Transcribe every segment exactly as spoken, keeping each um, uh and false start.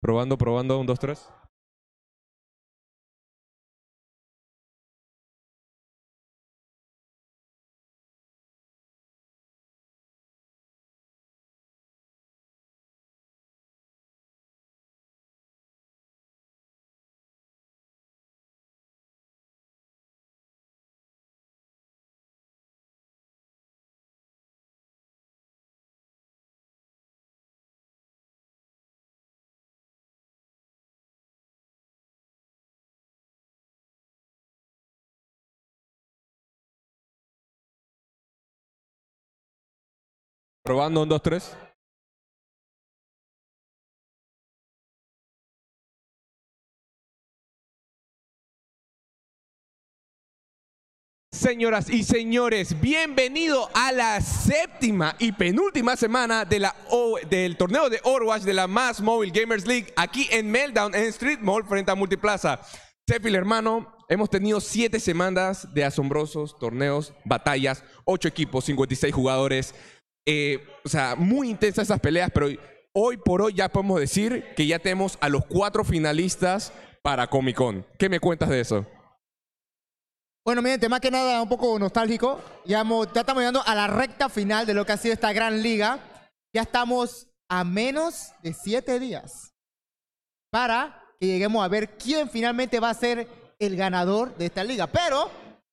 Probando, probando, un, dos, tres. Probando, un, dos, tres. Señoras y señores, bienvenido a la séptima y penúltima semana de la o del torneo de Overwatch de la Mass Mobile Gamers League aquí en Meltdown, en Street Mall, frente a Multiplaza. Sefil, hermano, hemos tenido siete semanas de asombrosos torneos, batallas, ocho equipos, cincuenta y seis jugadores. Eh, o sea, muy intensas esas peleas, pero hoy por hoy ya podemos decir que ya tenemos a los cuatro finalistas para Comic Con. ¿Qué me cuentas de eso? Bueno, mi gente, más que nada un poco nostálgico. Ya, hemos, ya estamos llegando a la recta final de lo que ha sido esta gran liga. Ya estamos a menos de siete días para que lleguemos a ver quién finalmente va a ser el ganador de esta liga. Pero,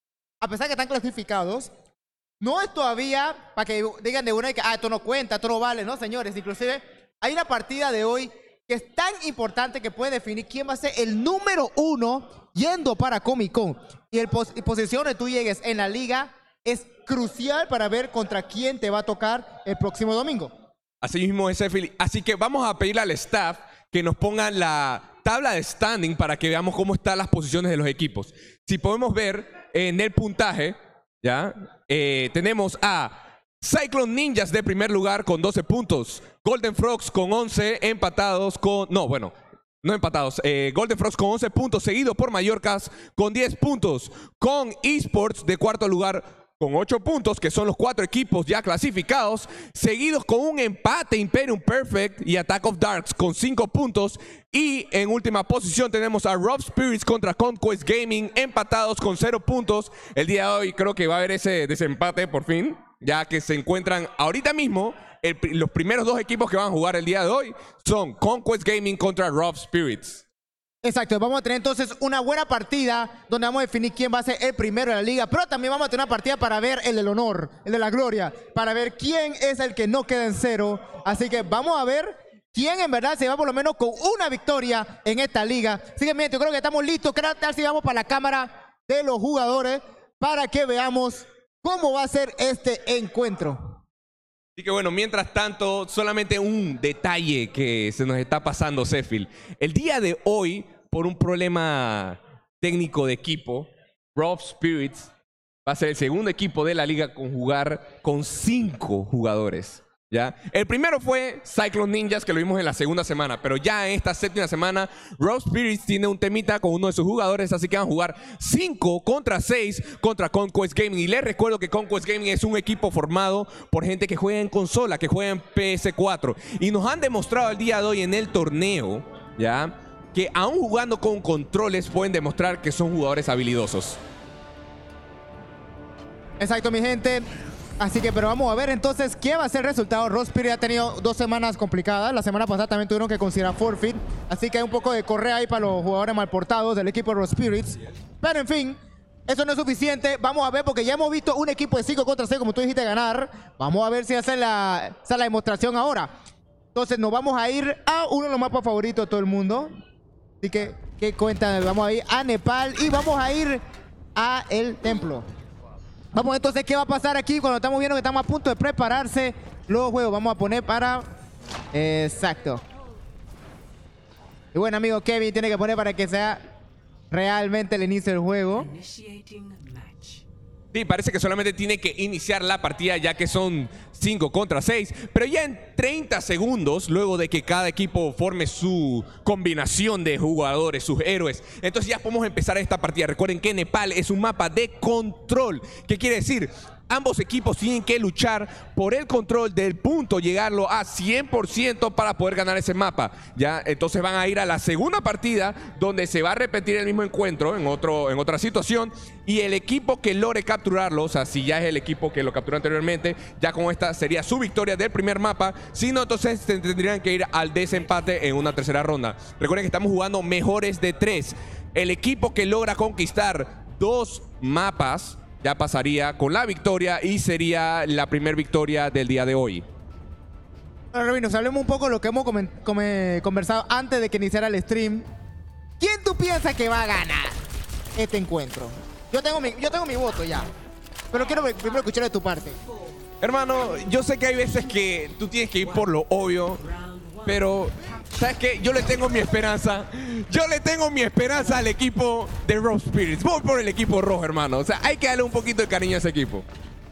a pesar de que están clasificados, no es todavía para que digan de una que ah, esto no cuenta, esto no vale, ¿no, señores? Inclusive, hay una partida de hoy que es tan importante que puede definir quién va a ser el número uno yendo para Comic Con. Y el pos y posición donde tú llegues en la liga es crucial para ver contra quién te va a tocar el próximo domingo. Así mismo es, Sefil. Así que vamos a pedirle al staff que nos pongan la tabla de standing para que veamos cómo están las posiciones de los equipos. Si podemos ver en el puntaje, ¿ya? Eh, tenemos a Cyclone Ninjas de primer lugar con doce puntos. Golden Frogs con once, empatados con... No, bueno, no empatados. Eh, Golden Frogs con once puntos, seguido por Mallorcas con diez puntos. Con Esports de cuarto lugar con ocho puntos, que son los cuatro equipos ya clasificados. Seguidos con un empate Imperium Perfect y Attack of Darks con cinco puntos. Y en última posición tenemos a Rough Spirits contra Conquest Gaming, empatados con cero puntos. El día de hoy creo que va a haber ese desempate por fin, ya que se encuentran ahorita mismo el, los primeros dos equipos que van a jugar el día de hoy son Conquest Gaming contra Rough Spirits. Exacto, vamos a tener entonces una buena partida donde vamos a definir quién va a ser el primero de la liga, pero también vamos a tener una partida para ver el del honor, el de la gloria, para ver quién es el que no queda en cero. Así que vamos a ver quién en verdad se va por lo menos con una victoria en esta liga. Así que miren, yo creo que estamos listos. ¿Qué tal si vamos para la cámara de los jugadores para que veamos cómo va a ser este encuentro? Así que bueno, mientras tanto, solamente un detalle que se nos está pasando, Sefil. El día de hoy, por un problema técnico de equipo, Rough Spirits va a ser el segundo equipo de la liga con jugar con cinco jugadores. ¿Ya? El primero fue Cyclone Ninjas, que lo vimos en la segunda semana, pero ya en esta séptima semana Rough Spirits tiene un temita con uno de sus jugadores, así que van a jugar cinco contra seis contra Conquest Gaming. Y les recuerdo que Conquest Gaming es un equipo formado por gente que juega en consola, que juega en P S cuatro, y nos han demostrado el día de hoy en el torneo, ¿ya?, que aún jugando con controles pueden demostrar que son jugadores habilidosos. Exacto, mi gente. Así que, pero vamos a ver entonces qué va a ser el resultado. Rough Spirit ha tenido dos semanas complicadas. La semana pasada también tuvieron que considerar forfeit. Así que hay un poco de correa ahí para los jugadores mal portados del equipo de Rough Spirits. Pero en fin, eso no es suficiente. Vamos a ver, porque ya hemos visto un equipo de cinco contra seis, como tú dijiste, ganar. Vamos a ver si hace la, esa la demostración ahora. Entonces nos vamos a ir a uno de los mapas favoritos de todo el mundo. Así que, ¿qué cuentan? Vamos a ir a Nepal y vamos a ir a el templo. Vamos entonces, ¿qué va a pasar aquí cuando estamos viendo que estamos a punto de prepararse los juegos? Vamos a poner para... Exacto. Y bueno, amigo Kevin tiene que poner para que sea realmente el inicio del juego. Sí, parece que solamente tiene que iniciar la partida, ya que son cinco contra seis. Pero ya en treinta segundos, luego de que cada equipo forme su combinación de jugadores, sus héroes, entonces ya podemos empezar esta partida. Recuerden que Nepal es un mapa de control. ¿Qué quiere decir? ambos equipos tienen que luchar por el control del punto, llegarlo a cien por ciento para poder ganar ese mapa. Ya, entonces van a ir a la segunda partida donde se va a repetir el mismo encuentro en, otro, en otra situación y el equipo que logre capturarlo, o sea, si ya es el equipo que lo capturó anteriormente, ya con esta sería su victoria del primer mapa. Si no, entonces tendrían que ir al desempate en una tercera ronda. Recuerden que estamos jugando mejores de tres. El equipo que logra conquistar dos mapas ya pasaría con la victoria y sería la primera victoria del día de hoy. Bueno, Rabinos, hablemos un poco de lo que hemos conversado antes de que iniciara el stream. ¿Quién tú piensas que va a ganar este encuentro? Yo tengo mi, yo tengo mi voto ya, pero quiero primero escuchar de tu parte. Hermano, yo sé que hay veces que tú tienes que ir por lo obvio, pero ¿sabes qué? Yo le tengo mi esperanza. Yo le tengo mi esperanza al equipo de Rogue Spirits. Voy por el equipo rojo, hermano. O sea, hay que darle un poquito de cariño a ese equipo.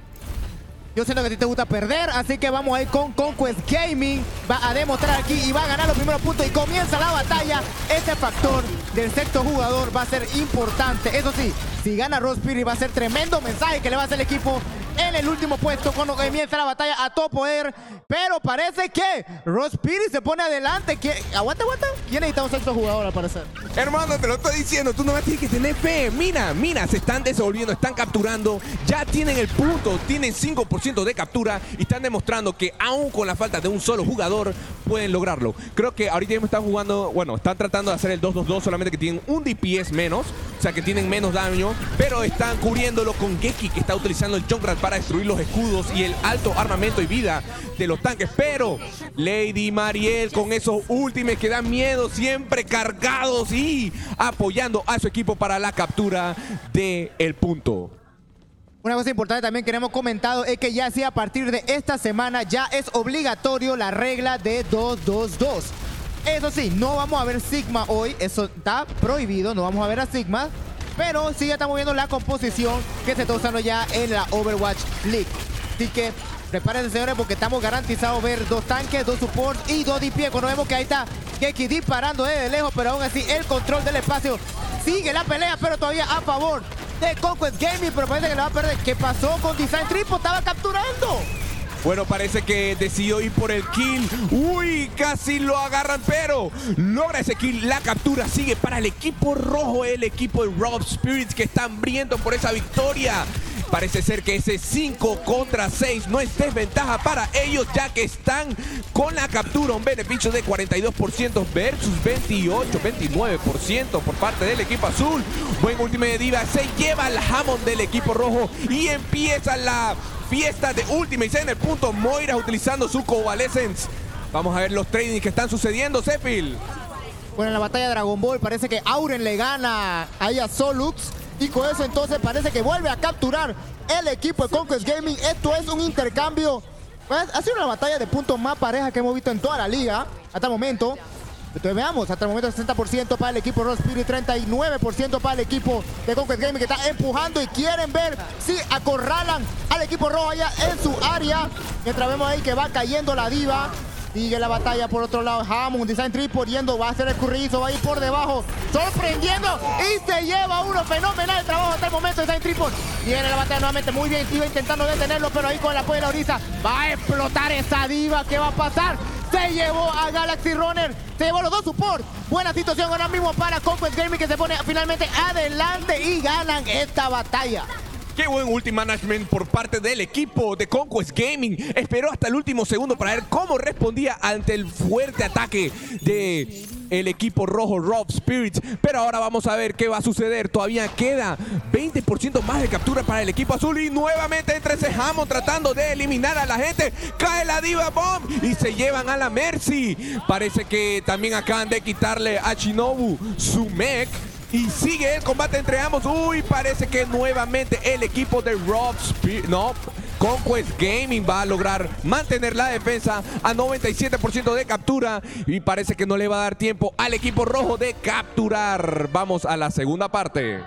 Yo siento que a ti te gusta perder, así que vamos a ir con Conquest Gaming. Va a demostrar aquí y va a ganar los primeros puntos y comienza la batalla. Este factor del sexto jugador va a ser importante. Eso sí, si gana Rogue Spirit va a ser tremendo mensaje que le va a hacer el equipo en el último puesto cuando comienza la batalla a todo poder. Pero parece que Rogue Spirit se pone adelante. ¿Quién? Aguanta, aguanta. ¿Quién necesita un sexto jugador al parecer? Hermano, te lo estoy diciendo. Tú no me tienes que tener fe. Mira, mira, se están desenvolviendo, están capturando. Ya tienen el punto. Tienen cinco por ciento de captura y están demostrando que aún con la falta de un solo jugador pueden lograrlo. Creo que ahorita mismo están jugando, bueno, están tratando de hacer el dos dos dos, solamente que tienen un D P S menos, o sea que tienen menos daño, pero están cubriéndolo con Geki, que está utilizando el Junkrat para destruir los escudos y el alto armamento y vida de los tanques. Pero Lady Mariel con esos últimos que dan miedo, siempre cargados y apoyando a su equipo para la captura del punto. Una cosa importante también que hemos comentado es que ya sí, a partir de esta semana ya es obligatorio la regla de dos dos dos. Eso sí, no vamos a ver Sigma hoy, eso está prohibido, no vamos a ver a Sigma, pero sí ya estamos viendo la composición que se está usando ya en la Overwatch League. Así que prepárense, señores, porque estamos garantizados ver dos tanques, dos supports y dos D P. Cuando vemos que ahí está Geki disparando desde lejos, pero aún así el control del espacio sigue la pelea, pero todavía a favor de Conquest Gaming, pero parece que le va a perder. ¿Qué pasó con Design Triple? Estaba capturando. Bueno, parece que decidió ir por el kill. Uy, casi lo agarran, pero logra ese kill. La captura sigue para el equipo rojo, el equipo de Rogue Spirits, que está hambriento por esa victoria. Parece ser que ese cinco contra seis no es desventaja para ellos, ya que están con la captura, un beneficio de cuarenta y dos por ciento versus veintiocho, veintinueve por ciento por parte del equipo azul. Buen Ultimate de Diva, se lleva el Hammond del equipo rojo y empieza la fiesta de Ultimate en el punto. Moira utilizando su Coalescence. Vamos a ver los tradings que están sucediendo, Zephyl. Bueno, en la batalla de Dragon Ball parece que Auren le gana ahí a Solux. Y con eso entonces parece que vuelve a capturar el equipo de Conquest Gaming. Esto es un intercambio. Pues, ha sido una batalla de puntos más pareja que hemos visto en toda la liga hasta el momento. Entonces veamos, hasta el momento sesenta por ciento para el equipo Rogue Spirit, treinta y nueve por ciento para el equipo de Conquest Gaming, que está empujando y quieren ver si acorralan al equipo rojo allá en su área. Mientras vemos ahí que va cayendo la diva. Sigue la batalla por otro lado. Hammond, Design Triple yendo, va a hacer el currizo, va a ir por debajo, sorprendiendo y se lleva uno. Fenomenal trabajo hasta el momento. Design Triple viene la batalla nuevamente, muy bien. Iba intentando detenerlo, pero ahí con el apoyo de la Orisa va a explotar esa diva. ¿Qué va a pasar? Se llevó a Galaxy Runner, se llevó los dos support. Buena situación ahora mismo para Conquest Gaming, que se pone finalmente adelante y ganan esta batalla. Qué buen ulti management por parte del equipo de Conquest Gaming. Esperó hasta el último segundo para ver cómo respondía ante el fuerte ataque de el equipo rojo Rogue Spirits. Pero ahora vamos a ver qué va a suceder. Todavía queda veinte por ciento más de captura para el equipo azul. Y nuevamente entre ese Hammond tratando de eliminar a la gente. Cae la Diva Bomb y se llevan a la Mercy. Parece que también acaban de quitarle a Shinobu su mech. Y sigue el combate entre ambos. Uy, parece que nuevamente el equipo de Rogue Spirit, no, Conquest Gaming va a lograr mantener la defensa a noventa y siete por ciento de captura. Y parece que no le va a dar tiempo al equipo rojo de capturar. Vamos a la segunda parte.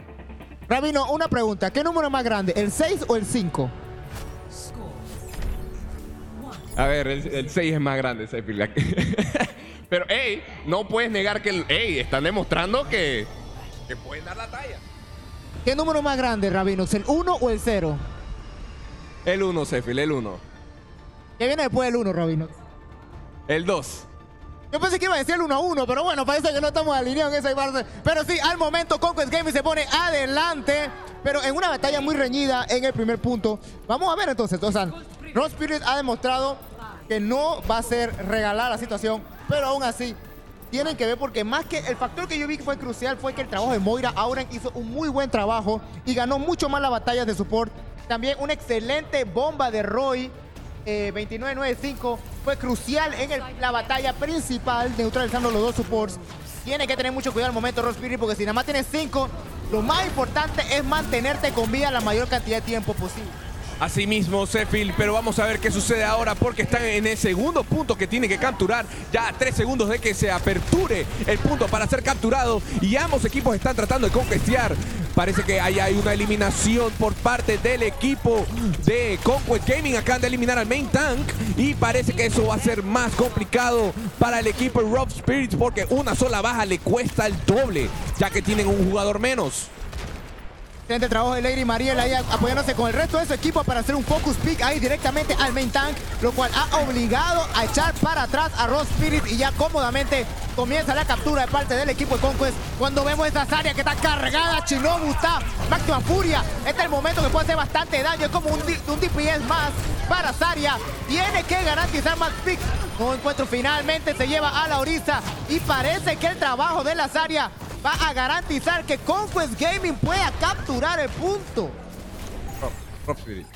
Rabino, una pregunta. ¿Qué número es más grande, el seis o el cinco? A ver, el, el seis es más grande, Zephyl. Pero, hey, no puedes negar que, el, hey, están demostrando que, que pueden dar la talla. ¿Qué número más grande, Rabinox, el uno o el cero? El uno, Sheffield, el uno. ¿Qué viene después del uno, Robin? El dos. Yo pensé que iba a decir el uno a uno, pero bueno, parece que no estamos alineados en esa parte. Pero sí, al momento Conquest Gaming se pone adelante, pero en una batalla muy reñida en el primer punto. Vamos a ver entonces, o sea, Raw Spirit ha demostrado que no va a ser regalar la situación, pero aún así tienen que ver, porque más que el factor que yo vi que fue crucial fue que el trabajo de Moira Auron hizo un muy buen trabajo y ganó mucho más las batallas de support. También una excelente bomba de Roy, eh, veintinueve noventa y cinco, fue crucial en el, la batalla principal, neutralizando los dos supports. Tiene que tener mucho cuidado al momento Raw Spirit, porque si nada más tienes cinco, lo más importante es mantenerte con vida la mayor cantidad de tiempo posible. Así mismo, Sheffield, pero vamos a ver qué sucede ahora, porque están en el segundo punto que tiene que capturar. Ya a tres segundos de que se aperture el punto para ser capturado, y ambos equipos están tratando de conquistar. Parece que ahí hay una eliminación por parte del equipo de Conquest Gaming. Acaban de eliminar al main tank, y parece que eso va a ser más complicado para el equipo de Raw Spirits, porque una sola baja le cuesta el doble, ya que tienen un jugador menos. Excelente trabajo de Lady Mariel ahí apoyándose con el resto de su equipo para hacer un focus pick ahí directamente al main tank, lo cual ha obligado a echar para atrás a Raw Spirit, y ya cómodamente comienza la captura de parte del equipo de Conquest. Cuando vemos esa área que está cargada, Shinobu está máxima furia. Este es el momento que puede hacer bastante daño, es como un, un D P S más para Zarya. Tiene que garantizar más picks. No encuentro, finalmente se lleva a la Orisa, y parece que el trabajo de la Zarya va a garantizar que Conquest Gaming pueda capturar el punto. Rob, Rob Spirit.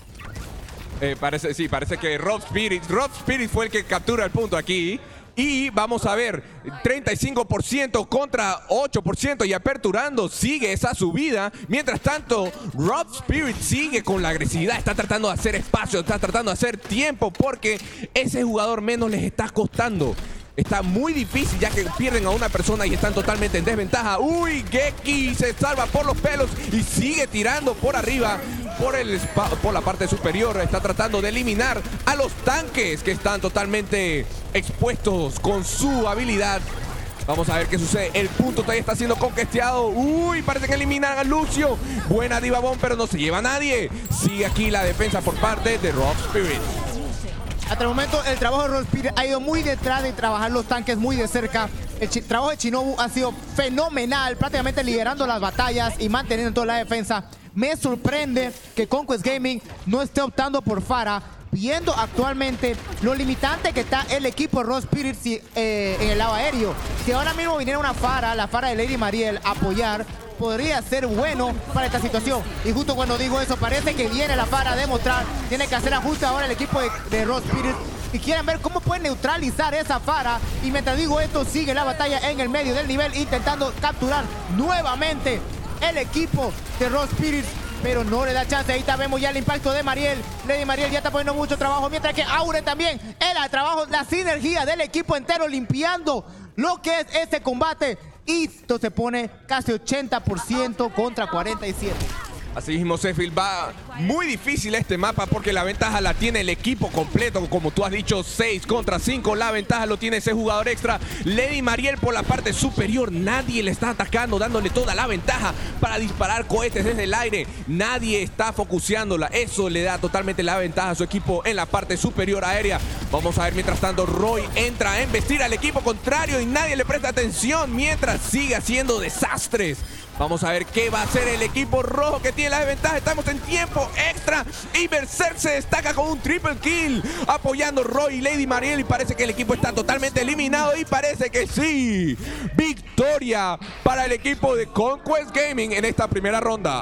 Eh, parece, sí, parece que Rob Spirit, Rob Spirit fue el que captura el punto aquí. Y vamos a ver, treinta y cinco por ciento contra ocho por ciento, y aperturando sigue esa subida. Mientras tanto, Rob Spirit sigue con la agresividad, está tratando de hacer espacio, está tratando de hacer tiempo, porque ese jugador menos les está costando. Está muy difícil, ya que pierden a una persona y están totalmente en desventaja. Uy, Geki se salva por los pelos y sigue tirando por arriba, por, el, por la parte superior. Está tratando de eliminar a los tanques, que están totalmente expuestos con su habilidad. Vamos a ver qué sucede. El punto todavía está siendo conquistado. Uy, parece que eliminan a Lucio. Buena Diva Bomb, pero no se lleva a nadie. Sigue aquí la defensa por parte de Raw Spirit. Hasta el momento el trabajo de Raw Spirit ha ido muy detrás de trabajar los tanques muy de cerca. El trabajo de Shinobu ha sido fenomenal, prácticamente liderando las batallas y manteniendo toda la defensa. Me sorprende que Conquest Gaming no esté optando por Pharah, viendo actualmente lo limitante que está el equipo de Raw Spirit si, eh, en el lado aéreo. Si ahora mismo viniera una Pharah, la Pharah de Lady Mariel, a apoyar, podría ser bueno para esta situación. Y justo cuando digo eso, parece que viene la Pharah a demostrar. Tiene que hacer ajuste ahora el equipo de, de Raw Spirit, y quieren ver cómo pueden neutralizar esa Pharah. Y mientras digo esto, sigue la batalla en el medio del nivel, intentando capturar nuevamente el equipo de Raw Spirit, pero no le da chance. Ahí está, vemos ya el impacto de Mariel. Lady Mariel ya está poniendo mucho trabajo, mientras que Auron también. El trabajo, la sinergia del equipo entero limpiando lo que es este combate. Y esto se pone casi ochenta por ciento contra cuarenta y siete. Así mismo, Sheffield, va muy difícil este mapa, porque la ventaja la tiene el equipo completo. Como tú has dicho, seis contra cinco. La ventaja lo tiene ese jugador extra. Lady Mariel por la parte superior. Nadie le está atacando, dándole toda la ventaja para disparar cohetes desde el aire. Nadie está focuseándola. Eso le da totalmente la ventaja a su equipo en la parte superior aérea. Vamos a ver, mientras tanto, Roy entra a embestir al equipo contrario y nadie le presta atención mientras sigue haciendo desastres. Vamos a ver qué va a hacer el equipo rojo, que tiene la desventaja. Estamos en tiempo extra y Berserk se destaca con un triple kill, apoyando Roy y Lady Mariel, y parece que el equipo está totalmente eliminado, y parece que sí. Victoria para el equipo de Conquest Gaming en esta primera ronda.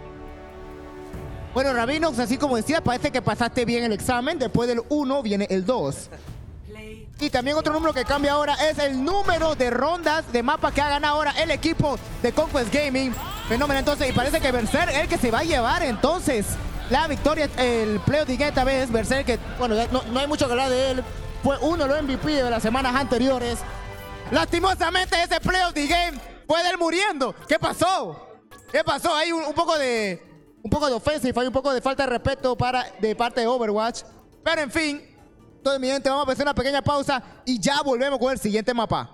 Bueno, Rabinox, así como decía, parece que pasaste bien el examen. Después del uno viene el dos. Y también otro número que cambia ahora es el número de rondas de mapa que ha ganado ahora el equipo de Conquest Gaming. Fenómeno entonces, y parece que Berserk es el que se va a llevar entonces la victoria, el playoff de esta vez. Berserk, que bueno, no, no hay mucho que hablar de él. Fue uno de los M V P de las semanas anteriores. Lastimosamente ese playoff de game fue de él muriendo. ¿Qué pasó? ¿Qué pasó? Hay un, un poco de un poco de ofensiva, hay un poco de falta de respeto para, de parte de Overwatch. Pero en fin, todo mi gente, vamos a hacer una pequeña pausa y ya volvemos con el siguiente mapa.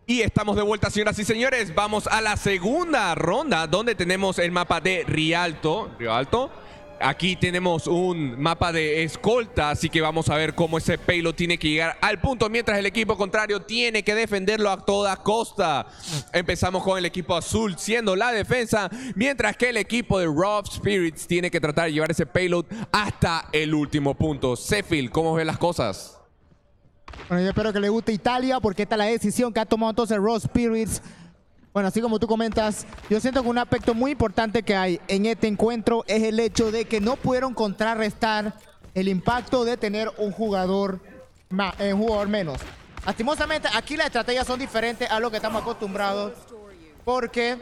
Y estamos de vuelta, señoras y señores. Vamos a la segunda ronda, donde tenemos el mapa de Rialto. Rialto. Aquí tenemos un mapa de escolta, así que vamos a ver cómo ese payload tiene que llegar al punto, mientras el equipo contrario tiene que defenderlo a toda costa. Empezamos con el equipo azul siendo la defensa, mientras que el equipo de Rough Spirits tiene que tratar de llevar ese payload hasta el último punto. Zephyl, ¿cómo ves las cosas? Bueno, yo espero que le guste Italia, porque esta es la decisión que ha tomado entonces Rough Spirits. Bueno, así como tú comentas, yo siento que un aspecto muy importante que hay en este encuentro es el hecho de que no pudieron contrarrestar el impacto de tener un jugador, más, eh, un jugador menos. Lastimosamente, aquí las estrategias son diferentes a lo que estamos acostumbrados, porque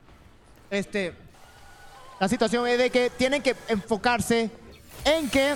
este, la situación es de que tienen que enfocarse en que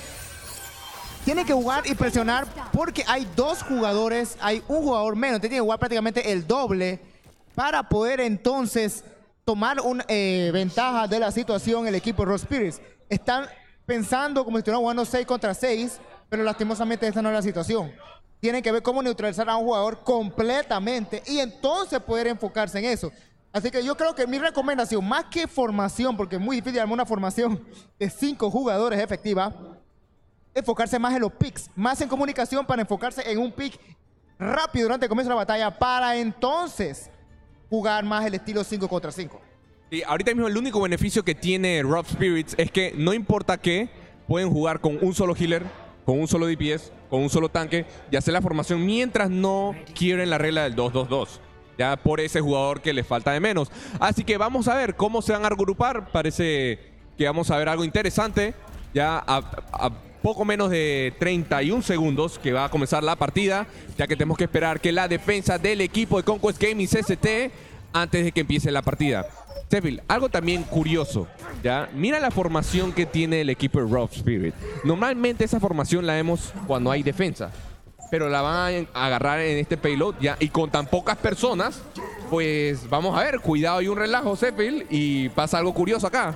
tienen que jugar y presionar, porque hay dos jugadores, hay un jugador menos, tienen que jugar prácticamente el doble para poder entonces tomar una eh, ventaja de la situación el equipo de Rough Spirits. Están pensando como si estuvieran jugando seis contra seis, pero lastimosamente esta no es la situación. Tienen que ver cómo neutralizar a un jugador completamente y entonces poder enfocarse en eso. Así que yo creo que mi recomendación, más que formación, porque es muy difícil armar una formación de cinco jugadores efectiva, enfocarse más en los picks, más en comunicación para enfocarse en un pick rápido durante el comienzo de la batalla para entonces jugar más el estilo cinco contra cinco. Y ahorita mismo el único beneficio que tiene Rough Spirits es que no importa qué, pueden jugar con un solo healer, con un solo D P S, con un solo tanque y hacer la formación mientras no quiebren la regla del dos dos dos. Ya por ese jugador que les falta de menos. Así que vamos a ver cómo se van a agrupar. Parece que vamos a ver algo interesante. Ya a, a poco menos de treinta y un segundos que va a comenzar la partida, ya que tenemos que esperar que la defensa del equipo de Conquest Gaming se setee antes de que empiece la partida. Zephyl, algo también curioso, ¿ya? Mira la formación que tiene el equipo de Rough Spirit. Normalmente esa formación la vemos cuando hay defensa, pero la van a agarrar en este payload, ¿ya? Y con tan pocas personas, pues vamos a ver, cuidado y un relajo, Zephyl, y pasa algo curioso acá.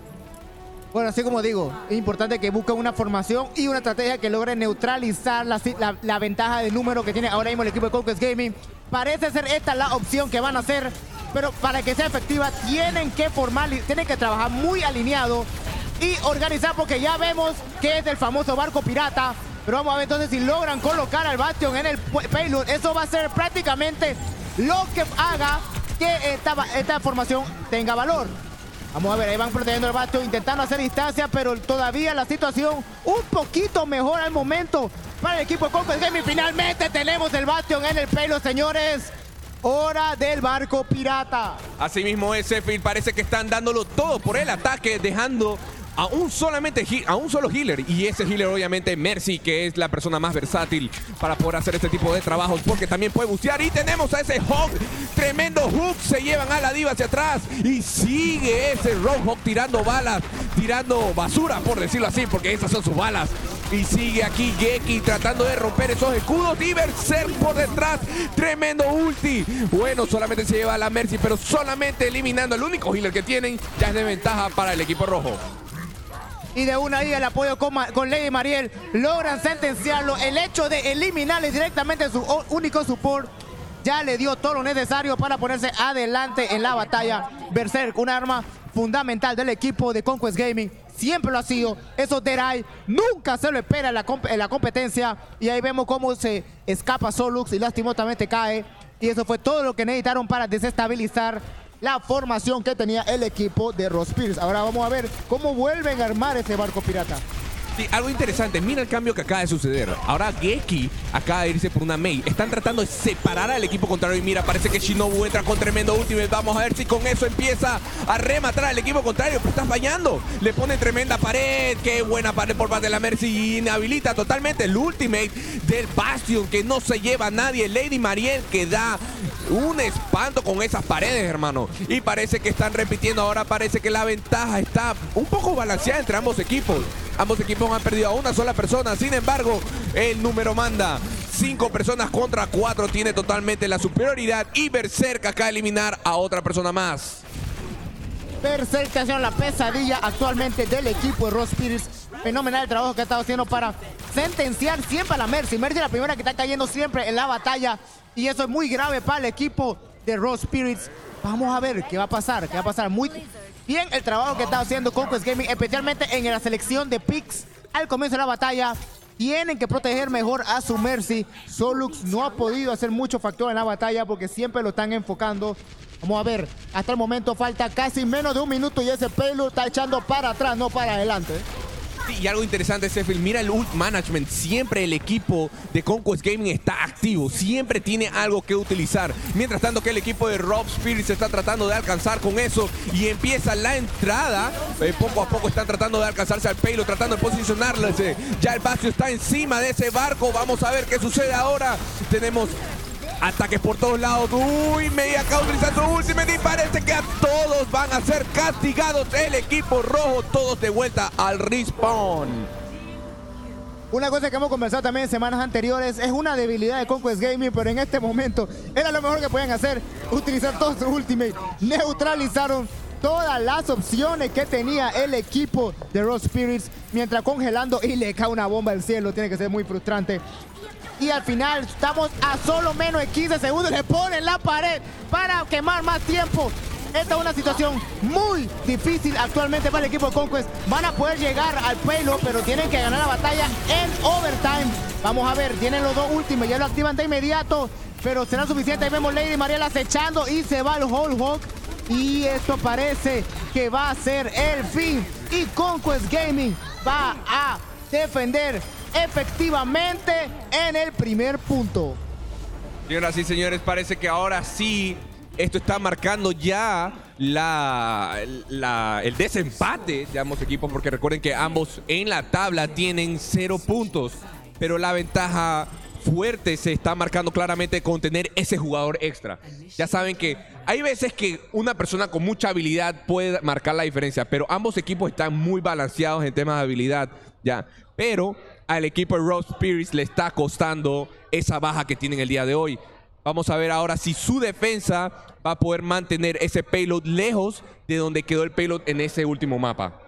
Bueno, así como digo, es importante que busquen una formación y una estrategia que logre neutralizar la, la, la ventaja de número que tiene ahora mismo el equipo de Conquest Gaming. Parece ser esta la opción que van a hacer, pero para que sea efectiva tienen que formar, tienen que trabajar muy alineado y organizar, porque ya vemos que es el famoso barco pirata. Pero vamos a ver entonces si logran colocar al Bastion en el payload. Eso va a ser prácticamente lo que haga que esta, esta formación tenga valor. Vamos a ver, ahí van protegiendo el Bastion, intentando hacer distancia, pero todavía la situación un poquito mejor al momento para el equipo de Conquest Gaming. Finalmente tenemos el Bastion en el payload, señores. Hora del barco pirata. Así mismo es, Zephyl. Parece que están dándolo todo por el ataque, dejando a un, solamente, a un solo healer. Y ese healer obviamente Mercy, que es la persona más versátil para poder hacer este tipo de trabajos, porque también puede bucear. Y tenemos a ese Hawk, tremendo hook. Se llevan a la diva hacia atrás y sigue ese Roadhog tirando balas, tirando basura, por decirlo así, porque esas son sus balas. Y sigue aquí Geki tratando de romper esos escudos. Y Berserk por detrás. Tremendo ulti. Bueno, solamente se lleva a la Mercy, pero solamente eliminando el único healer que tienen. Ya es de ventaja para el equipo rojo. Y de una ahí el apoyo con, con Lady Mariel logran sentenciarlo. El hecho de eliminarle directamente su único support ya le dio todo lo necesario para ponerse adelante en la batalla. Berserk, un arma fundamental del equipo de Conquest Gaming. Siempre lo ha sido. Esos Dead Eye nunca se lo espera en la, comp en la competencia. Y ahí vemos cómo se escapa Solux y lastimosamente cae. Y eso fue todo lo que necesitaron para desestabilizar la formación que tenía el equipo de Rough Spirits. Ahora vamos a ver cómo vuelven a armar ese barco pirata. Sí, algo interesante, mira el cambio que acaba de suceder. Ahora Geki acaba de irse por una Mei. Están tratando de separar al equipo contrario. Y mira, parece que Shinobu entra con tremendo ultimate. Vamos a ver si con eso empieza a rematar al equipo contrario. Pero está fallando. Le pone tremenda pared. Qué buena pared por parte de la Mercy. Y inhabilita totalmente el ultimate del Bastion, que no se lleva a nadie. Lady Mariel, que da un espanto con esas paredes, hermano. Y parece que están repitiendo. Ahora parece que la ventaja está un poco balanceada entre ambos equipos. Ambos equipos han perdido a una sola persona. Sin embargo, el número manda. Cinco personas contra cuatro. Tiene totalmente la superioridad. Y Berserk acá a eliminar a otra persona más. Berserk, que ha sido la pesadilla actualmente del equipo de Rough Spirits. fenomenal el trabajo que ha estado haciendo para sentenciar siempre a la Mercy. Mercy es la primera que está cayendo siempre en la batalla y eso es muy grave para el equipo de Raw Spirits. Vamos a ver qué va a pasar, qué va a pasar. Muy bien el trabajo que está haciendo Conquest Gaming, especialmente en la selección de picks al comienzo de la batalla. Tienen que proteger mejor a su Mercy. Solux no ha podido hacer mucho factor en la batalla porque siempre lo están enfocando. Vamos a ver, hasta el momento falta casi menos de un minuto y ese pelo está echando para atrás, no para adelante. Sí, y algo interesante, Zephyl, mira el ult management. Siempre el equipo de Conquest Gaming está activo. Siempre tiene algo que utilizar. Mientras tanto que el equipo de Raw Spirits está tratando de alcanzar con eso. Y empieza la entrada. Eh, poco a poco están tratando de alcanzarse al payload, tratando de posicionarse. Ya el Bastion está encima de ese barco. Vamos a ver qué sucede ahora. Tenemos ataques por todos lados. Uy, Mediacá utilizando Ultimate y parece que a todos van a ser castigados. El equipo rojo, todos de vuelta al respawn. Una cosa que hemos conversado también en semanas anteriores es una debilidad de Conquest Gaming, pero en este momento era lo mejor que podían hacer, utilizar todos sus Ultimate. Neutralizaron todas las opciones que tenía el equipo de Raw Spirits mientras congelando y le cae una bomba al cielo. Tiene que ser muy frustrante. Y al final estamos a solo menos de quince segundos. Le ponen la pared para quemar más tiempo. Esta es una situación muy difícil actualmente para el equipo de Conquest. Van a poder llegar al payload, pero tienen que ganar la batalla en overtime. Vamos a ver, tienen los dos últimos, ya lo activan de inmediato, pero será suficiente. Ahí vemos Lady Mariel acechando y se va el Whole Hog. Y esto parece que va a ser el fin. Y Conquest Gaming va a defender efectivamente en el primer punto. Señoras y señores, parece que ahora sí esto está marcando ya la, la, el desempate de ambos equipos, porque recuerden que ambos en la tabla tienen cero puntos, pero la ventaja fuerte se está marcando claramente con tener ese jugador extra. Ya saben que hay veces que una persona con mucha habilidad puede marcar la diferencia, pero ambos equipos están muy balanceados en temas de habilidad, ya. Pero al equipo de Raw Spirits le está costando esa baja que tienen el día de hoy. Vamos a ver ahora si su defensa va a poder mantener ese payload lejos de donde quedó el payload en ese último mapa.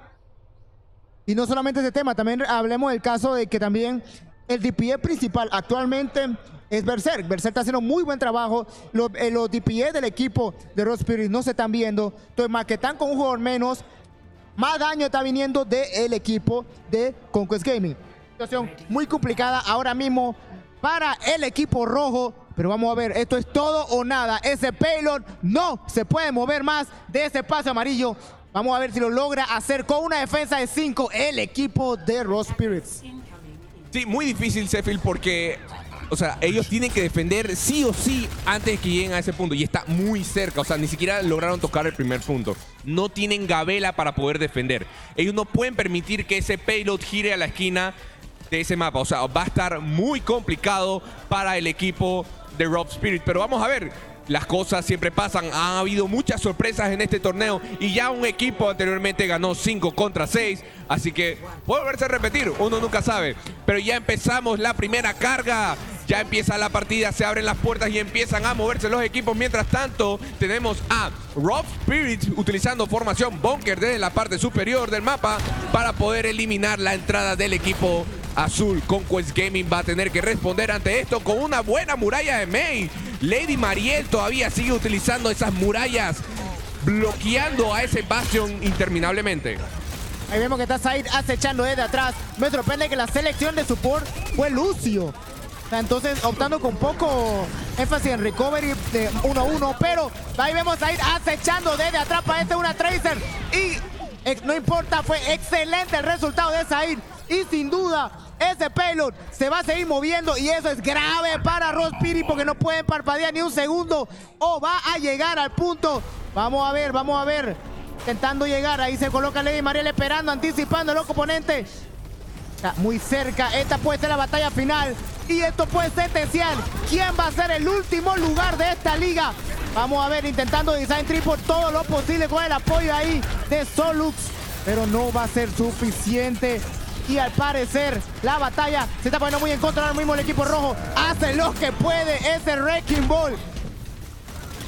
Y no solamente ese tema, también hablemos del caso de que también el D P S principal actualmente es Berserk. Berserk está haciendo muy buen trabajo. Los, eh, los D P S del equipo de Raw Spirits no se están viendo. Entonces, más que están con un jugador menos, más daño está viniendo del equipo de Conquest Gaming. Situación muy complicada ahora mismo para el equipo rojo. Pero vamos a ver, esto es todo o nada. Ese payload no se puede mover más de ese espacio amarillo. Vamos a ver si lo logra hacer con una defensa de cinco el equipo de Raw Spirits. Sí, muy difícil, Zephyl, porque o sea, ellos tienen que defender sí o sí antes de que lleguen a ese punto. Y está muy cerca, o sea, ni siquiera lograron tocar el primer punto. No tienen gabela para poder defender. Ellos no pueden permitir que ese payload gire a la esquina de ese mapa. O sea, va a estar muy complicado para el equipo de Raw Spirit. Pero vamos a ver, las cosas siempre pasan. Han habido muchas sorpresas en este torneo y ya un equipo anteriormente ganó cinco contra seis. Así que puede volverse a repetir, uno nunca sabe. Pero ya empezamos la primera carga. Ya empieza la partida, se abren las puertas y empiezan a moverse los equipos. Mientras tanto, tenemos a Raw Spirit utilizando formación bunker desde la parte superior del mapa para poder eliminar la entrada del equipo azul. Conquest Gaming va a tener que responder ante esto con una buena muralla de Mei. Lady Mariel todavía sigue utilizando esas murallas, bloqueando a ese Bastion interminablemente. Ahí vemos que está Zaid acechando desde atrás. Me sorprende que la selección de support fue Lucio. Entonces optando con poco énfasis en recovery de uno a uno, pero ahí vemos a ir acechando desde atrás para este una Tracer y eh, no importa, fue excelente el resultado de Zaid y sin duda ese payload se va a seguir moviendo y eso es grave para Raw Spirit porque no pueden parpadear ni un segundo o va a llegar al punto. Vamos a ver, vamos a ver, intentando llegar, ahí se coloca Lady Mariel esperando, anticipando al oponente. Está muy cerca, esta puede ser la batalla final y esto puede sentenciar quién va a ser el último lugar de esta liga. Vamos a ver, intentando Design Tree por todo lo posible con el apoyo ahí de Solux, pero no va a ser suficiente y al parecer la batalla se está poniendo muy en contra ahora mismo. El equipo rojo hace lo que puede, ese Wrecking Ball.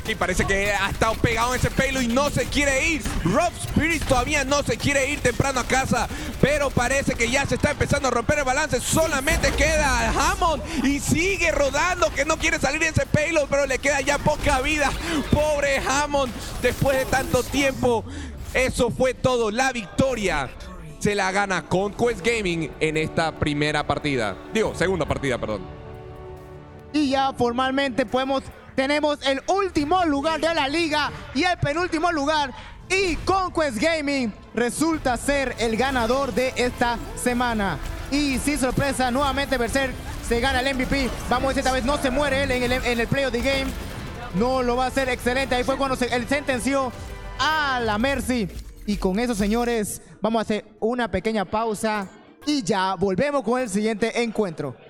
Ok, parece que ha estado pegado en ese pelo y no se quiere ir. Rob Spirit todavía no se quiere ir temprano a casa, pero parece que ya se está empezando a romper el balance. Solamente queda Hammond y sigue rodando, que no quiere salir de ese pelo, pero le queda ya poca vida. Pobre Hammond, después de tanto tiempo. Eso fue todo. La victoria se la gana Conquest Gaming en esta primera partida. Digo, segunda partida, perdón. Y ya formalmente podemos, tenemos el último lugar de la liga y el penúltimo lugar. Y Conquest Gaming resulta ser el ganador de esta semana. Y sin sorpresa, nuevamente Berserk se gana el M V P. Vamos a ver si esta vez no se muere él en el, en el Play of the Game. No lo va a hacer excelente. Ahí fue cuando se, él sentenció a la Mercy. Y con eso, señores, vamos a hacer una pequeña pausa y ya volvemos con el siguiente encuentro.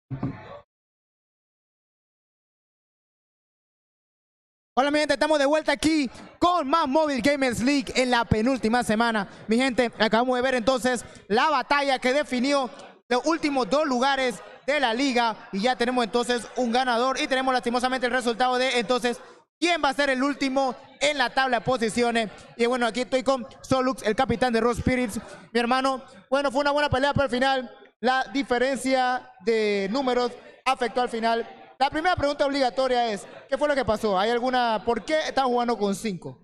Hola mi gente, estamos de vuelta aquí con más Mobile Gamers League en la penúltima semana. Mi gente, acabamos de ver entonces la batalla que definió los últimos dos lugares de la liga y ya tenemos entonces un ganador y tenemos lastimosamente el resultado de entonces quién va a ser el último en la tabla de posiciones. Y bueno, aquí estoy con Solux, el capitán de Raw Spirits, mi hermano. Bueno, fue una buena pelea, pero al final la diferencia de números afectó al final. La primera pregunta obligatoria es, ¿qué fue lo que pasó? ¿Hay alguna, por qué están jugando con cinco?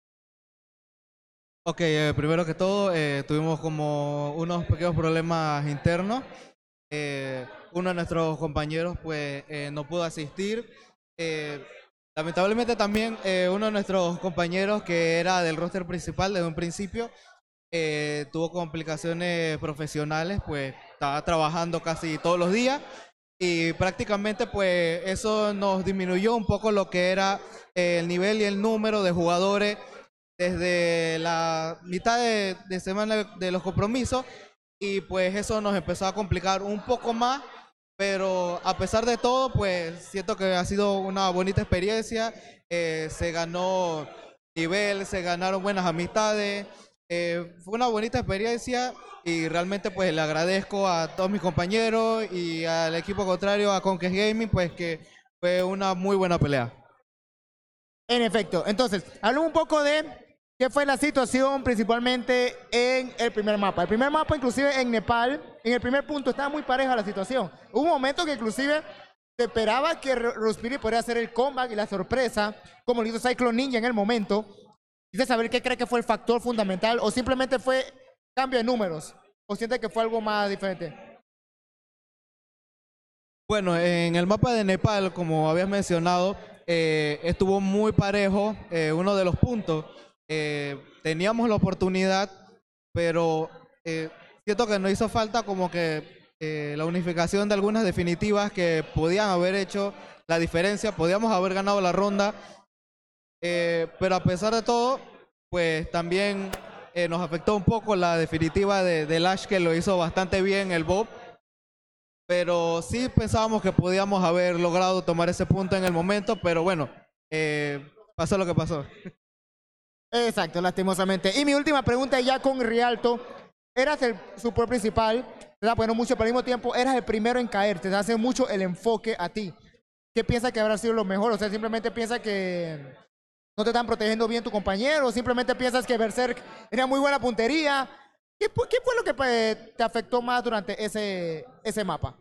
Ok, eh, primero que todo, eh, tuvimos como unos pequeños problemas internos. Eh, uno de nuestros compañeros pues eh, no pudo asistir. Eh, lamentablemente también eh, uno de nuestros compañeros que era del roster principal desde un principio eh, tuvo complicaciones profesionales, pues estaba trabajando casi todos los días y prácticamente pues eso nos disminuyó un poco lo que era eh, el nivel y el número de jugadores desde la mitad de, de semana de los compromisos y pues eso nos empezó a complicar un poco más, pero a pesar de todo pues siento que ha sido una bonita experiencia. Eh, se ganó nivel, se ganaron buenas amistades, eh, fue una bonita experiencia y realmente pues le agradezco a todos mis compañeros y al equipo contrario, a Conquest Gaming, pues que fue una muy buena pelea. En efecto, entonces, hablemos un poco de qué fue la situación principalmente en el primer mapa. El primer mapa, inclusive en Nepal, en el primer punto estaba muy pareja la situación. Hubo un momento que inclusive se esperaba que Raw Spirit podría hacer el comeback y la sorpresa, como lo hizo Cyclone Ninja en el momento. Quise saber qué cree que fue el factor fundamental o simplemente fue cambio de números o siente que fue algo más diferente. Bueno, en el mapa de Nepal, como habías mencionado, eh, estuvo muy parejo eh, uno de los puntos. Eh, teníamos la oportunidad, pero eh, siento que nos hizo falta como que eh, la unificación de algunas definitivas que podían haber hecho la diferencia, podíamos haber ganado la ronda, eh, pero a pesar de todo, pues también eh, nos afectó un poco la definitiva de, de Lash, que lo hizo bastante bien el Bob. Pero sí pensábamos que podíamos haber logrado tomar ese punto en el momento, pero bueno, eh, pasó lo que pasó. Exacto, lastimosamente. Y mi última pregunta ya con Rialto. Eras el support principal, ¿verdad? Bueno, mucho, pero al mismo tiempo eras el primero en caer. Te hace mucho el enfoque a ti. ¿Qué piensas que habrá sido lo mejor? O sea, simplemente piensas que no te están protegiendo bien tu compañero, o simplemente piensas que Berserk tenía muy buena puntería. ¿Qué, fu- qué fue lo que pues, te afectó más durante ese, ese mapa?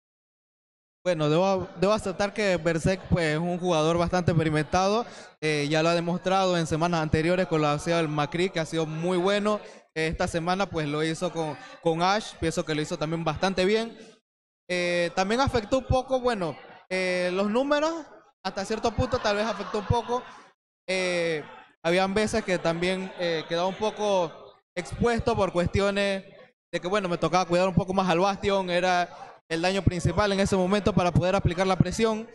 Bueno, debo, debo aceptar que Berserk pues, es un jugador bastante experimentado. Eh, ya lo ha demostrado en semanas anteriores con lo que ha sido el Macri, que ha sido muy bueno. Esta semana pues lo hizo con, con Ash, pienso que lo hizo también bastante bien. Eh, también afectó un poco, bueno, eh, los números, hasta cierto punto tal vez afectó un poco. Eh, habían veces que también eh, quedaba un poco expuesto por cuestiones de que, bueno, me tocaba cuidar un poco más al Bastion, era el daño principal en ese momento para poder aplicar la presión.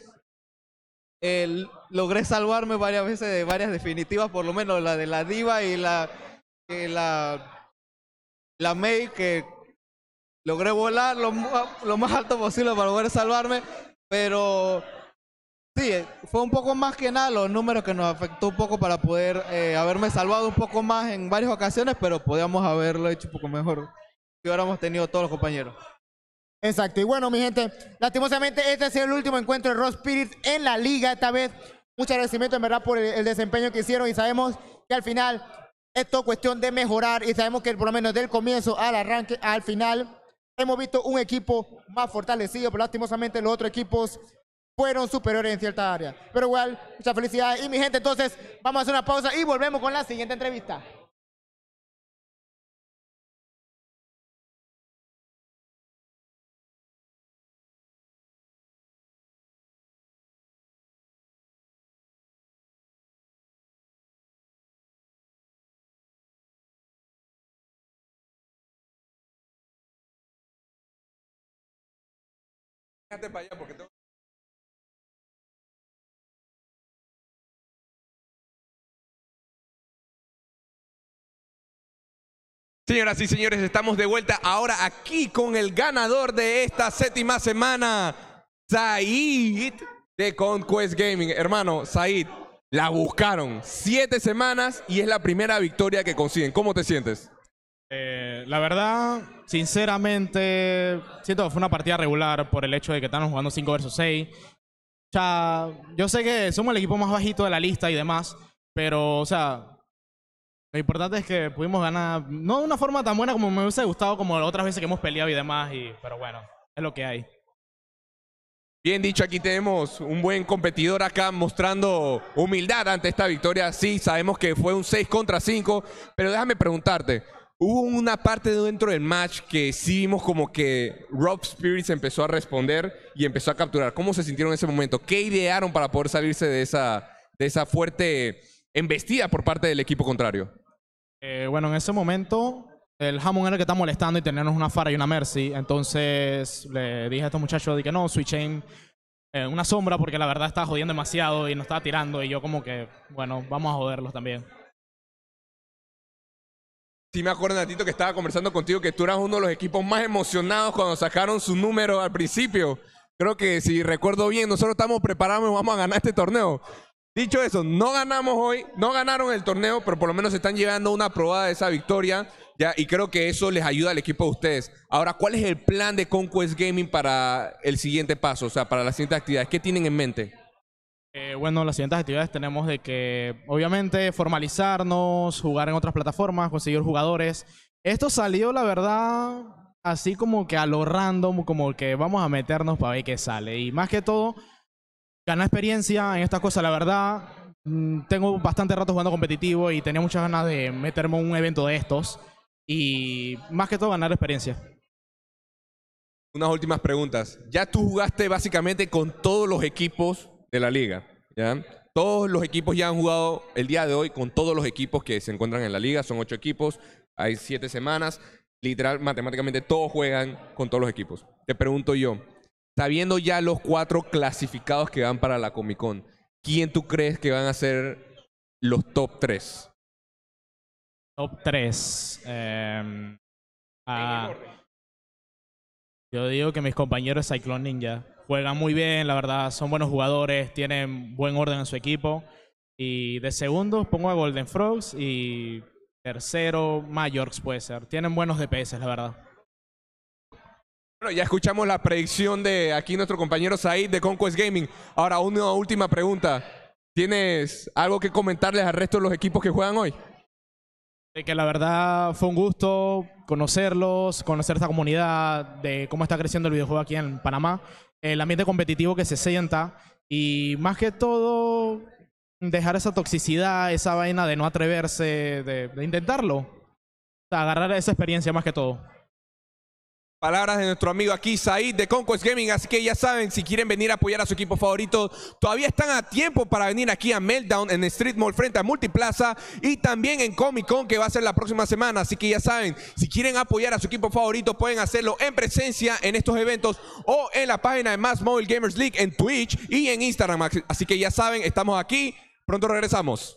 Eh, logré salvarme varias veces de varias definitivas, por lo menos la de la Diva y la, y la, la Mei, que logré volar lo, lo más alto posible para poder salvarme, pero sí, eh, fue un poco más que nada los números que nos afectó un poco para poder eh, haberme salvado un poco más en varias ocasiones, pero podíamos haberlo hecho un poco mejor si hubiéramos tenido todos los compañeros. Exacto. Y bueno, mi gente, lastimosamente este ha sido el último encuentro de Raw Spirit en la liga esta vez. Mucho agradecimiento en verdad por el, el desempeño que hicieron y sabemos que al final es todo cuestión de mejorar y sabemos que por lo menos del comienzo al arranque, al final, hemos visto un equipo más fortalecido, pero lastimosamente los otros equipos fueron superiores en cierta área. Pero igual, muchas felicidades. Y mi gente, entonces vamos a hacer una pausa y volvemos con la siguiente entrevista. Fíjate para allá porque tengo- Señoras y señores, estamos de vuelta ahora aquí con el ganador de esta séptima semana, Said de Conquest Gaming. Hermano, Said, la buscaron siete semanas y es la primera victoria que consiguen. ¿Cómo te sientes? Eh, la verdad, sinceramente, siento que fue una partida regular por el hecho de que estamos jugando cinco versus seis. O sea, yo sé que somos el equipo más bajito de la lista y demás, pero, o sea, lo importante es que pudimos ganar, no de una forma tan buena como me hubiese gustado, como otras veces que hemos peleado y demás, y, pero bueno, es lo que hay. Bien dicho, aquí tenemos un buen competidor acá mostrando humildad ante esta victoria. Sí, sabemos que fue un seis contra cinco, pero déjame preguntarte, hubo una parte dentro del match que sí vimos como que Rob Spirits empezó a responder y empezó a capturar. ¿Cómo se sintieron en ese momento? ¿Qué idearon para poder salirse de esa, de esa fuerte embestida por parte del equipo contrario? Eh, bueno, en ese momento, el Hammond era el que está molestando y tenernos una Fara y una Mercy. Entonces le dije a estos muchachos de que no, switchen eh, una sombra porque la verdad estaba jodiendo demasiado y nos estaba tirando. Y yo como que, bueno, vamos a joderlos también. Sí me acuerdo, Natito, que estaba conversando contigo que tú eras uno de los equipos más emocionados cuando sacaron su número al principio. Creo que si recuerdo bien, nosotros estamos preparados y vamos a ganar este torneo. Dicho eso, no ganamos hoy, no ganaron el torneo, pero por lo menos están llevando una probada de esa victoria, ¿ya? Y creo que eso les ayuda al equipo de ustedes. Ahora, ¿cuál es el plan de Conquest Gaming para el siguiente paso? O sea, para las siguientes actividades. ¿Qué tienen en mente? Eh, bueno, las siguientes actividades tenemos de que, obviamente, formalizarnos, jugar en otras plataformas, conseguir jugadores. Esto salió, la verdad, así como que a lo random, como que vamos a meternos para ver qué sale. Y más que todo, ganar experiencia en estas cosas, la verdad. mm, Tengo bastante rato jugando competitivo y tenía muchas ganas de meterme en un evento de estos. Y más que todo, ganar experiencia. Unas últimas preguntas. Ya tú jugaste básicamente con todos los equipos de la liga, ¿ya? Todos los equipos ya han jugado el día de hoy con todos los equipos que se encuentran en la liga. Son ocho equipos, hay siete semanas. Literal, matemáticamente todos juegan con todos los equipos. Te pregunto yo, sabiendo ya los cuatro clasificados que van para la Comic Con, ¿quién tú crees que van a ser los top tres? Top tres. Eh, ah, yo digo que mis compañeros de Cyclone Ninja juegan muy bien, la verdad, son buenos jugadores, tienen buen orden en su equipo. Y de segundos pongo a Golden Frogs y tercero Majorks puede ser. Tienen buenos D P S, la verdad. Bueno, ya escuchamos la predicción de aquí nuestro compañero Said de Conquest Gaming. Ahora, una última pregunta. ¿Tienes algo que comentarles al resto de los equipos que juegan hoy? De que la verdad fue un gusto conocerlos, conocer esta comunidad, de cómo está creciendo el videojuego aquí en Panamá, el ambiente competitivo que se sienta y más que todo dejar esa toxicidad, esa vaina de no atreverse, de, de intentarlo. O sea, agarrar esa experiencia más que todo. Palabras de nuestro amigo aquí, Said de Conquest Gaming. Así que ya saben, si quieren venir a apoyar a su equipo favorito, todavía están a tiempo para venir aquí a Meltdown en Street Mall frente a Multiplaza y también en Comic Con, que va a ser la próxima semana. Así que ya saben, si quieren apoyar a su equipo favorito, pueden hacerlo en presencia en estos eventos o en la página de Mass Mobile Gamers League en Twitch y en Instagram. Así que ya saben, estamos aquí. Pronto regresamos.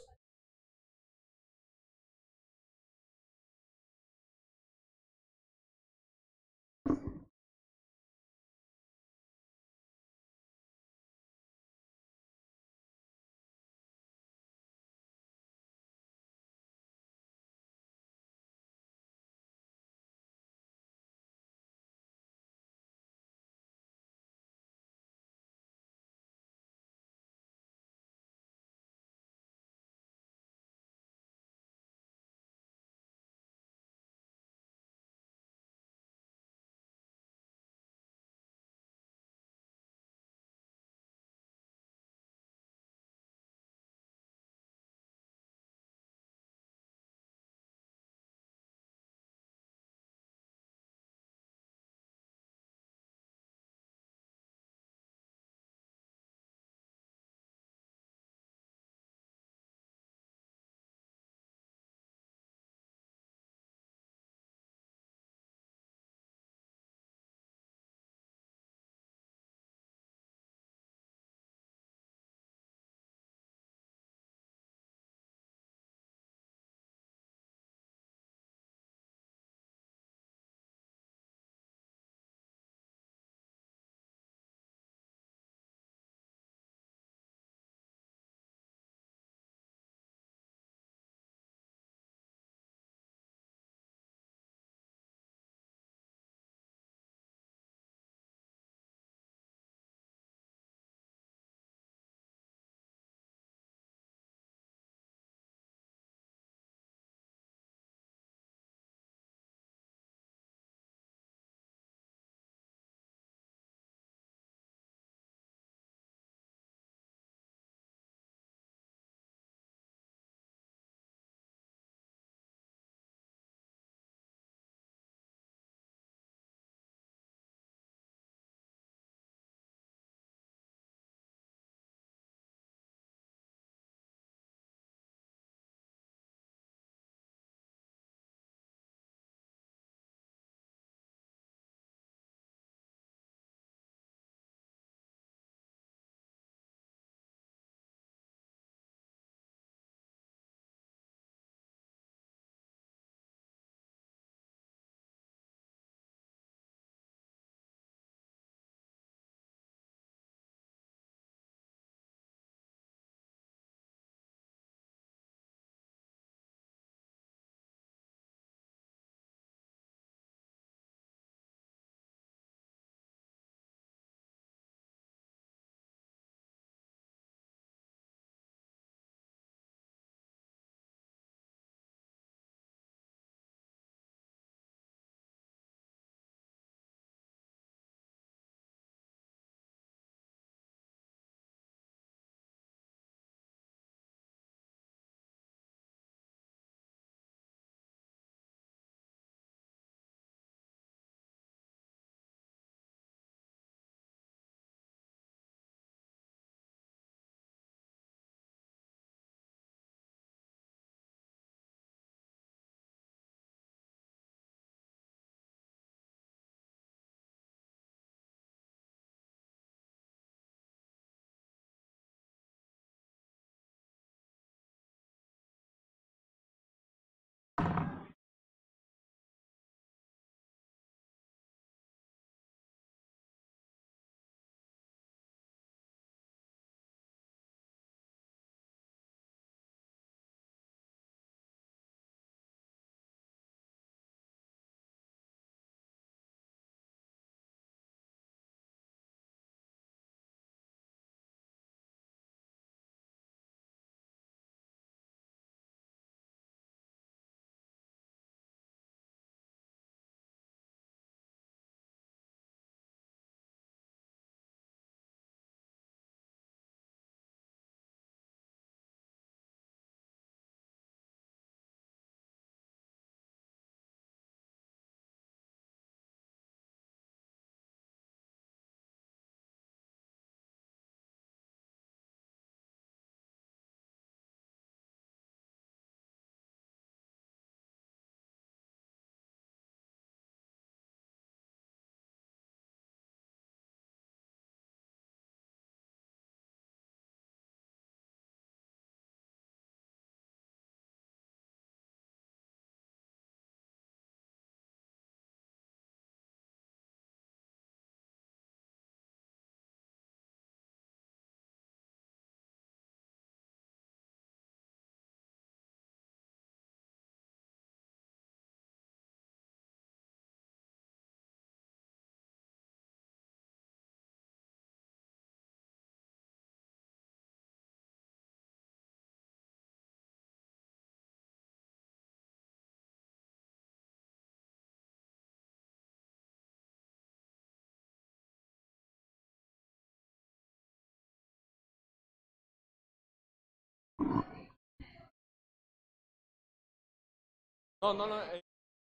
No, no, no. eh.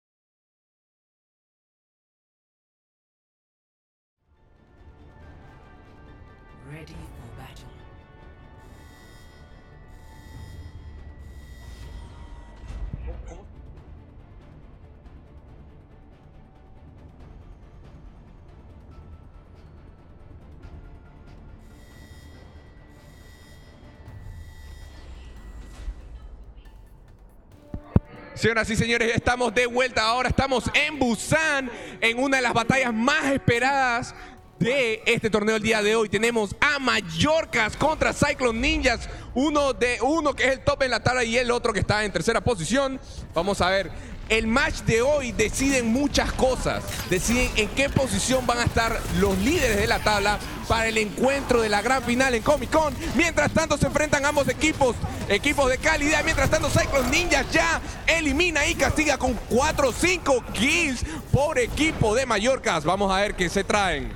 Ready for battle. Señoras y señores, ya estamos de vuelta. Ahora estamos en Busan, en una de las batallas más esperadas de este torneo el día de hoy. Tenemos a Mallorcas contra Cyclone Ninjas, uno de uno que es el top en la tabla y el otro que está en tercera posición. Vamos a ver, el match de hoy deciden muchas cosas, deciden en qué posición van a estar los líderes de la tabla para el encuentro de la gran final en Comic Con. Mientras tanto se enfrentan ambos equipos, equipos de calidad. Mientras tanto Cyclone Ninjas ya elimina y castiga con cuatro o cinco kills por equipo de Mallorcas. Vamos a ver qué se traen.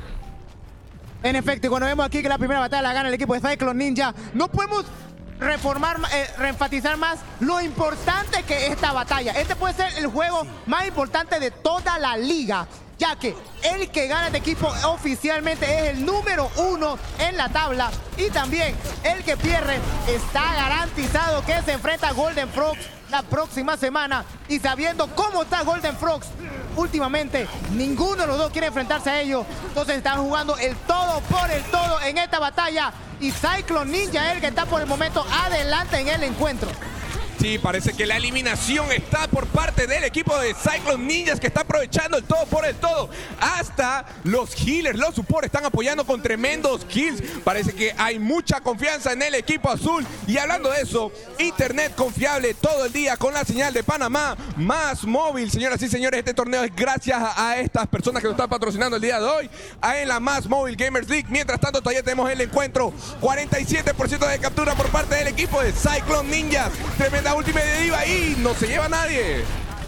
En efecto, y cuando vemos aquí que la primera batalla la gana el equipo de Cyclone Ninja, no podemos reformar, eh, reenfatizar más lo importante que es esta batalla. Este puede ser el juego más importante de toda la liga, ya que el que gana este equipo oficialmente es el número uno en la tabla, y también el que pierde está garantizado que se enfrenta a Golden Frogs la próxima semana. Y sabiendo cómo está Golden Frogs últimamente, ninguno de los dos quiere enfrentarse a ellos. Entonces están jugando el todo por el todo en esta batalla, y Cyclone Ninja es el que está por el momento adelante en el encuentro. Sí, parece que la eliminación está por parte del equipo de Cyclone Ninjas, que está aprovechando el todo por el todo. Hasta los healers, los support están apoyando con tremendos kills. Parece que hay mucha confianza en el equipo azul. Y hablando de eso, internet confiable todo el día con la señal de Panamá Más Móvil. Señoras y señores, este torneo es gracias a estas personas que nos están patrocinando el día de hoy, en la Más Móvil Gamers League. Mientras tanto, todavía tenemos el encuentro. cuarenta y siete por ciento de captura por parte del equipo de Cyclone Ninjas. Tremenda última de Diva y no se lleva a nadie.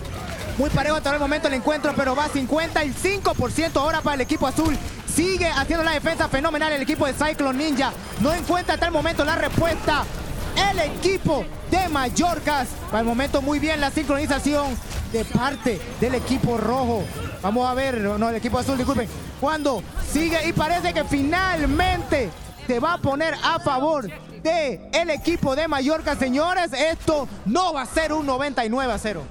Muy parejo hasta el momento el encuentro, pero va cincuenta y cinco por ciento ahora para el equipo azul. Sigue haciendo la defensa fenomenal el equipo de Cyclone Ninja. No encuentra hasta el momento la respuesta el equipo de Mallorcas. Para el momento muy bien la sincronización de parte del equipo rojo. Vamos a ver, no, el equipo azul, disculpen. Cuando sigue y parece que finalmente se va a poner a favor de el equipo de Mallorca. Señores, esto no va a ser un noventa y nueve a cero.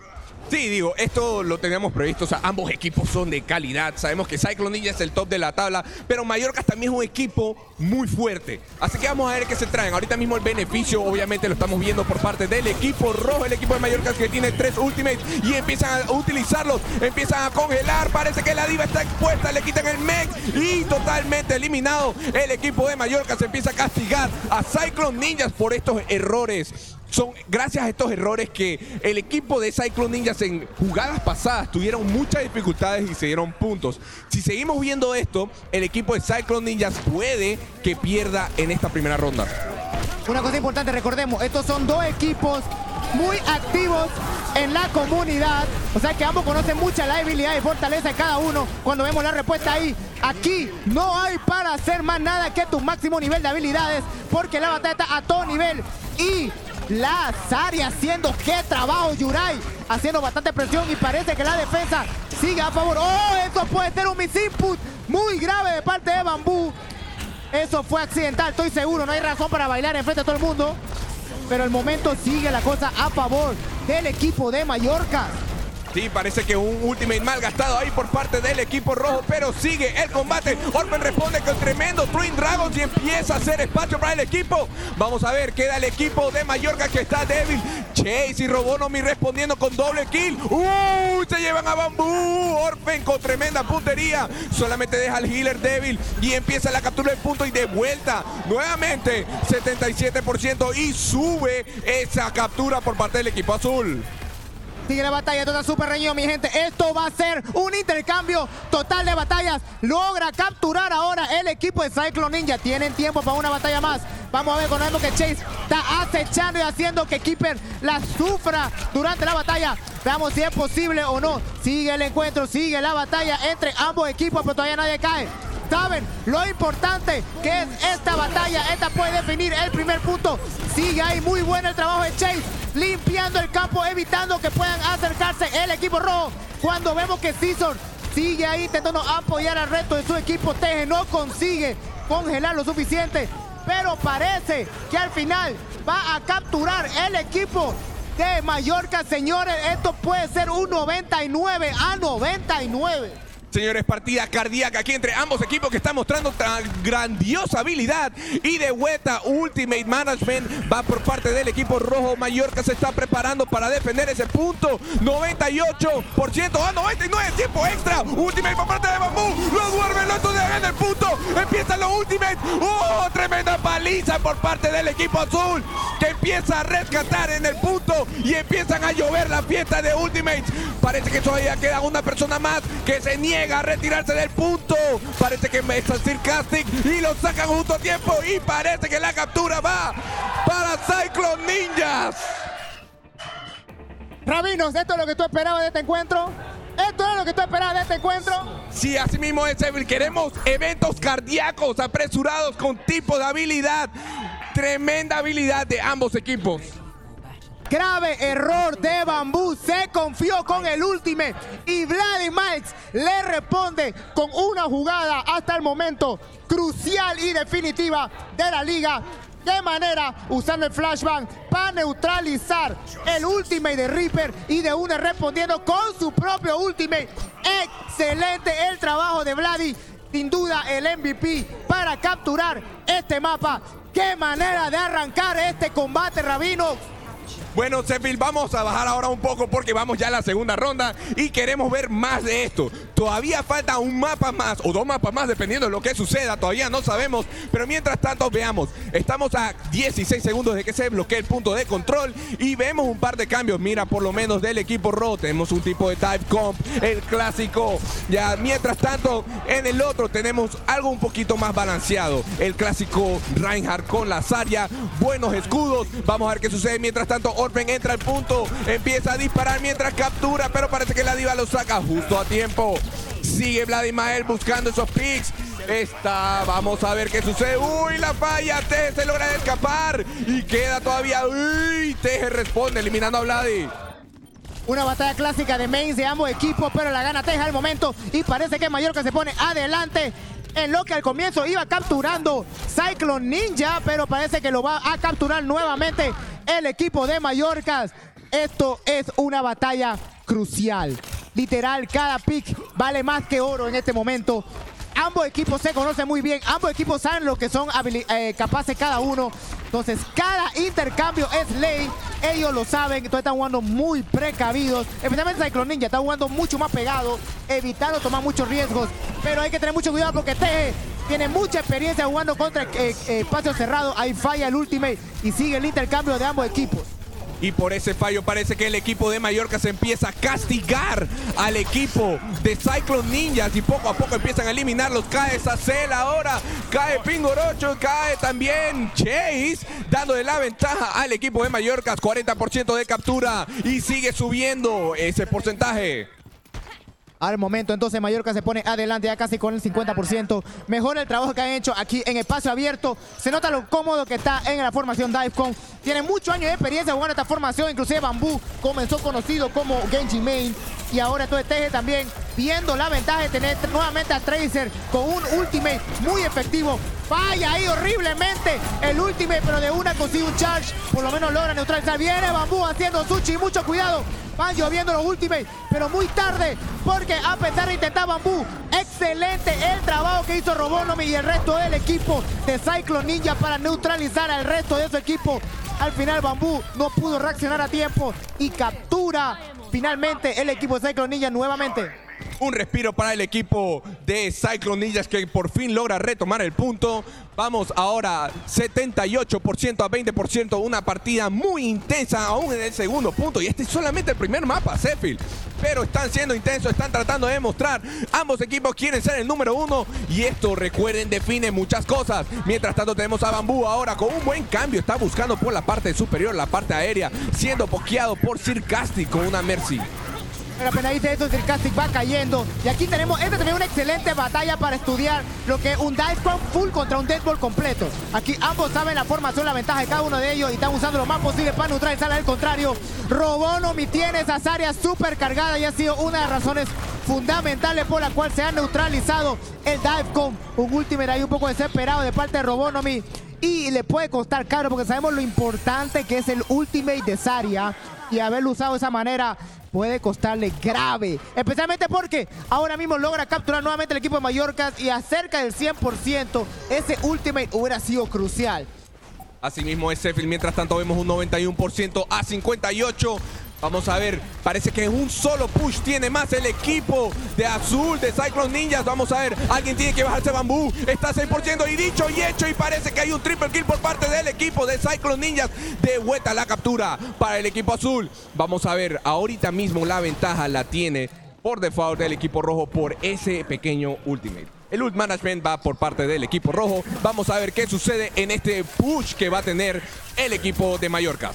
Sí, digo, esto lo teníamos previsto, o sea, ambos equipos son de calidad. Sabemos que Cyclone Ninja es el top de la tabla, pero Mallorcas también es un equipo muy fuerte. Así que vamos a ver qué se traen. Ahorita mismo el beneficio, obviamente, lo estamos viendo por parte del equipo rojo, el equipo de Mallorcas, que tiene tres ultimates y empiezan a utilizarlos, empiezan a congelar. Parece que la diva está expuesta, le quitan el mech y totalmente eliminado. El equipo de Mallorcas empieza a castigar a Cyclone Ninjas por estos errores. Son gracias a estos errores que el equipo de Cyclone Ninjas en jugadas pasadas tuvieron muchas dificultades y se dieron puntos. Si seguimos viendo esto, el equipo de Cyclone Ninjas puede que pierda en esta primera ronda. Una cosa importante, recordemos, estos son dos equipos muy activos en la comunidad. O sea que ambos conocen mucha la habilidad y fortaleza de cada uno. Cuando vemos la respuesta ahí, aquí no hay para hacer más nada que tu máximo nivel de habilidades, porque la batalla está a todo nivel. Y la Sari haciendo qué trabajo, Yurai haciendo bastante presión, y parece que la defensa sigue a favor. ¡Oh! Eso puede ser un misinput muy grave de parte de Bambú. Eso fue accidental, estoy seguro. No hay razón para bailar enfrente de todo el mundo, pero el momento sigue la cosa a favor del equipo de Mallorca. Sí, parece que un ultimate mal gastado ahí por parte del equipo rojo, pero sigue el combate. Orpen responde con tremendo Twin Dragons y empieza a hacer espacio para el equipo. Vamos a ver, queda el equipo de Mallorca que está débil. Chase y Robonomi respondiendo con doble kill. ¡Uh! Se llevan a Bambú. Orpen con tremenda puntería. Solamente deja al healer débil y empieza la captura del punto y de vuelta. Nuevamente, setenta y siete por ciento y sube esa captura por parte del equipo azul. Sigue la batalla, esto está súper reñido, mi gente. Esto va a ser un intercambio total de batallas. Logra capturar ahora el equipo de Cyclone Ninja. Tienen tiempo para una batalla más. Vamos a ver, cuando vemos que Chase está acechando y haciendo que Keeper la sufra durante la batalla. Veamos si es posible o no. Sigue el encuentro, sigue la batalla entre ambos equipos, pero todavía nadie cae. saben lo importante que es esta batalla. Esta puede definir el primer punto. Sigue ahí muy bueno el trabajo de Chase, limpiando el campo, evitando que puedan acercarse el equipo rojo. Cuando vemos que Caesar sigue ahí intentando apoyar al resto de su equipo, Teje no consigue congelar lo suficiente, pero parece que al final va a capturar el equipo de Mallorca. Señores, esto puede ser un noventa y nueve a noventa y nueve. Señores, partida cardíaca aquí entre ambos equipos que están mostrando tan grandiosa habilidad. Y de vuelta, Ultimate Management va por parte del equipo rojo. Mallorca se está preparando para defender ese punto. noventa y ocho por ciento a noventa y nueve, tiempo extra. Ultimate por parte de Bambú. Lo duerme, lo en el punto. Empiezan los Ultimate. ¡Oh! Tremenda paliza por parte del equipo azul, que empieza a rescatar en el punto y empiezan a llover la fiesta de Ultimates. Parece que todavía queda una persona más que se niega a retirarse del punto. Parece que es Sarcastic y lo sacan justo a tiempo y parece que la captura va para Cyclone Ninjas. Rabinos, ¿esto es lo que tú esperabas de este encuentro? ¿Esto es lo que tú esperabas de este encuentro? Sí, así mismo es, Evil. Queremos eventos cardíacos apresurados con tipo de habilidad. Tremenda habilidad de ambos equipos. Grave error de Bambú, se confió con el Ultimate y Vladimir le responde con una jugada hasta el momento crucial y definitiva de la liga. De manera, usando el flashbang para neutralizar el Ultimate de Reaper y de una respondiendo con su propio Ultimate. Excelente el trabajo de Vladi, sin duda el M V P para capturar este mapa. ¡Qué manera de arrancar este combate, Rabino! Bueno, Zephyr, vamos a bajar ahora un poco porque vamos ya a la segunda ronda y queremos ver más de esto. Todavía falta un mapa más o dos mapas más dependiendo de lo que suceda, todavía no sabemos, pero mientras tanto veamos, estamos a dieciséis segundos de que se bloquee el punto de control y vemos un par de cambios. Mira, por lo menos del equipo rojo tenemos un tipo de type comp, el clásico. Ya, mientras tanto, en el otro tenemos algo un poquito más balanceado, el clásico Reinhardt con la Zarya, buenos escudos. Vamos a ver qué sucede. Mientras tanto, Orben entra al punto, empieza a disparar mientras captura, pero parece que la diva lo saca justo a tiempo. Sigue Vladimir buscando esos picks. Está, vamos a ver qué sucede. Uy, la falla. Teje se logra escapar y queda todavía. Uy, Teje responde eliminando a Vladi. Una batalla clásica de mains de ambos equipos, pero la gana Teje al momento y parece que Mallorca se pone adelante. En lo que al comienzo iba capturando Cyclone Ninja, pero parece que lo va a capturar nuevamente el equipo de Mallorca. Esto es una batalla crucial. Literal, cada pick vale más que oro en este momento. Ambos equipos se conocen muy bien. Ambos equipos saben lo que son eh, capaces cada uno. Entonces, cada intercambio es ley. Ellos lo saben. Entonces, están jugando muy precavidos. Especialmente Cyclone Ninja está jugando mucho más pegado, evitando tomar muchos riesgos. Pero hay que tener mucho cuidado porque Teje tiene mucha experiencia jugando contra eh, eh, espacio cerrado. Ahí falla el Ultimate y sigue el intercambio de ambos equipos. Y por ese fallo parece que el equipo de Mallorca se empieza a castigar al equipo de Cyclone Ninjas y poco a poco empiezan a eliminarlos. Cae Sacel ahora, cae Pingorocho, cae también Chase, dándole la ventaja al equipo de Mallorca. cuarenta por ciento de captura y sigue subiendo ese porcentaje. Al momento, entonces, Mallorca se pone adelante ya casi con el cincuenta por ciento. Mejora el trabajo que han hecho aquí en espacio abierto. Se nota lo cómodo que está en la formación Divecon. Tiene muchos años de experiencia jugando esta formación. Inclusive Bambú comenzó conocido como Genji Main. Y ahora entonces Teje también viendo la ventaja de tener nuevamente a Tracer con un Ultimate muy efectivo. Falla ahí horriblemente el Ultimate, pero de una consigue un charge. Por lo menos logra neutralizar. Viene Bambú haciendo Sushi. Mucho cuidado. Van lloviendo los Ultimates, pero muy tarde, porque a pesar de intentar Bambú, excelente el trabajo que hizo Robonomi y el resto del equipo de Cyclone Ninja para neutralizar al resto de su equipo. Al final Bambú no pudo reaccionar a tiempo y captura finalmente el equipo de Cyclone Ninja nuevamente. Un respiro para el equipo de Cyclone Ninjas que por fin logra retomar el punto. Vamos ahora setenta y ocho por ciento a veinte por ciento. Una partida muy intensa aún en el segundo punto. Y este es solamente el primer mapa, Zephyr. Pero están siendo intensos, están tratando de demostrar. Ambos equipos quieren ser el número uno. Y esto, recuerden, define muchas cosas. Mientras tanto tenemos a Bambú ahora con un buen cambio. Está buscando por la parte superior, la parte aérea. Siendo pokeado por Sarcastic con una Mercy. Pero apenas dice eso, Sarcastic va cayendo. Y aquí tenemos, esta también una excelente batalla para estudiar lo que es un Dive Bomb full contra un Death Ball completo. Aquí ambos saben la formación, la ventaja de cada uno de ellos y están usando lo más posible para neutralizar al contrario. Robonomi tiene esas áreas súper cargadas y ha sido una de las razones fundamentales por la cual se ha neutralizado el Dive con un Ultimate ahí un poco desesperado de parte de Robonomi. Y le puede costar caro porque sabemos lo importante que es el Ultimate de Zarya. Y haberlo usado de esa manera puede costarle grave. Especialmente porque ahora mismo logra capturar nuevamente el equipo de Mallorca y a cerca del cien por ciento ese Ultimate hubiera sido crucial. Asimismo es Zephyl, mientras tanto vemos un noventa y uno por ciento a cincuenta y ocho. Vamos a ver, parece que un solo push tiene más el equipo de azul, de Cyclone Ninjas. Vamos a ver, alguien tiene que bajarse Bambú. Está seis por ciento y dicho y hecho. Y parece que hay un triple kill por parte del equipo de Cyclone Ninjas. De vuelta la captura para el equipo azul. Vamos a ver, ahorita mismo la ventaja la tiene por default del equipo rojo por ese pequeño ultimate. El ult management va por parte del equipo rojo. Vamos a ver qué sucede en este push que va a tener el equipo de Mallorca.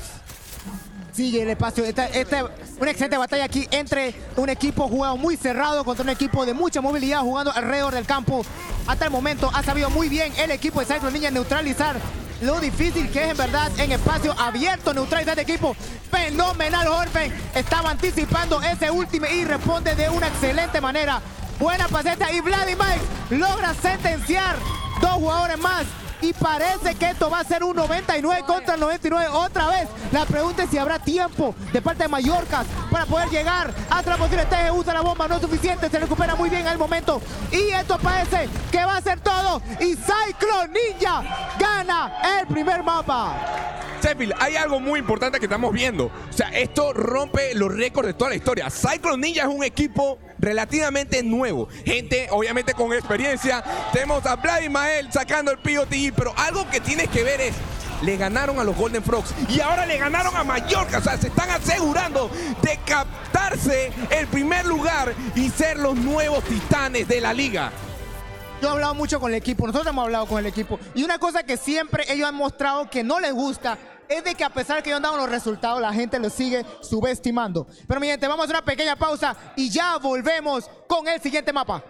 Sigue el espacio. Esta, esta una excelente batalla aquí entre un equipo jugado muy cerrado contra un equipo de mucha movilidad jugando alrededor del campo. Hasta el momento ha sabido muy bien el equipo de Cyclone Ninja neutralizar lo difícil que es en verdad en espacio abierto neutralizar este equipo. Fenomenal Orben. Estaba anticipando ese último y responde de una excelente manera. Buena paseta y Vladimir logra sentenciar dos jugadores más. Y parece que esto va a ser un noventa y nueve contra el noventa y nueve otra vez. La pregunta es si habrá tiempo de parte de Mallorca para poder llegar hasta la posible T G. Usa la bomba, no es suficiente, se recupera muy bien al momento. Y esto parece que va a ser todo. Y Cyclone Ninja gana el primer mapa. Zephyl, hay algo muy importante que estamos viendo. O sea, esto rompe los récords de toda la historia. Cyclone Ninja es un equipo relativamente nuevo. Gente, obviamente, con experiencia. Tenemos a Vladimir sacando el P O T G, pero algo que tienes que ver es, le ganaron a los Golden Frogs y ahora le ganaron a Mallorca. O sea, se están asegurando de captarse el primer lugar y ser los nuevos titanes de la liga. Yo he hablado mucho con el equipo, nosotros hemos hablado con el equipo. Y una cosa que siempre ellos han mostrado que no les gusta es de que a pesar de que ellos han dado los resultados, la gente los sigue subestimando. Pero mi gente, vamos a hacer una pequeña pausa y ya volvemos con el siguiente mapa.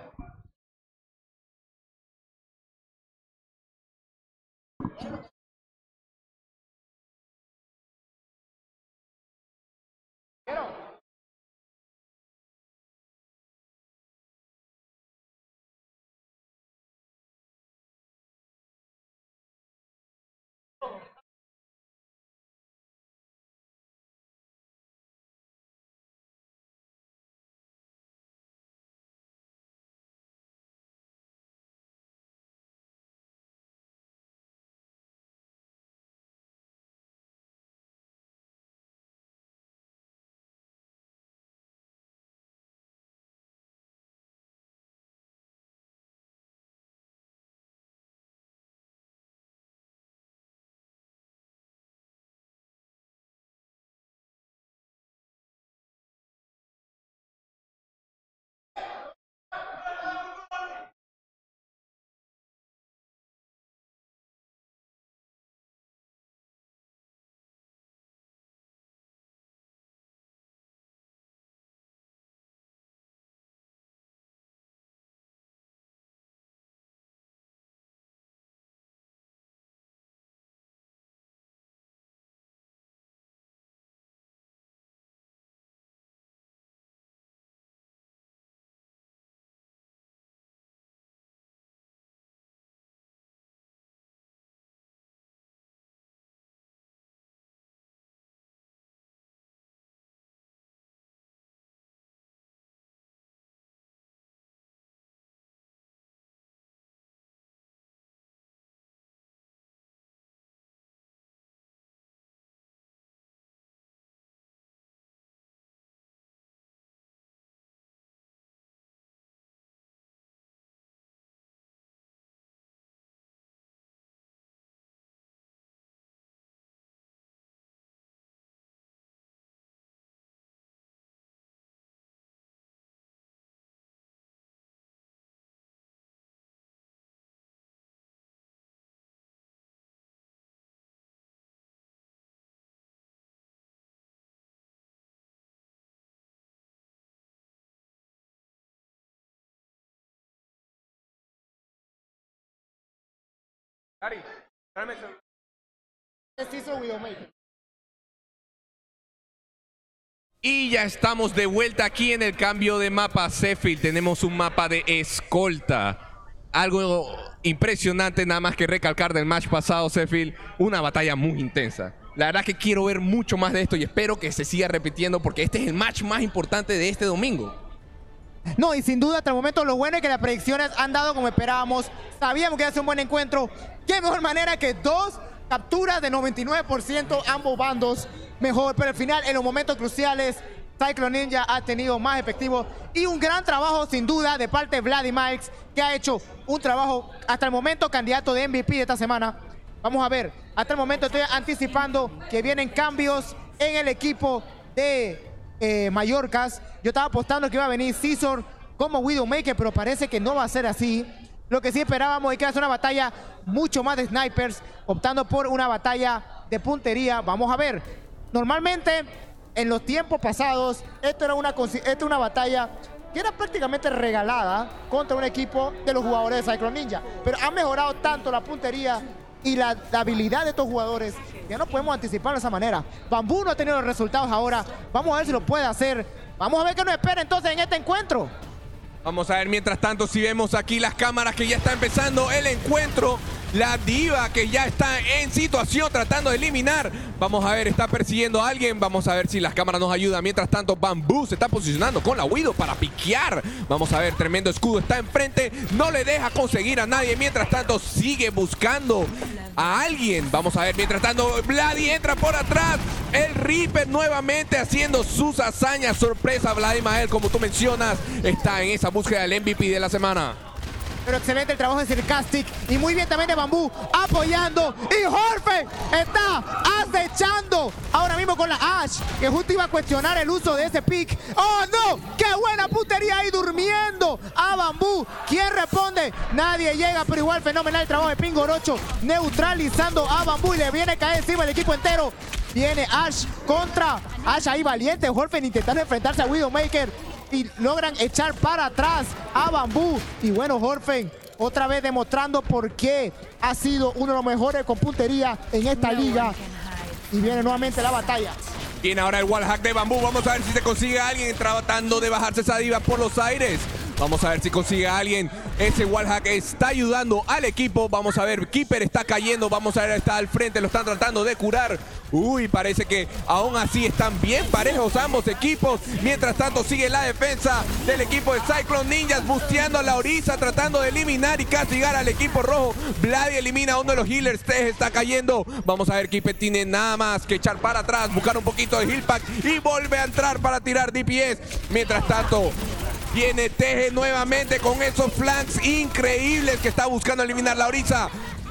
Y ya estamos de vuelta aquí en el cambio de mapa. Sheffield, tenemos un mapa de escolta. Algo impresionante, nada más que recalcar del match pasado, Sheffield. Una batalla muy intensa. La verdad que quiero ver mucho más de esto y espero que se siga repitiendo porque este es el match más importante de este domingo. No, y sin duda hasta el momento lo bueno es que las predicciones han dado como esperábamos. Sabíamos que iba a ser un buen encuentro. Qué mejor manera que dos capturas de noventa y nueve por ciento ambos bandos. Mejor, pero al final en los momentos cruciales Cyclone Ninja ha tenido más efectivo y un gran trabajo sin duda de parte de Vladimir, que ha hecho un trabajo hasta el momento candidato de M V P de esta semana. Vamos a ver, hasta el momento estoy anticipando que vienen cambios en el equipo de eh, Mallorcas. Yo estaba apostando que iba a venir Scizor como Widowmaker, pero parece que no va a ser así. Lo que sí esperábamos es que iba a ser una batalla mucho más de snipers, optando por una batalla de puntería. Vamos a ver, normalmente en los tiempos pasados esto era una, esto era una batalla que era prácticamente regalada contra un equipo de los jugadores de Cyclone Ninja, pero ha mejorado tanto la puntería y la, la habilidad de estos jugadores, ya no podemos anticiparlo de esa manera. Bambú no ha tenido los resultados ahora, vamos a ver si lo puede hacer. Vamos a ver qué nos espera entonces en este encuentro. Vamos a ver mientras tanto si vemos aquí las cámaras que ya está empezando el encuentro. La diva que ya está en situación tratando de eliminar. Vamos a ver, está persiguiendo a alguien. Vamos a ver si las cámaras nos ayudan. Mientras tanto, Bambú se está posicionando con la Widow para piquear. Vamos a ver, tremendo escudo está enfrente. No le deja conseguir a nadie. Mientras tanto, sigue buscando a alguien. Vamos a ver, mientras tanto, Vladi entra por atrás. El Reaper nuevamente haciendo sus hazañas. Sorpresa, Vladimir, como tú mencionas, está en esa búsqueda del M V P de la semana. Pero excelente el trabajo de Sarcastic y muy bien también de Bambú apoyando. Y Jorfe está acechando ahora mismo con la Ash, que justo iba a cuestionar el uso de ese pick. ¡Oh, no! ¡Qué buena puntería ahí durmiendo a Bambú! ¿Quién responde? Nadie llega, pero igual fenomenal el trabajo de Pingorocho neutralizando a Bambú y le viene a caer encima el equipo entero. Viene Ash contra Ash ahí valiente. Jorfe intentando enfrentarse a Widowmaker y logran echar para atrás a Bambú. Y bueno, Jorfen otra vez demostrando por qué ha sido uno de los mejores con puntería en esta liga. Y viene nuevamente la batalla. Viene ahora el wallhack de Bambú. Vamos a ver si se consigue a alguien tratando de bajarse esa diva por los aires. Vamos a ver si consigue a alguien. Ese wallhack está ayudando al equipo. Vamos a ver, Keeper está cayendo. Vamos a ver, está al frente, lo están tratando de curar. Uy, parece que aún así están bien parejos ambos equipos. Mientras tanto sigue la defensa del equipo de Cyclone Ninjas, busteando a la Orisa, tratando de eliminar y castigar al equipo rojo. Vladi elimina a uno de los healers. Tej está cayendo. Vamos a ver, Keeper tiene nada más que echar para atrás, buscar un poquito de heal pack y vuelve a entrar para tirar D P S. Mientras tanto, viene Tej nuevamente con esos flanks increíbles que está buscando eliminar la Orisa.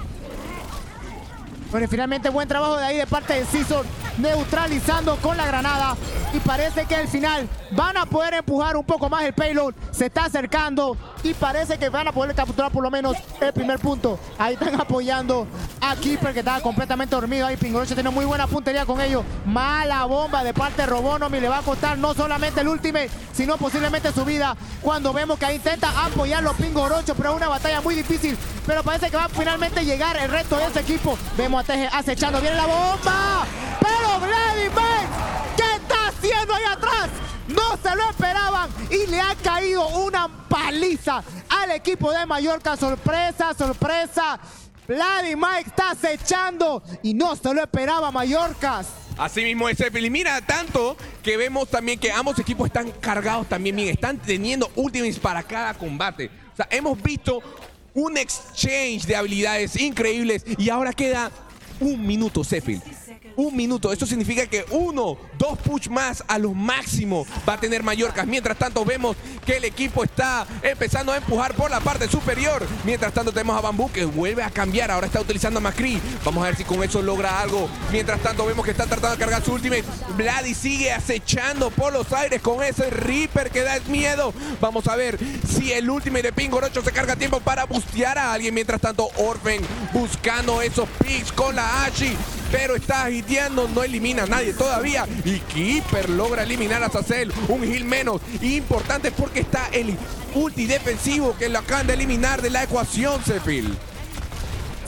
Bueno, y finalmente buen trabajo de ahí de parte de Scizor, neutralizando con la granada. Y parece que al final van a poder empujar un poco más el payload. Se está acercando y parece que van a poder capturar por lo menos el primer punto. Ahí están apoyando a Keeper, que estaba completamente dormido. Ahí Pingorocho tiene muy buena puntería con ellos. Mala bomba de parte de Robonomi. Le va a costar no solamente el ultimate, sino posiblemente su vida. Cuando vemos que ahí intenta apoyarlo Pingorocho, pero es una batalla muy difícil. Pero parece que va a finalmente llegar el resto de ese equipo. Vemos a Tej acechando. Viene la bomba. Pero Vladimir, ¿qué está haciendo ahí atrás? No se lo esperaban y le ha caído una paliza al equipo de Mallorca. Sorpresa, sorpresa. Vladimir está acechando y no se lo esperaba Mallorca. Así mismo es, Sheffield. Y mira, tanto que vemos también que ambos equipos están cargados también bien. Están teniendo ultimates para cada combate. O sea, hemos visto un exchange de habilidades increíbles y ahora queda un minuto, Sheffield. Un minuto. Esto significa que uno, dos push más a lo máximo va a tener Mallorca. Mientras tanto vemos que el equipo está empezando a empujar por la parte superior. Mientras tanto tenemos a Bambú que vuelve a cambiar. Ahora está utilizando a Macri. Vamos a ver si con eso logra algo. Mientras tanto vemos que está tratando de cargar su ultimate. Vladi sigue acechando por los aires con ese Reaper que da miedo. Vamos a ver si el ultimate de Pingorocho se carga a tiempo para bustear a alguien. Mientras tanto Orphan buscando esos picks con la Ashi, pero está agiteando, no elimina a nadie todavía. Y Keeper logra eliminar a Sazel, un heal menos. Importante porque está el ulti defensivo que lo acaban de eliminar de la ecuación, Sheffield.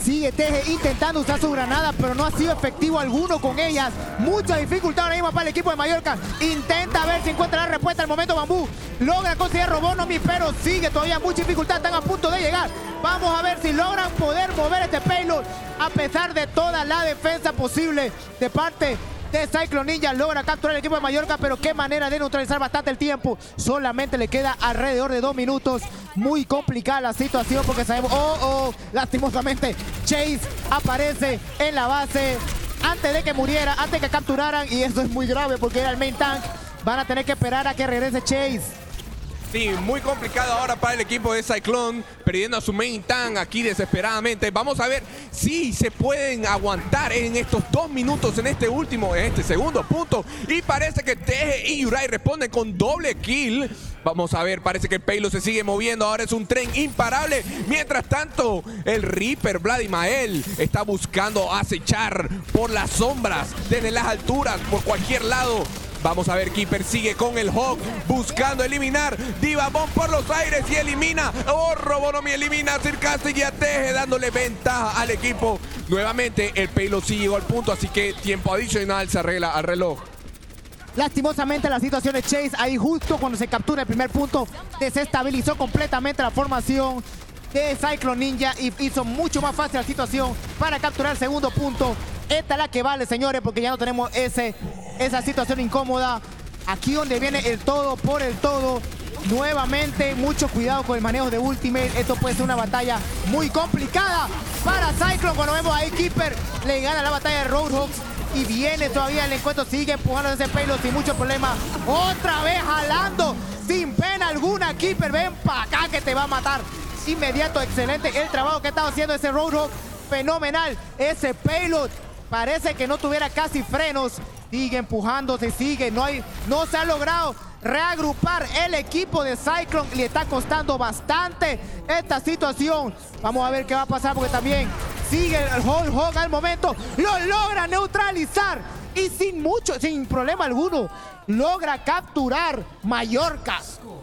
Sigue Teje intentando usar su granada, pero no ha sido efectivo alguno con ellas. Mucha dificultad ahora mismo para el equipo de Mallorca. Intenta ver si encuentra la respuesta. Al momento Bambú logra conseguir Robonomi, pero sigue todavía mucha dificultad. Están a punto de llegar. Vamos a ver si logran poder mover este payload a pesar de toda la defensa posible de parte de Cyclone Ninja. Logra capturar el equipo de Mallorca, pero qué manera de neutralizar bastante el tiempo. Solamente le queda alrededor de dos minutos. Muy complicada la situación porque sabemos... Oh, oh, lastimosamente Chase aparece en la base antes de que muriera, antes de que capturaran, y eso es muy grave porque era el main tank. Van a tener que esperar a que regrese Chase. Sí, muy complicado ahora para el equipo de Cyclone, perdiendo a su main tank aquí desesperadamente. Vamos a ver si se pueden aguantar en estos dos minutos, en este último, en este segundo punto. Y parece que Teje y Yurei responden con doble kill. Vamos a ver, parece que el payload se sigue moviendo. Ahora es un tren imparable. Mientras tanto, el Reaper Vladimael está buscando acechar por las sombras, desde las alturas, por cualquier lado. Vamos a ver, Keeper sigue con el Hawk, buscando eliminar. Divamon por los aires y elimina. Oh, Robonomi elimina a Circastic y a Teje, dándole ventaja al equipo. Nuevamente, el payload sí llegó al punto, así que tiempo adicional se arregla al reloj. Lastimosamente la situación de Chase ahí justo cuando se captura el primer punto desestabilizó completamente la formación de Cyclone Ninja y hizo mucho más fácil la situación para capturar el segundo punto. Esta es la que vale, señores, porque ya no tenemos ese, esa situación incómoda. Aquí donde viene el todo por el todo. Nuevamente, mucho cuidado con el manejo de Ultimate. Esto puede ser una batalla muy complicada para Cyclone. Cuando vemos ahí Keeper le gana la batalla de Roadhogs y viene todavía el encuentro. Sigue empujando ese payload sin mucho problema. Otra vez jalando sin pena alguna. Keeper, ven para acá que te va a matar. Inmediato, excelente el trabajo que estaba haciendo ese Roadhog. Fenomenal ese payload. Parece que no tuviera casi frenos. Sigue empujándose, sigue. No, hay, no se ha logrado reagrupar el equipo de Cyclone. Le está costando bastante esta situación. Vamos a ver qué va a pasar porque también sigue el Whole Hog al momento. Lo logra neutralizar y sin mucho, sin problema alguno, logra capturar Mallorca.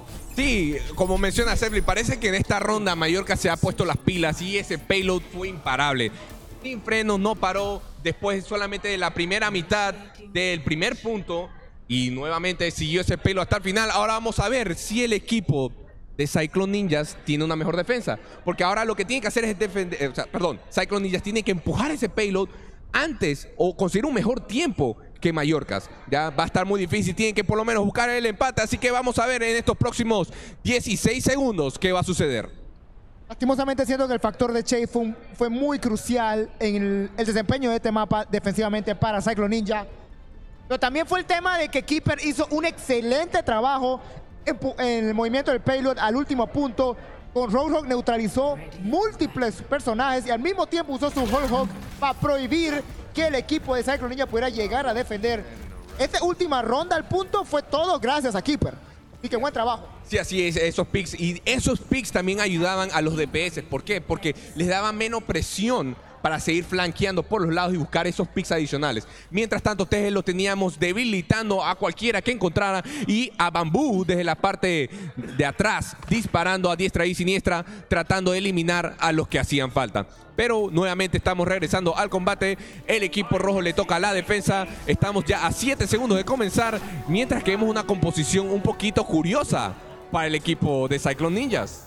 Sí, como menciona Zephyr, parece que en esta ronda Mallorca se ha puesto las pilas y ese payload fue imparable. Sin frenos, no paró. Después solamente de la primera mitad del primer punto y nuevamente siguió ese payload hasta el final. Ahora vamos a ver si el equipo de Cyclone Ninjas tiene una mejor defensa. Porque ahora lo que tiene que hacer es defender, eh, o sea, perdón, Cyclone Ninjas tiene que empujar ese payload antes o conseguir un mejor tiempo que Mallorcas. Ya va a estar muy difícil, tienen que por lo menos buscar el empate, así que vamos a ver en estos próximos dieciséis segundos qué va a suceder. Lastimosamente siento que el factor de Chase fue, fue muy crucial en el, el desempeño de este mapa defensivamente para Cyclone Ninja. Pero también fue el tema de que Keeper hizo un excelente trabajo en, en el movimiento del payload al último punto. Con Roadhog neutralizó múltiples personajes y al mismo tiempo usó su Whole Hog para prohibir que el equipo de Cyclone Ninja pudiera llegar a defender. Esta última ronda al punto fue todo gracias a Keeper. Y que buen trabajo. Sí, así es, esos picks. Y esos picks también ayudaban a los D P S. ¿Por qué? Porque les daban menos presión para seguir flanqueando por los lados y buscar esos picks adicionales. Mientras tanto, Teje lo teníamos debilitando a cualquiera que encontrara y a Bambú desde la parte de atrás, disparando a diestra y siniestra, tratando de eliminar a los que hacían falta. Pero nuevamente estamos regresando al combate. El equipo rojo le toca la defensa. Estamos ya a siete segundos de comenzar, mientras que vemos una composición un poquito curiosa para el equipo de Cyclone Ninjas.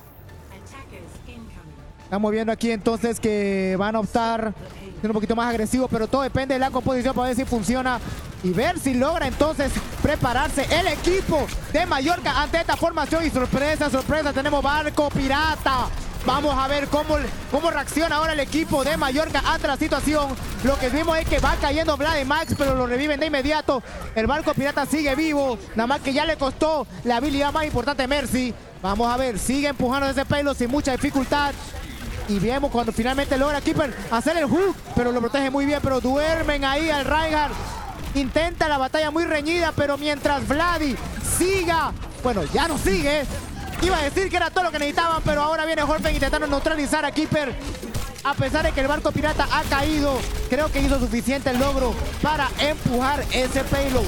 Estamos viendo aquí entonces que van a optar siendo un poquito más agresivos, pero todo depende de la composición para ver si funciona y ver si logra entonces prepararse el equipo de Mallorca ante esta formación. Y sorpresa, sorpresa, tenemos barco pirata. Vamos a ver cómo, cómo reacciona ahora el equipo de Mallorca ante la situación. Lo que vimos es que va cayendo Vladimax, pero lo reviven de inmediato. El barco pirata sigue vivo, nada más que ya le costó la habilidad más importante, Mercy. Vamos a ver, sigue empujando ese pelo sin mucha dificultad. Y vemos cuando finalmente logra Keeper hacer el hook, pero lo protege muy bien, pero duermen ahí al Reinhardt. Intenta la batalla muy reñida, pero mientras Vladi siga, bueno, ya no sigue. Iba a decir que era todo lo que necesitaban, pero ahora viene Horfeng intentando neutralizar a Keeper. A pesar de que el barco pirata ha caído, creo que hizo suficiente el logro para empujar ese payload.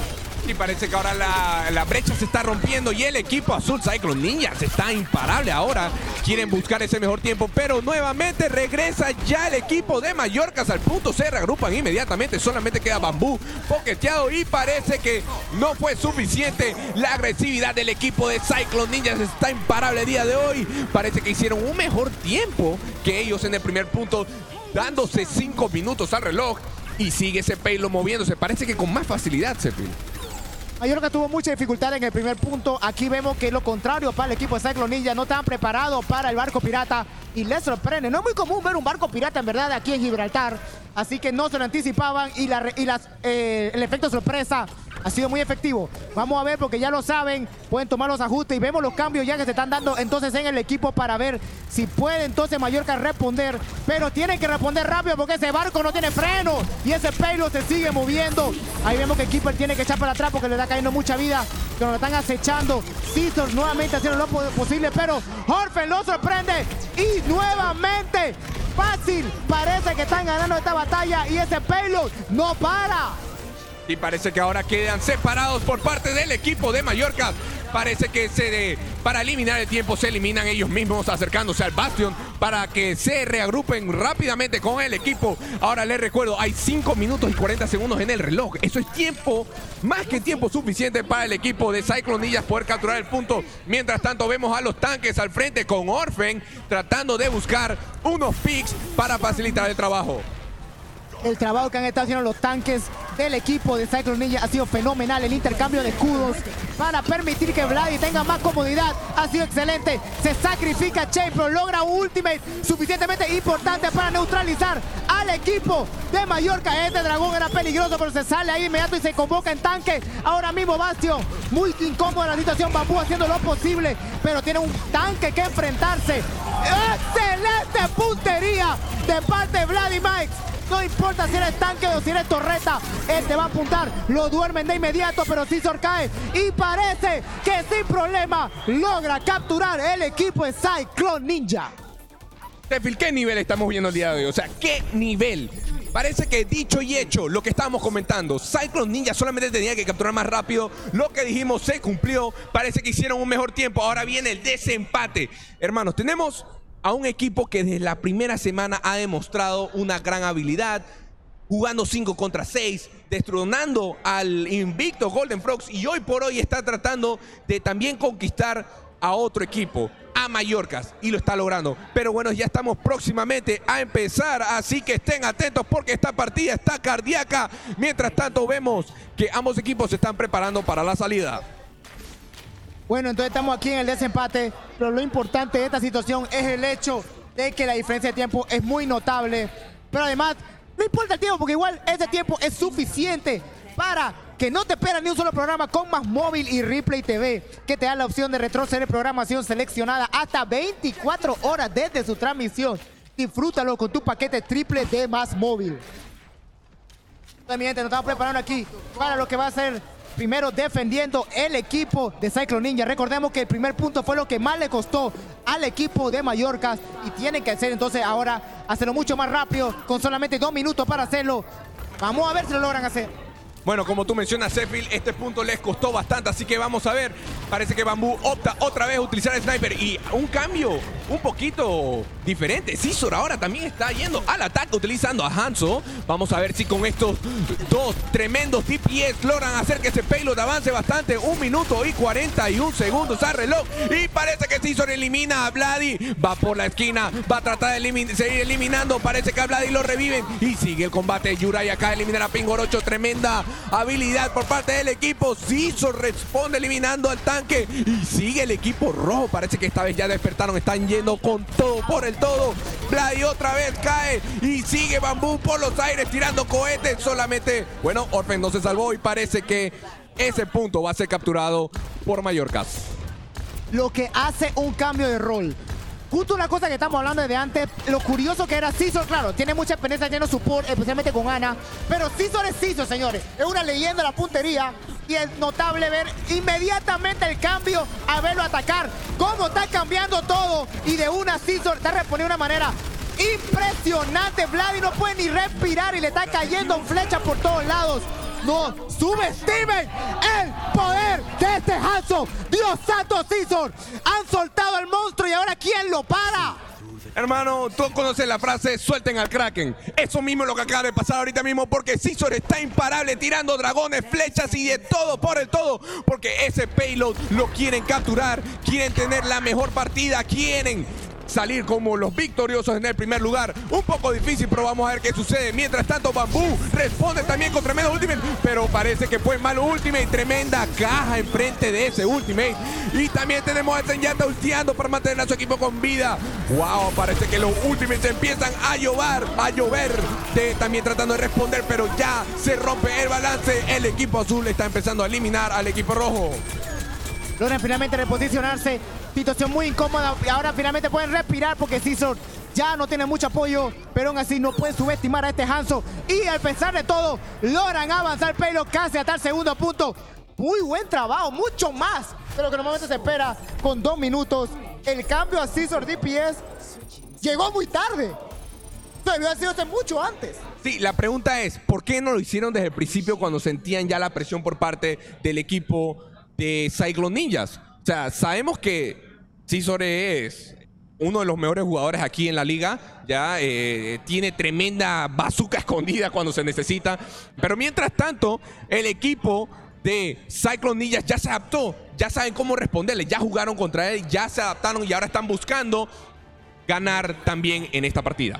Y parece que ahora la, la brecha se está rompiendo y el equipo azul Cyclone Ninjas está imparable ahora. Quieren buscar ese mejor tiempo, pero nuevamente regresa ya el equipo de Mallorcas al punto. Se reagrupan inmediatamente, solamente queda Bambú poketeado y parece que no fue suficiente. La agresividad del equipo de Cyclone Ninjas está imparable el día de hoy. Parece que hicieron un mejor tiempo que ellos en el primer punto, dándose cinco minutos al reloj. Y sigue ese payload moviéndose. Parece que con más facilidad, Cepil. Mallorca tuvo mucha dificultad en el primer punto. Aquí vemos que lo contrario para el equipo de Cyclone Ninja. No estaban preparados para el barco pirata y les sorprende. No es muy común ver un barco pirata en verdad aquí en Gibraltar. Así que no se lo anticipaban y, la, y las, eh, el efecto sorpresa ha sido muy efectivo. Vamos a ver porque ya lo saben. Pueden tomar los ajustes y vemos los cambios ya que se están dando entonces en el equipo para ver si puede entonces Mallorca responder. Pero tienen que responder rápido porque ese barco no tiene freno y ese payload se sigue moviendo. Ahí vemos que Keeper tiene que echar para atrás porque le está cayendo mucha vida, que nos lo están acechando. Scizor nuevamente haciendo lo posible, pero Orphan lo sorprende y nuevamente fácil. Parece que están ganando esta batalla y ese payload no para. Y parece que ahora quedan separados por parte del equipo de Mallorca. Parece que se de, para eliminar el tiempo se eliminan ellos mismos acercándose al Bastion para que se reagrupen rápidamente con el equipo. Ahora les recuerdo, hay cinco minutos y cuarenta segundos en el reloj. Eso es tiempo, más que tiempo suficiente para el equipo de Cyclone Ninjas poder capturar el punto. Mientras tanto vemos a los tanques al frente con Orphan tratando de buscar unos picks para facilitar el trabajo. El trabajo que han estado haciendo los tanques del equipo de Cyclone Ninja ha sido fenomenal. El intercambio de escudos para permitir que Vladi tenga más comodidad ha sido excelente. Se sacrifica Chain, pero logra un ultimate suficientemente importante para neutralizar al equipo de Mallorca. Este dragón era peligroso, pero se sale ahí inmediato y se convoca en tanque. Ahora mismo Bastion, muy incómoda la situación. Bambú haciendo lo posible, pero tiene un tanque que enfrentarse. ¡Excelente puntería de parte de Vladi Mike! No importa si eres tanque o si eres torreta, él te va a apuntar. Lo duermen de inmediato, pero Scizor cae. Y parece que sin problema logra capturar el equipo de Cyclone Ninja. Tefil, ¿qué nivel estamos viendo el día de hoy? O sea, ¿qué nivel? Parece que dicho y hecho, lo que estábamos comentando, Cyclone Ninja solamente tenía que capturar más rápido. Lo que dijimos se cumplió. Parece que hicieron un mejor tiempo. Ahora viene el desempate. Hermanos, tenemos a un equipo que desde la primera semana ha demostrado una gran habilidad, jugando cinco contra seis, destronando al invicto Golden Frogs y hoy por hoy está tratando de también conquistar a otro equipo, a Mallorcas, y lo está logrando. Pero bueno, ya estamos próximamente a empezar, así que estén atentos porque esta partida está cardíaca. Mientras tanto vemos que ambos equipos se están preparando para la salida. Bueno, entonces estamos aquí en el desempate, pero lo importante de esta situación es el hecho de que la diferencia de tiempo es muy notable. Pero además, no importa el tiempo, porque igual ese tiempo es suficiente para que no te pierdas ni un solo programa con Más Móvil y Replay T V, que te da la opción de retroceder programación seleccionada hasta veinticuatro horas desde su transmisión. Disfrútalo con tu paquete triple de Más Móvil. También nos estamos preparando aquí para lo que va a ser primero defendiendo el equipo de Cyclone Ninja. Recordemos que el primer punto fue lo que más le costó al equipo de Mallorca y tienen que hacer entonces ahora hacerlo mucho más rápido con solamente dos minutos para hacerlo. Vamos a ver si lo logran hacer. Bueno, como tú mencionas, Cepil, este punto les costó bastante, así que vamos a ver. Parece que Bambú opta otra vez a utilizar el sniper y un cambio un poquito diferente. Scizor ahora también está yendo al ataque utilizando a Hanzo. Vamos a ver si con estos dos tremendos D P S logran hacer que ese payload avance bastante. Un minuto y cuarenta y un segundos al reloj. Y parece que Scizor elimina a Vladi. Va por la esquina, va a tratar de elimin seguir eliminando. Parece que a Vladi lo reviven y sigue el combate. Yuray acá eliminar a Pingorocho. Tremenda habilidad por parte del equipo. Scizor responde eliminando al tanque y sigue el equipo rojo. Parece que esta vez ya despertaron, están yendo con todo por el todo. Vladi otra vez cae y sigue Bambú por los aires tirando cohetes. Solamente, bueno, Orphan no se salvó y parece que ese punto va a ser capturado por Mallorcas. Lo que hace un cambio de rol. Justo una cosa que estamos hablando desde antes, lo curioso que era Scizor, claro, tiene mucha experiencia, tiene support, especialmente con Ana, pero Scizor es Scizor, señores, es una leyenda de la puntería y es notable ver inmediatamente el cambio a verlo atacar, cómo está cambiando todo y de una Scizor está respondiendo de una manera impresionante. Vladi no puede ni respirar y le está cayendo en flechas por todos lados. No subestimen el poder de este Hanzo. Dios santo, Scizor. Han soltado al monstruo y ahora ¿quién lo para? Hermano, tú conoces la frase, suelten al Kraken. Eso mismo es lo que acaba de pasar ahorita mismo, porque Scizor está imparable tirando dragones, flechas y de todo por el todo, porque ese payload lo quieren capturar, quieren tener la mejor partida, quieren salir como los victoriosos en el primer lugar. Un poco difícil, pero vamos a ver qué sucede. Mientras tanto, Bambú responde también con tremendo ultimate, pero parece que fue malo ultimate. Tremenda caja enfrente de ese ultimate. Y también tenemos a Zenyatta ulteando para mantener a su equipo con vida. Wow, parece que los ultimates empiezan a llover, a llover. De, también tratando de responder, pero ya se rompe el balance. El equipo azul está empezando a eliminar al equipo rojo. Logran finalmente reposicionarse. Situación muy incómoda. Y ahora finalmente pueden respirar porque Scizor ya no tiene mucho apoyo. Pero aún así no pueden subestimar a este Hanzo. Y a pesar de todo, logran avanzar el pelo casi hasta el segundo punto. Muy buen trabajo, mucho más de lo que normalmente se espera con dos minutos. El cambio a Scizor D P S llegó muy tarde. Debió haber sido hace mucho antes. Sí, la pregunta es, ¿por qué no lo hicieron desde el principio cuando sentían ya la presión por parte del equipo de Cyclone Ninjas? O sea, sabemos que Scizor es uno de los mejores jugadores aquí en la liga. Ya eh, tiene tremenda bazooka escondida cuando se necesita. Pero mientras tanto, el equipo de Cyclone Ninjas ya se adaptó. Ya saben cómo responderle. Ya jugaron contra él, ya se adaptaron y ahora están buscando ganar también en esta partida.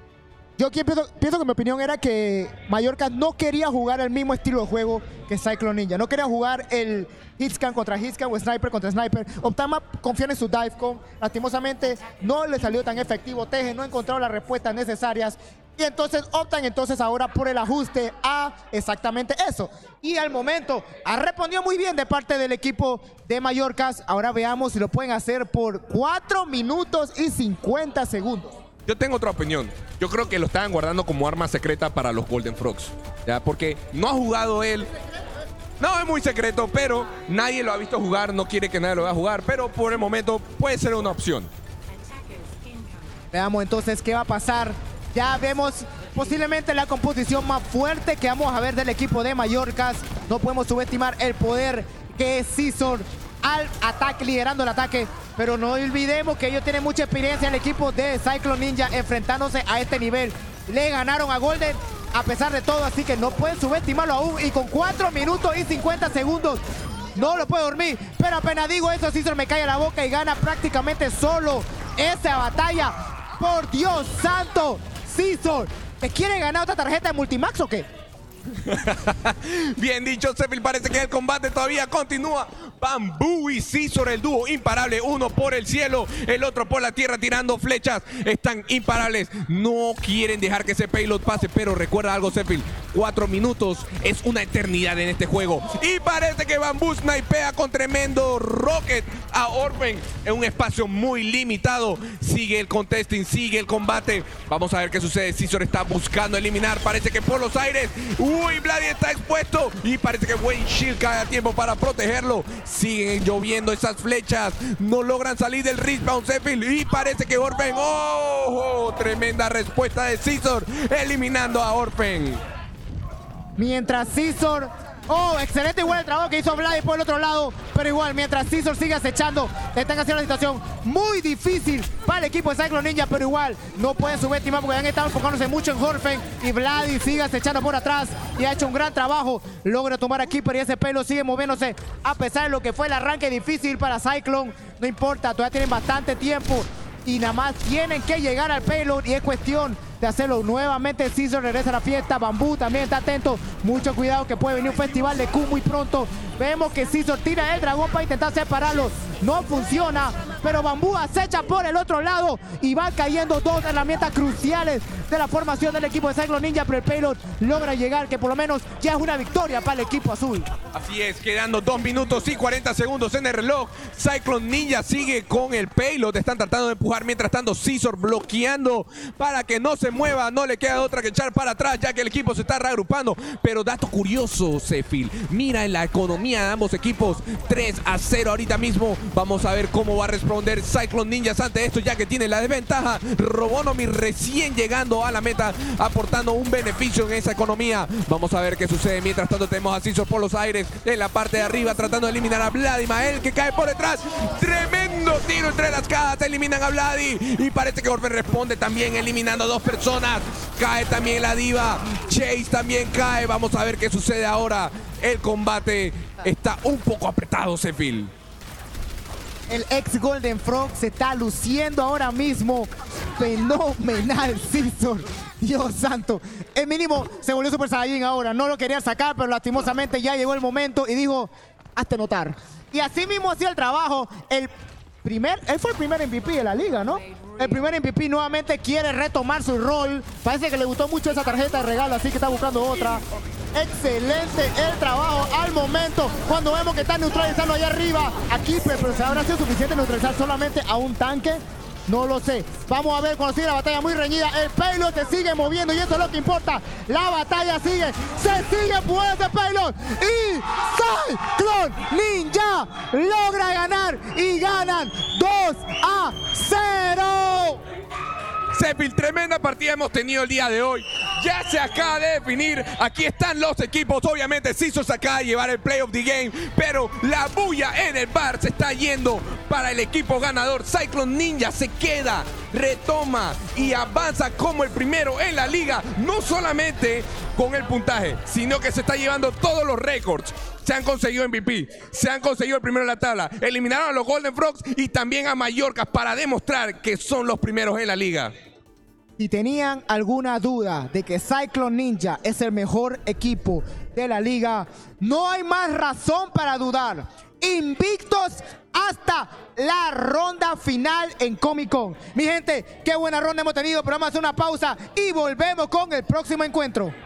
Yo aquí pienso, pienso que mi opinión era que Mallorca no quería jugar el mismo estilo de juego que Cyclone Ninja. No quería jugar el hitscan contra hitscan o sniper contra sniper. Optama confiar en su divecom. Lastimosamente no le salió tan efectivo. Teje no encontró las respuestas necesarias. Y entonces optan entonces ahora por el ajuste a exactamente eso. Y al momento ha respondido muy bien de parte del equipo de Mallorca. Ahora veamos si lo pueden hacer por cuatro minutos y cincuenta segundos. Yo tengo otra opinión. Yo creo que lo estaban guardando como arma secreta para los Golden Frogs. ¿Ya? Porque no ha jugado él. No es muy secreto, pero nadie lo ha visto jugar. No quiere que nadie lo vea jugar. Pero por el momento puede ser una opción. Veamos entonces qué va a pasar. Ya vemos posiblemente la composición más fuerte que vamos a ver del equipo de Mallorca. No podemos subestimar el poder que es Scizor al ataque, liderando el ataque. Pero no olvidemos que ellos tienen mucha experiencia, el equipo de Cyclone Ninja, enfrentándose a este nivel. Le ganaron a Golden a pesar de todo, así que no pueden subestimarlo aún. Y con cuatro minutos y cincuenta segundos no lo puede dormir. Pero apenas digo eso, Scizor me cae a la boca y gana prácticamente solo esa batalla. ¡Por Dios santo! Scizor, ¿te quiere ganar otra tarjeta de Multimax o qué? Bien dicho, Zephyl. Parece que el combate todavía continúa. Bambú y Scizor, el dúo imparable. Uno por el cielo, el otro por la tierra tirando flechas. Están imparables. No quieren dejar que ese payload pase. Pero recuerda algo, Zephyl. Cuatro minutos es una eternidad en este juego. Y parece que Bambú snipea con tremendo rocket a Orphan en un espacio muy limitado. Sigue el contesting, sigue el combate. Vamos a ver qué sucede. Scizor está buscando eliminar. Parece que por los aires. Uy, Vladi está expuesto. Y parece que Wayne Shield cae a tiempo para protegerlo. Siguen lloviendo esas flechas. No logran salir del respawn, Zephyl. Y parece que Orphan. ¡Oh! Tremenda respuesta de Scizor. Eliminando a Orphan. Mientras Scizor... Oh, excelente igual el trabajo que hizo Vladi por el otro lado. Pero igual, mientras Scizor sigue acechando, están haciendo una situación muy difícil para el equipo de Cyclone Ninja. Pero igual, no pueden subestimar porque han estado enfocándose mucho en Orphan. Y Vladi sigue acechando por atrás y ha hecho un gran trabajo. Logra tomar aquí, pero ese pelo sigue moviéndose a pesar de lo que fue el arranque difícil para Cyclone. No importa, todavía tienen bastante tiempo. Y nada más tienen que llegar al payload y es cuestión de hacerlo nuevamente. Scizor regresa a la fiesta. Bambú también está atento. Mucho cuidado que puede venir un festival de Q muy pronto. Vemos que Scizor tira el dragón para intentar separarlo. No funciona, pero Bambú acecha por el otro lado y van cayendo dos herramientas cruciales de la formación del equipo de Cyclone Ninja, pero el payload logra llegar, que por lo menos ya es una victoria para el equipo azul. Así es, quedando dos minutos y cuarenta segundos en el reloj. Cyclone Ninja sigue con el payload. Están tratando de empujar, mientras tanto Scizor bloqueando para que no se se mueva, no le queda otra que echar para atrás, ya que el equipo se está reagrupando. Pero dato curioso, Cefil, mira en la economía de ambos equipos, tres a cero ahorita mismo. Vamos a ver cómo va a responder Cyclone Ninjas ante esto, ya que tiene la desventaja. Robonomi recién llegando a la meta, aportando un beneficio en esa economía. Vamos a ver qué sucede. Mientras tanto tenemos a Scissor por los aires, en la parte de arriba, tratando de eliminar a Vladimael, que cae por detrás. Tremendo tiro entre las cajas, eliminan a Vladi. Y parece que Orben responde también, eliminando a dos personas. Cae también la diva. Chase también cae. Vamos a ver qué sucede ahora. El combate está un poco apretado, Cefil. El ex Golden Frog se está luciendo ahora mismo. Fenomenal, Scissor. Dios santo. El mínimo se volvió Super Saiyajin ahora. No lo quería sacar, pero lastimosamente ya llegó el momento y dijo, hazte notar. Y así mismo hacía el trabajo. El primer, él fue el primer M V P de la liga, ¿no? El primer M V P nuevamente quiere retomar su rol. Parece que le gustó mucho esa tarjeta de regalo, así que está buscando otra. Excelente el trabajo al momento. Cuando vemos que está neutralizando allá arriba a Keeper, pero ¿se habrá sido suficiente neutralizar solamente a un tanque? No lo sé. Vamos a ver cuando sigue la batalla muy reñida. El payload se sigue moviendo y eso es lo que importa. La batalla sigue. Se sigue pudiendo ese payload. Y Cyclone Ninja logra ganar y ganan dos a cero. Cefil, tremenda partida hemos tenido el día de hoy. Ya se acaba de definir. Aquí están los equipos. Obviamente Scissor se acaba de llevar el play of the game, pero la bulla en el bar se está yendo para el equipo ganador. Cyclone Ninja se queda, retoma y avanza como el primero en la liga. No solamente con el puntaje, sino que se está llevando todos los récords. Se han conseguido M V P, se han conseguido el primero en la tabla, eliminaron a los Golden Frogs y también a Mallorca para demostrar que son los primeros en la liga. Si tenían alguna duda de que Cyclone Ninja es el mejor equipo de la liga, no hay más razón para dudar. Invictos hasta la ronda final en Comic Con. Mi gente, qué buena ronda hemos tenido, pero vamos a hacer una pausa y volvemos con el próximo encuentro.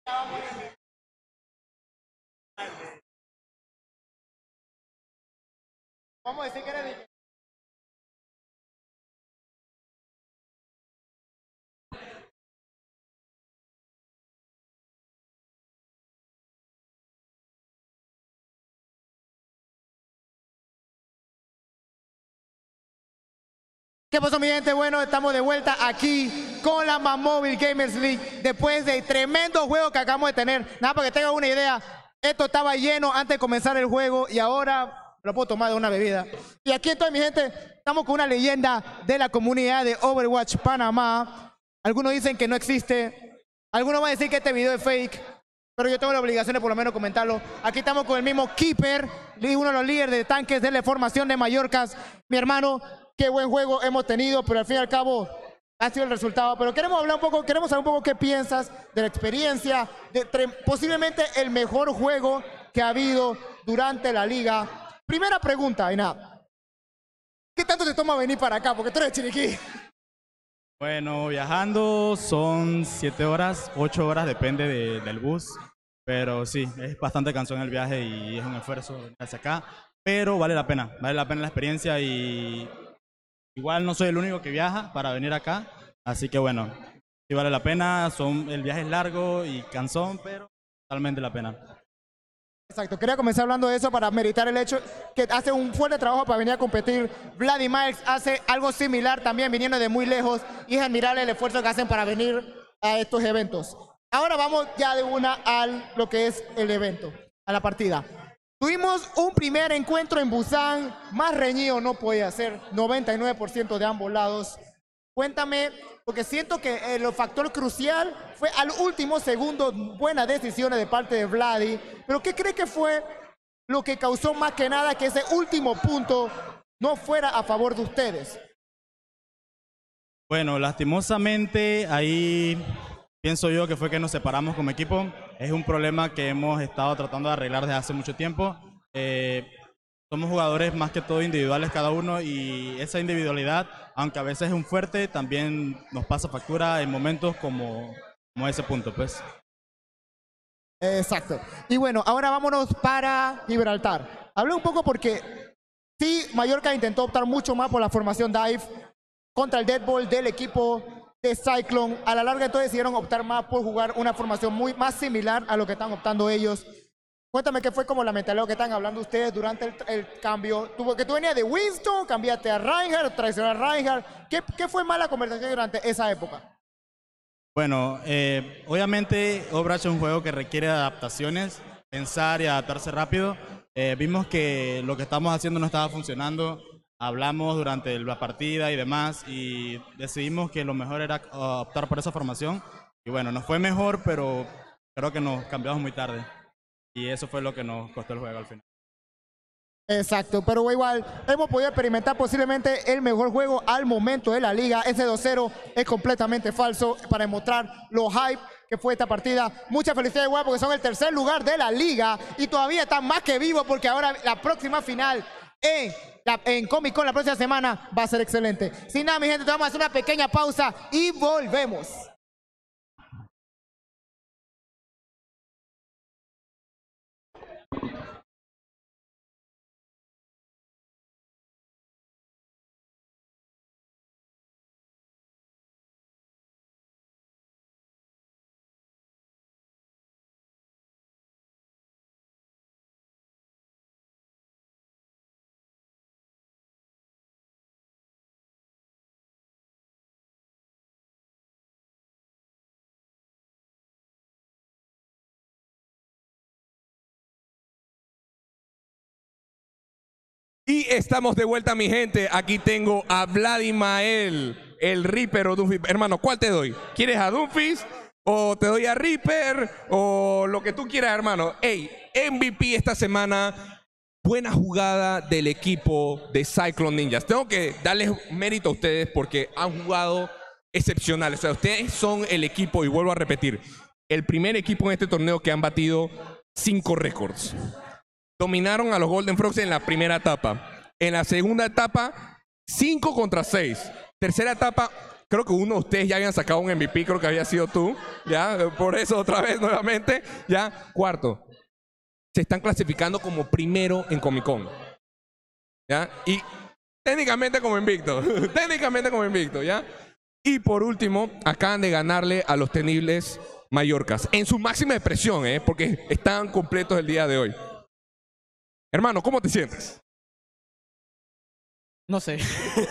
Vamos a decir que eres... ¿Qué pasó, mi gente? Bueno, estamos de vuelta aquí con la Más Mobile Gamers League después de tremendo juego que acabamos de tener. Nada, para que tengan una idea, esto estaba lleno antes de comenzar el juego y ahora lo puedo tomar de una bebida. Y aquí entonces, mi gente, estamos con una leyenda de la comunidad de Overwatch Panamá. Algunos dicen que no existe, algunos van a decir que este video es fake, pero yo tengo la obligación de por lo menos comentarlo. Aquí estamos con el mismo Keeper, uno de los líderes de tanques de la formación de Mallorcas. Mi hermano, qué buen juego hemos tenido, pero al fin y al cabo ha sido el resultado. Pero queremos hablar un poco, queremos saber un poco qué piensas de la experiencia, de posiblemente el mejor juego que ha habido durante la liga. Primera pregunta, y nada. ¿Qué tanto te toma venir para acá? Porque tú eres de Chiriquí. Bueno, viajando son siete horas, ocho horas, depende de- del bus. Pero sí, es bastante cansón el viaje y es un esfuerzo venir hacia acá. Pero vale la pena, vale la pena la experiencia y igual no soy el único que viaja para venir acá. Así que bueno, sí vale la pena, son, el viaje es largo y cansón, pero totalmente la pena. Exacto, quería comenzar hablando de eso para meritar el hecho que hace un fuerte trabajo para venir a competir. Vladimir hace algo similar también viniendo de muy lejos y es admirable el esfuerzo que hacen para venir a estos eventos. Ahora vamos ya de una a lo que es el evento, a la partida. Tuvimos un primer encuentro en Busan, más reñido no podía ser, noventa y nueve por ciento de ambos lados. Cuéntame, porque siento que el factor crucial fue al último segundo buenas decisiones de parte de Vladi, pero ¿qué cree que fue lo que causó más que nada que ese último punto no fuera a favor de ustedes? Bueno, lastimosamente ahí pienso yo que fue que nos separamos como equipo. Es un problema que hemos estado tratando de arreglar desde hace mucho tiempo. Eh, somos jugadores más que todo individuales cada uno y esa individualidad, aunque a veces es un fuerte, también nos pasa factura en momentos como, como ese punto, pues. Exacto. Y bueno, ahora vámonos para Gibraltar. Hablé un poco porque sí, Mallorca intentó optar mucho más por la formación dive contra el deadball del equipo de Cyclone. A la larga entonces decidieron optar más por jugar una formación muy más similar a lo que están optando ellos. Cuéntame qué fue como la mentalidad que están hablando ustedes durante el, el cambio. Tú, que tú venías de Winston, cambiaste a Reinhardt, traicionaste a Reinhardt. ¿Qué, ¿Qué fue más la conversación durante esa época? Bueno, eh, obviamente Overwatch es un juego que requiere adaptaciones, pensar y adaptarse rápido. Eh, vimos que lo que estamos haciendo no estaba funcionando, hablamos durante la partida y demás y decidimos que lo mejor era uh, optar por esa formación. Y bueno, nos fue mejor, pero creo que nos cambiamos muy tarde. Y eso fue lo que nos costó el juego al final. Exacto, pero igual hemos podido experimentar posiblemente el mejor juego al momento de la liga. Ese dos cero es completamente falso para demostrar lo hype que fue esta partida. Muchas felicidades, igual, porque son el tercer lugar de la liga y todavía están más que vivos porque ahora la próxima final en, la, en Comic Con la próxima semana va a ser excelente. Sin nada, mi gente, vamos a hacer una pequeña pausa y volvemos. Y estamos de vuelta, mi gente. Aquí tengo a Vladimir, el Reaper o Doomfist. Hermano, ¿cuál te doy? ¿Quieres a Doomfist? ¿O te doy a Reaper? ¿O lo que tú quieras, hermano? Ey, M V P esta semana. Buena jugada del equipo de Cyclone Ninjas. Tengo que darles mérito a ustedes porque han jugado excepcional. O sea, ustedes son el equipo, y vuelvo a repetir, el primer equipo en este torneo que han batido cinco récords. Dominaron a los Golden Frogs en la primera etapa. En la segunda etapa, cinco contra seis. Tercera etapa, creo que uno de ustedes ya habían sacado un M V P, creo que había sido tú, ¿ya? Por eso otra vez nuevamente, ¿ya? Cuarto, se están clasificando como primero en Comic Con, ¿ya? Y técnicamente como invicto, técnicamente como invicto, ¿ya? Y por último, acaban de ganarle a los temibles Mallorcas, en su máxima expresión, ¿eh? Porque están completos el día de hoy. Hermano, ¿cómo te sientes? No sé.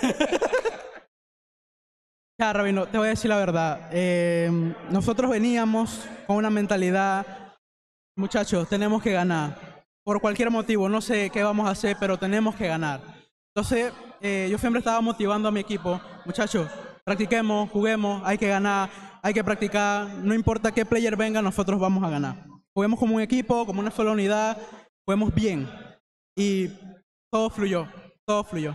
Ya, Rabino, te voy a decir la verdad. Eh, nosotros veníamos con una mentalidad, muchachos, tenemos que ganar. Por cualquier motivo, no sé qué vamos a hacer, pero tenemos que ganar. Entonces, eh, yo siempre estaba motivando a mi equipo. Muchachos, practiquemos, juguemos, hay que ganar, hay que practicar. No importa qué player venga, nosotros vamos a ganar. Juguemos como un equipo, como una sola unidad, juguemos bien. Y todo fluyó, todo fluyó.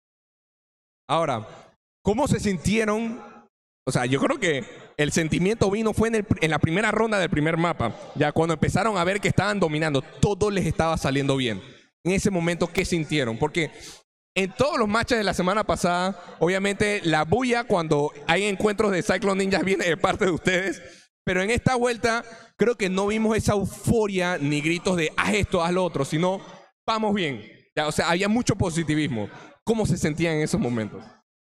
Ahora, ¿cómo se sintieron? O sea, yo creo que el sentimiento vino fue en, el- en la primera ronda del primer mapa. Ya cuando empezaron a ver que estaban dominando, todo les estaba saliendo bien. En ese momento, ¿qué sintieron? Porque en todos los matches de la semana pasada, obviamente la bulla cuando hay encuentros de Cyclone Ninjas viene de parte de ustedes. Pero en esta vuelta, creo que no vimos esa euforia ni gritos de haz esto, haz lo otro, sino vamos bien. Ya, o sea, había mucho positivismo. ¿Cómo se sentían en esos momentos?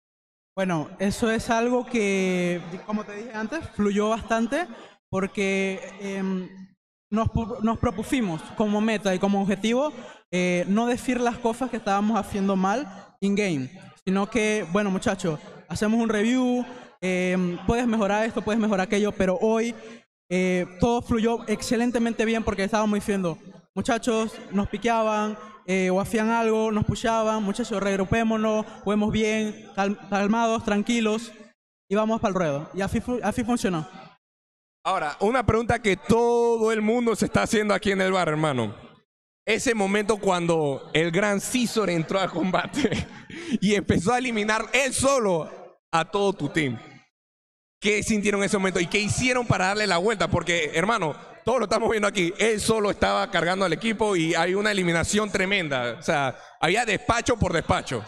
Bueno, eso es algo que, como te dije antes, fluyó bastante porque em, nos, pu- nos propusimos como meta y como objetivo eh, no decir las cosas que estábamos haciendo mal in-game, sino que, bueno, muchachos, hacemos un review, em, puedes mejorar esto, puedes mejorar aquello, pero hoy eh, todo fluyó excelentemente bien porque estábamos diciendo, muchachos, nos piqueaban, eh, o hacían algo, nos pushaban, muchachos, regrupémonos, juguemos bien, cal- calmados, tranquilos, y vamos para el ruedo. Y así, fu- así funcionó. Ahora, una pregunta que todo el mundo se está haciendo aquí en el bar, hermano. Ese momento cuando el gran Caesar entró al combate y empezó a eliminar él solo a todo tu team. ¿Qué sintieron en ese momento y qué hicieron para darle la vuelta? Porque, hermano, todos lo estamos viendo aquí. Él solo estaba cargando al equipo y hay una eliminación tremenda. O sea, había despacho por despacho.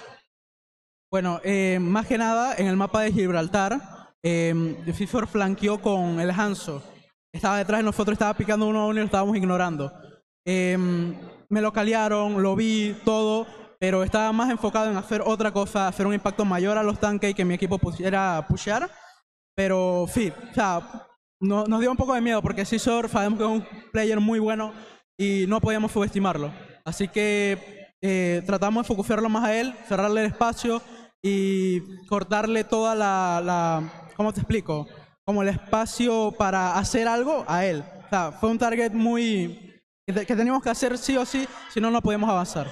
Bueno, eh, más que nada, en el mapa de Gibraltar, eh, Fifor flanqueó con el Hanzo. Estaba detrás de nosotros, estaba picando uno a uno y lo estábamos ignorando. Eh, me lo calearon, lo vi, todo, pero estaba más enfocado en hacer otra cosa, hacer un impacto mayor a los tanques y que mi equipo pusiera pushear. Pero sí, o sea, no- nos dio un poco de miedo porque Scizor sabemos que es un player muy bueno y no podíamos subestimarlo. Así que eh, tratamos de focusearlo más a él, cerrarle el espacio y cortarle toda la, la- ¿cómo te explico? Como el espacio para hacer algo a él. O sea, fue un target muy que, te- que teníamos que hacer sí o sí, si no, no podíamos avanzar.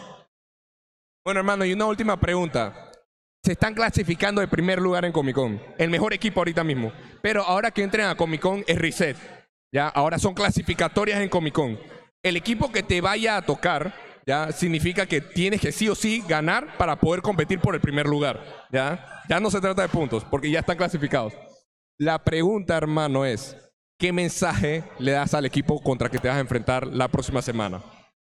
Bueno, hermano, y una última pregunta. Se están clasificando de primer lugar en Comic Con. El mejor equipo ahorita mismo. Pero ahora que entren a Comic Con es reset. ¿Ya? Ahora son clasificatorias en Comic Con. El equipo que te vaya a tocar, ¿ya? Significa que tienes que sí o sí ganar para poder competir por el primer lugar. ¿Ya? Ya no se trata de puntos, porque ya están clasificados. La pregunta, hermano, es: ¿qué mensaje le das al equipo contra que te vas a enfrentar la próxima semana?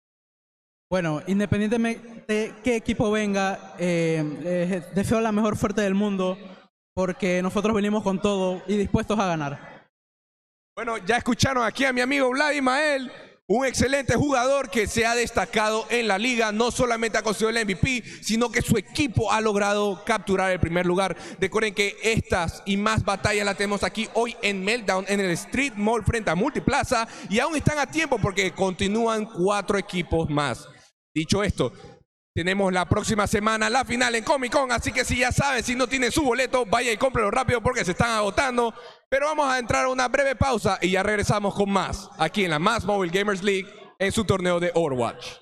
Bueno, independientemente de qué equipo venga, eh, eh, deseo la mejor suerte del mundo porque nosotros venimos con todo y dispuestos a ganar. Bueno, ya escucharon aquí a mi amigo Vlad Ismael, un excelente jugador que se ha destacado en la liga. No solamente ha conseguido el M V P, sino que su equipo ha logrado capturar el primer lugar. Recuerden que estas y más batallas las tenemos aquí hoy en Meltdown, en el Street Mall frente a Multiplaza. Y aún están a tiempo porque continúan cuatro equipos más. Dicho esto, tenemos la próxima semana la final en Comic Con, así que si ya saben, si no tienen su boleto, vaya y cómprelo rápido porque se están agotando. Pero vamos a entrar a una breve pausa y ya regresamos con más aquí en la Más Mobile Gamers League en su torneo de Overwatch.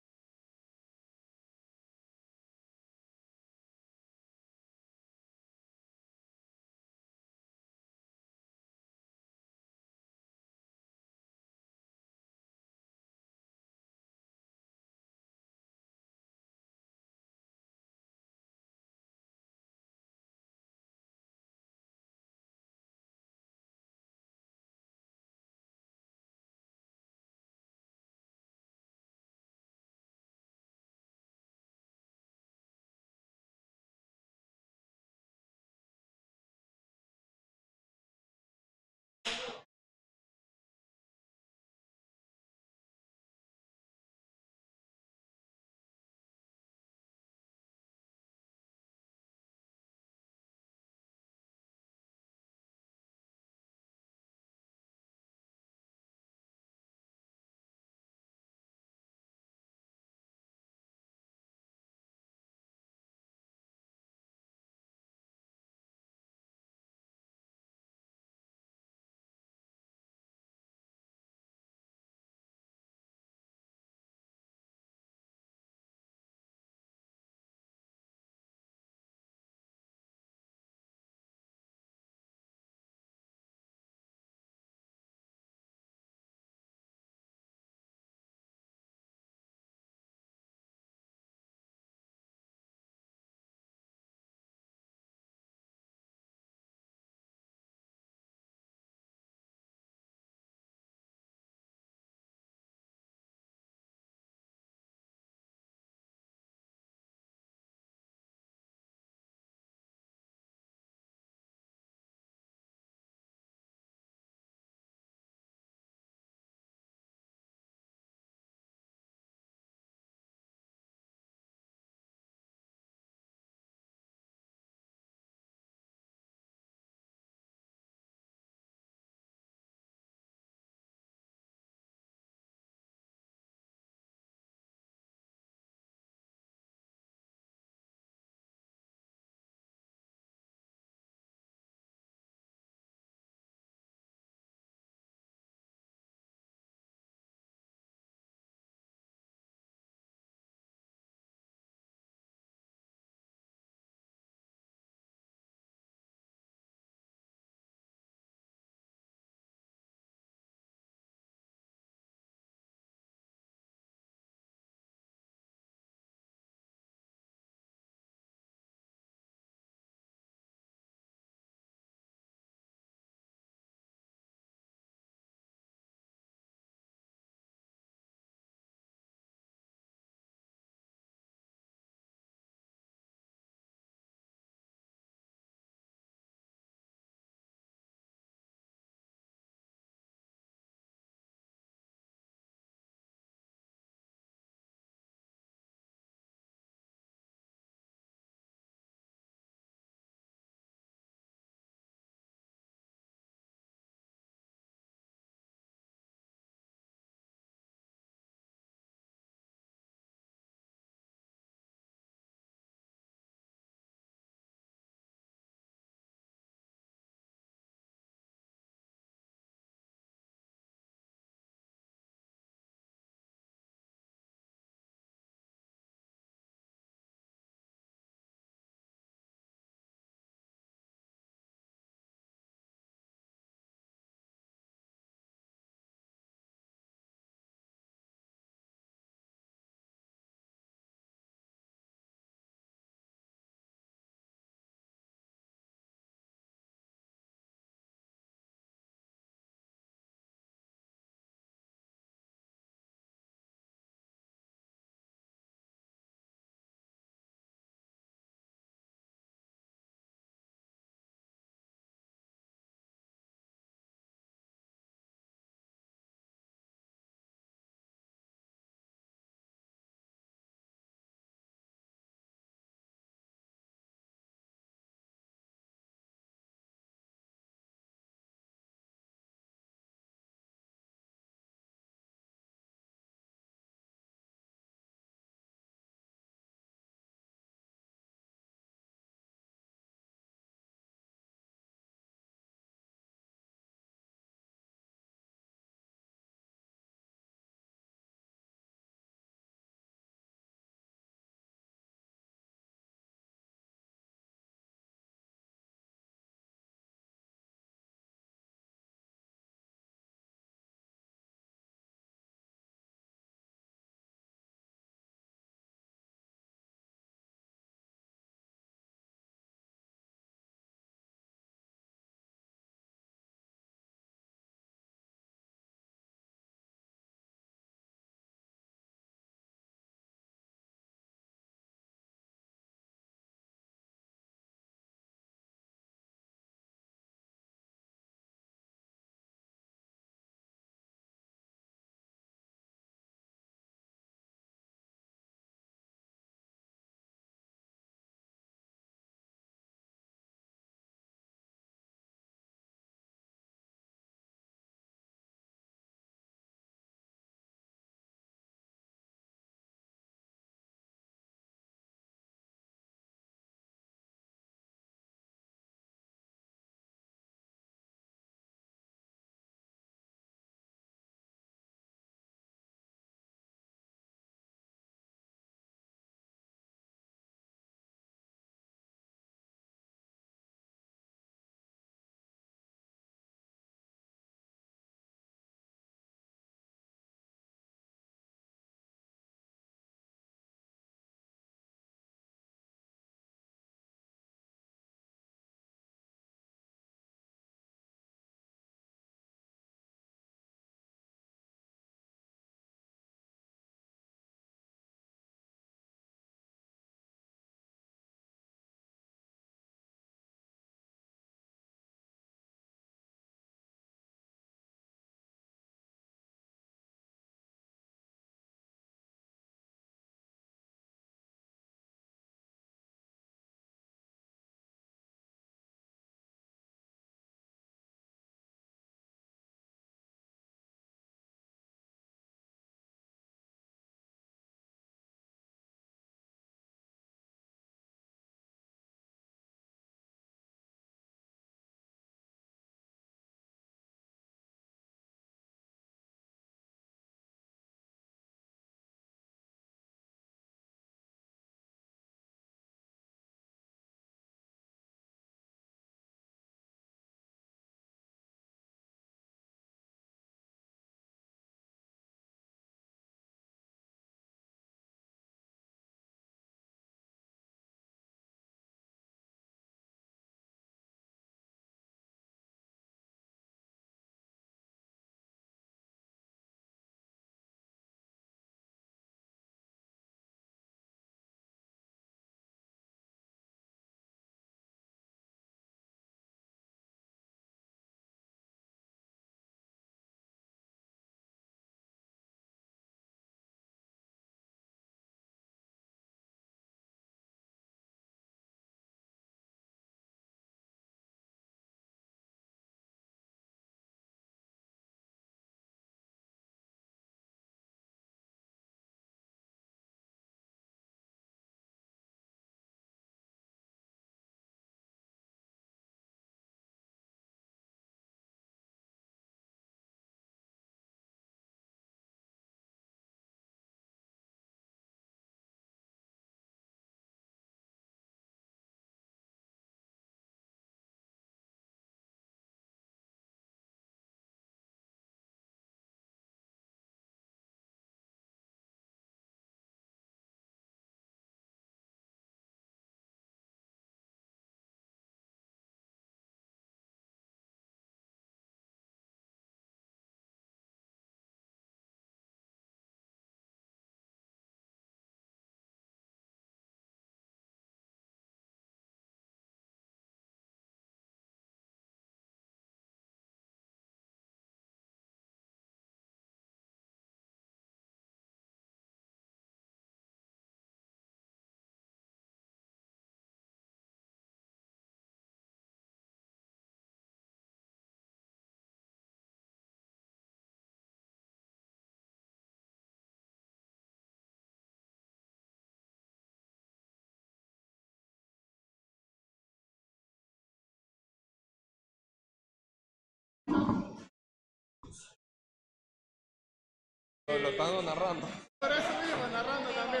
lo están narrando. Por eso mismo, narrando también.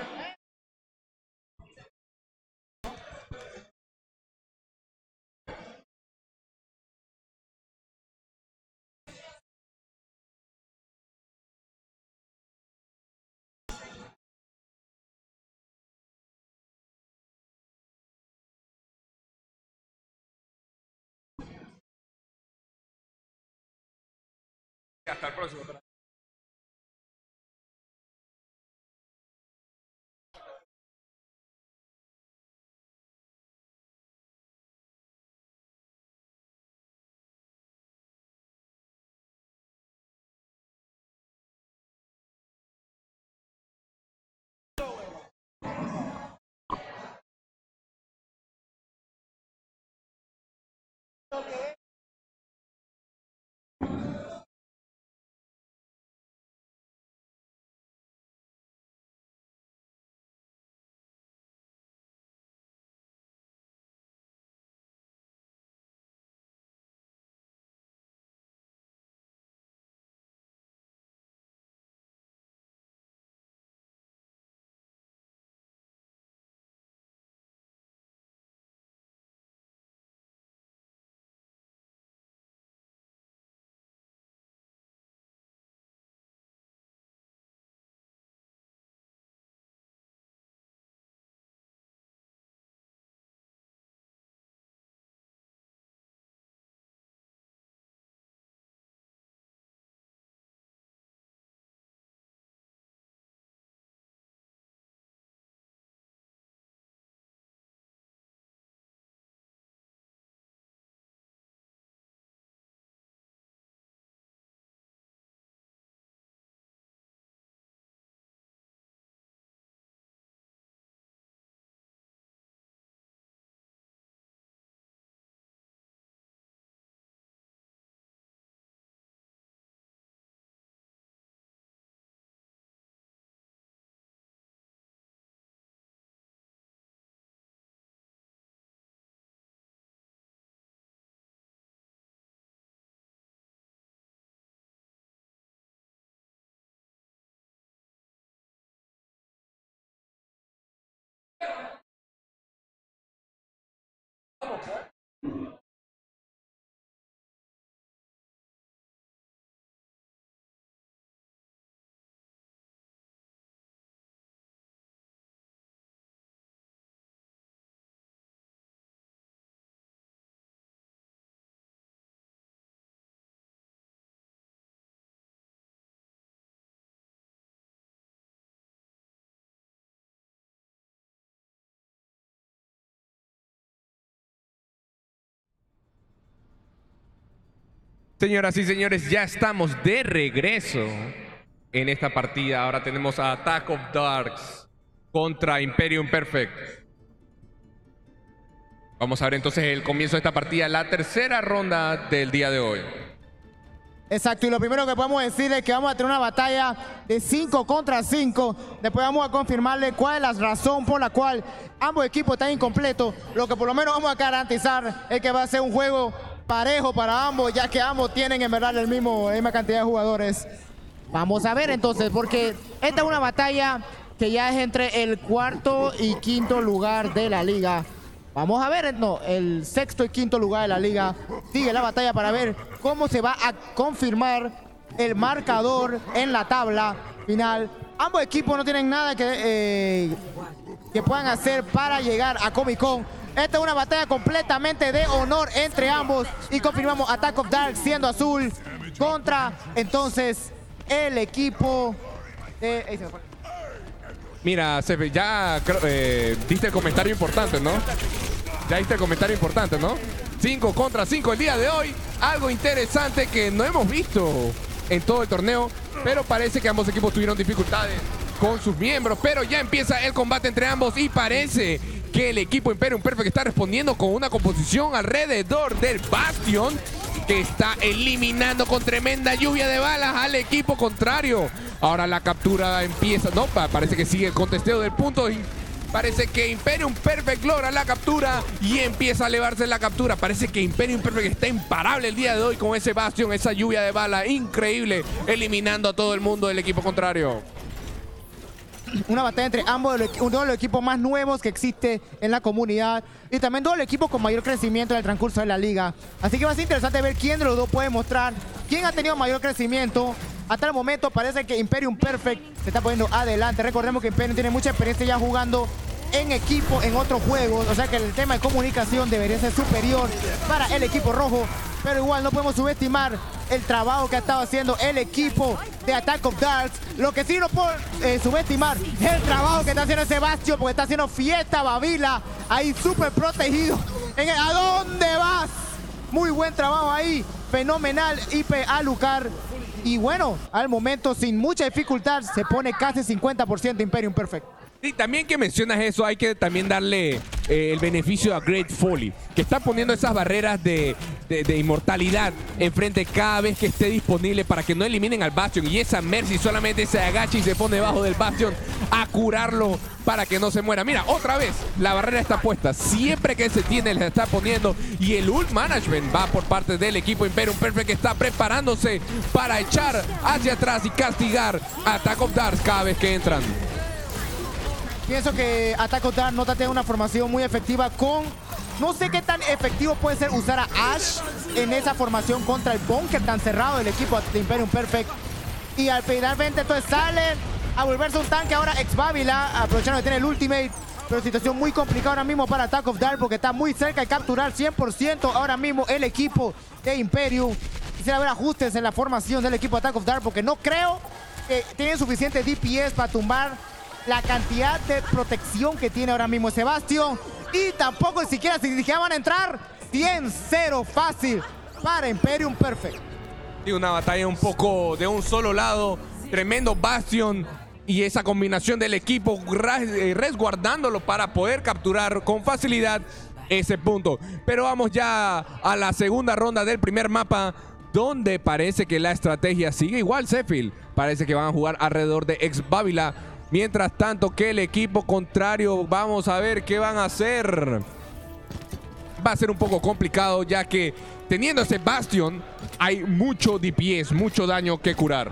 Hasta el próximo. Señoras y señores, ya estamos de regreso en esta partida. Ahora tenemos a Attack of Darks contra Imperium Perfect. Vamos a ver entonces el comienzo de esta partida, la tercera ronda del día de hoy. Exacto, y lo primero que podemos decir es que vamos a tener una batalla de cinco contra cinco. Después vamos a confirmarle cuál es la razón por la cual ambos equipos están incompletos. Lo que por lo menos vamos a garantizar es que va a ser un juego parejo para ambos, ya que ambos tienen en verdad el mismo, la misma cantidad de jugadores. Vamos a ver entonces, porque esta es una batalla que ya es entre el cuarto y quinto lugar de la liga. Vamos a ver, no, el sexto y quinto lugar de la liga. Sigue la batalla para ver cómo se va a confirmar el marcador en la tabla final. Ambos equipos no tienen nada que, eh, que puedan hacer para llegar a Comic Con. Esta es una batalla completamente de honor entre ambos. Y confirmamos Attack of Dark siendo azul contra entonces el equipo de... Mira, Sefe, ya creo, eh, diste el comentario importante, ¿no? Ya diste el comentario importante, ¿no? cinco contra cinco el día de hoy. Algo interesante que no hemos visto en todo el torneo, pero parece que ambos equipos tuvieron dificultades con sus miembros. Pero ya empieza el combate entre ambos y parece que el equipo Imperium Perfect está respondiendo con una composición alrededor del Bastion, que está eliminando con tremenda lluvia de balas al equipo contrario. Ahora la captura empieza, no, parece que sigue el contesteo del punto. Parece que Imperium Perfect logra la captura y empieza a elevarse la captura. Parece que Imperium Perfect está imparable el día de hoy con ese Bastion, esa lluvia de bala increíble, eliminando a todo el mundo del equipo contrario. Una batalla entre ambos, uno de los equipos más nuevos que existe en la comunidad y también dos de los equipos con mayor crecimiento en el transcurso de la liga. Así que va a ser interesante ver quién de los dos puede mostrar quién ha tenido mayor crecimiento. Hasta el momento parece que Imperium Perfect se está poniendo adelante. Recordemos que Imperium tiene mucha experiencia ya jugando en equipo en otros juegos, o sea que el tema de comunicación debería ser superior para el equipo rojo, pero igual no podemos subestimar el trabajo que ha estado haciendo el equipo de Attack of Darks. Lo que sí no puedo eh, subestimar es el trabajo que está haciendo ese Bastion, porque está haciendo fiesta Babila ahí súper protegido. En el, ¿a dónde vas? Muy buen trabajo ahí, fenomenal I P Alucard. Y bueno, al momento sin mucha dificultad se pone casi cincuenta por ciento Imperium Perfect. Y también que mencionas eso, hay que también darle eh, el beneficio a Great Folly, que está poniendo esas barreras de, de, de inmortalidad enfrente cada vez que esté disponible para que no eliminen al Bastion. Y esa Mercy solamente se agacha y se pone debajo del Bastion a curarlo para que no se muera. Mira, otra vez, la barrera está puesta. Siempre que se tiene, le está poniendo. Y el ult management va por parte del equipo Imperium Perfect, que está preparándose para echar hacia atrás y castigar a Attack of Darks cada vez que entran. Pienso que Attack of Darks no tiene una formación muy efectiva con... No sé qué tan efectivo puede ser usar a Ashe en esa formación contra el bunker tan cerrado del equipo de Imperium Perfect. Y al finalmente entonces salen a volverse un tanque ahora ex-Babila, aprovechando que tiene el ultimate. Pero situación muy complicada ahora mismo para Attack of Darks porque está muy cerca de capturar cien por ciento ahora mismo el equipo de Imperium. Quisiera ver ajustes en la formación del equipo de Attack of Darks porque no creo que tienen suficiente D P S para tumbar la cantidad de protección que tiene ahora mismo ese Bastion. Y tampoco ni siquiera si ya van a entrar cien cero fácil para Imperium Perfect. Y una batalla un poco de un solo lado. Tremendo Bastion y esa combinación del equipo resguardándolo para poder capturar con facilidad ese punto. Pero vamos ya a la segunda ronda del primer mapa, donde parece que la estrategia sigue igual, Sheffield. Parece que van a jugar alrededor de ex-Babila. Mientras tanto que el equipo contrario, vamos a ver qué van a hacer. Va a ser un poco complicado ya que teniendo ese Bastion hay mucho D P S, mucho daño que curar.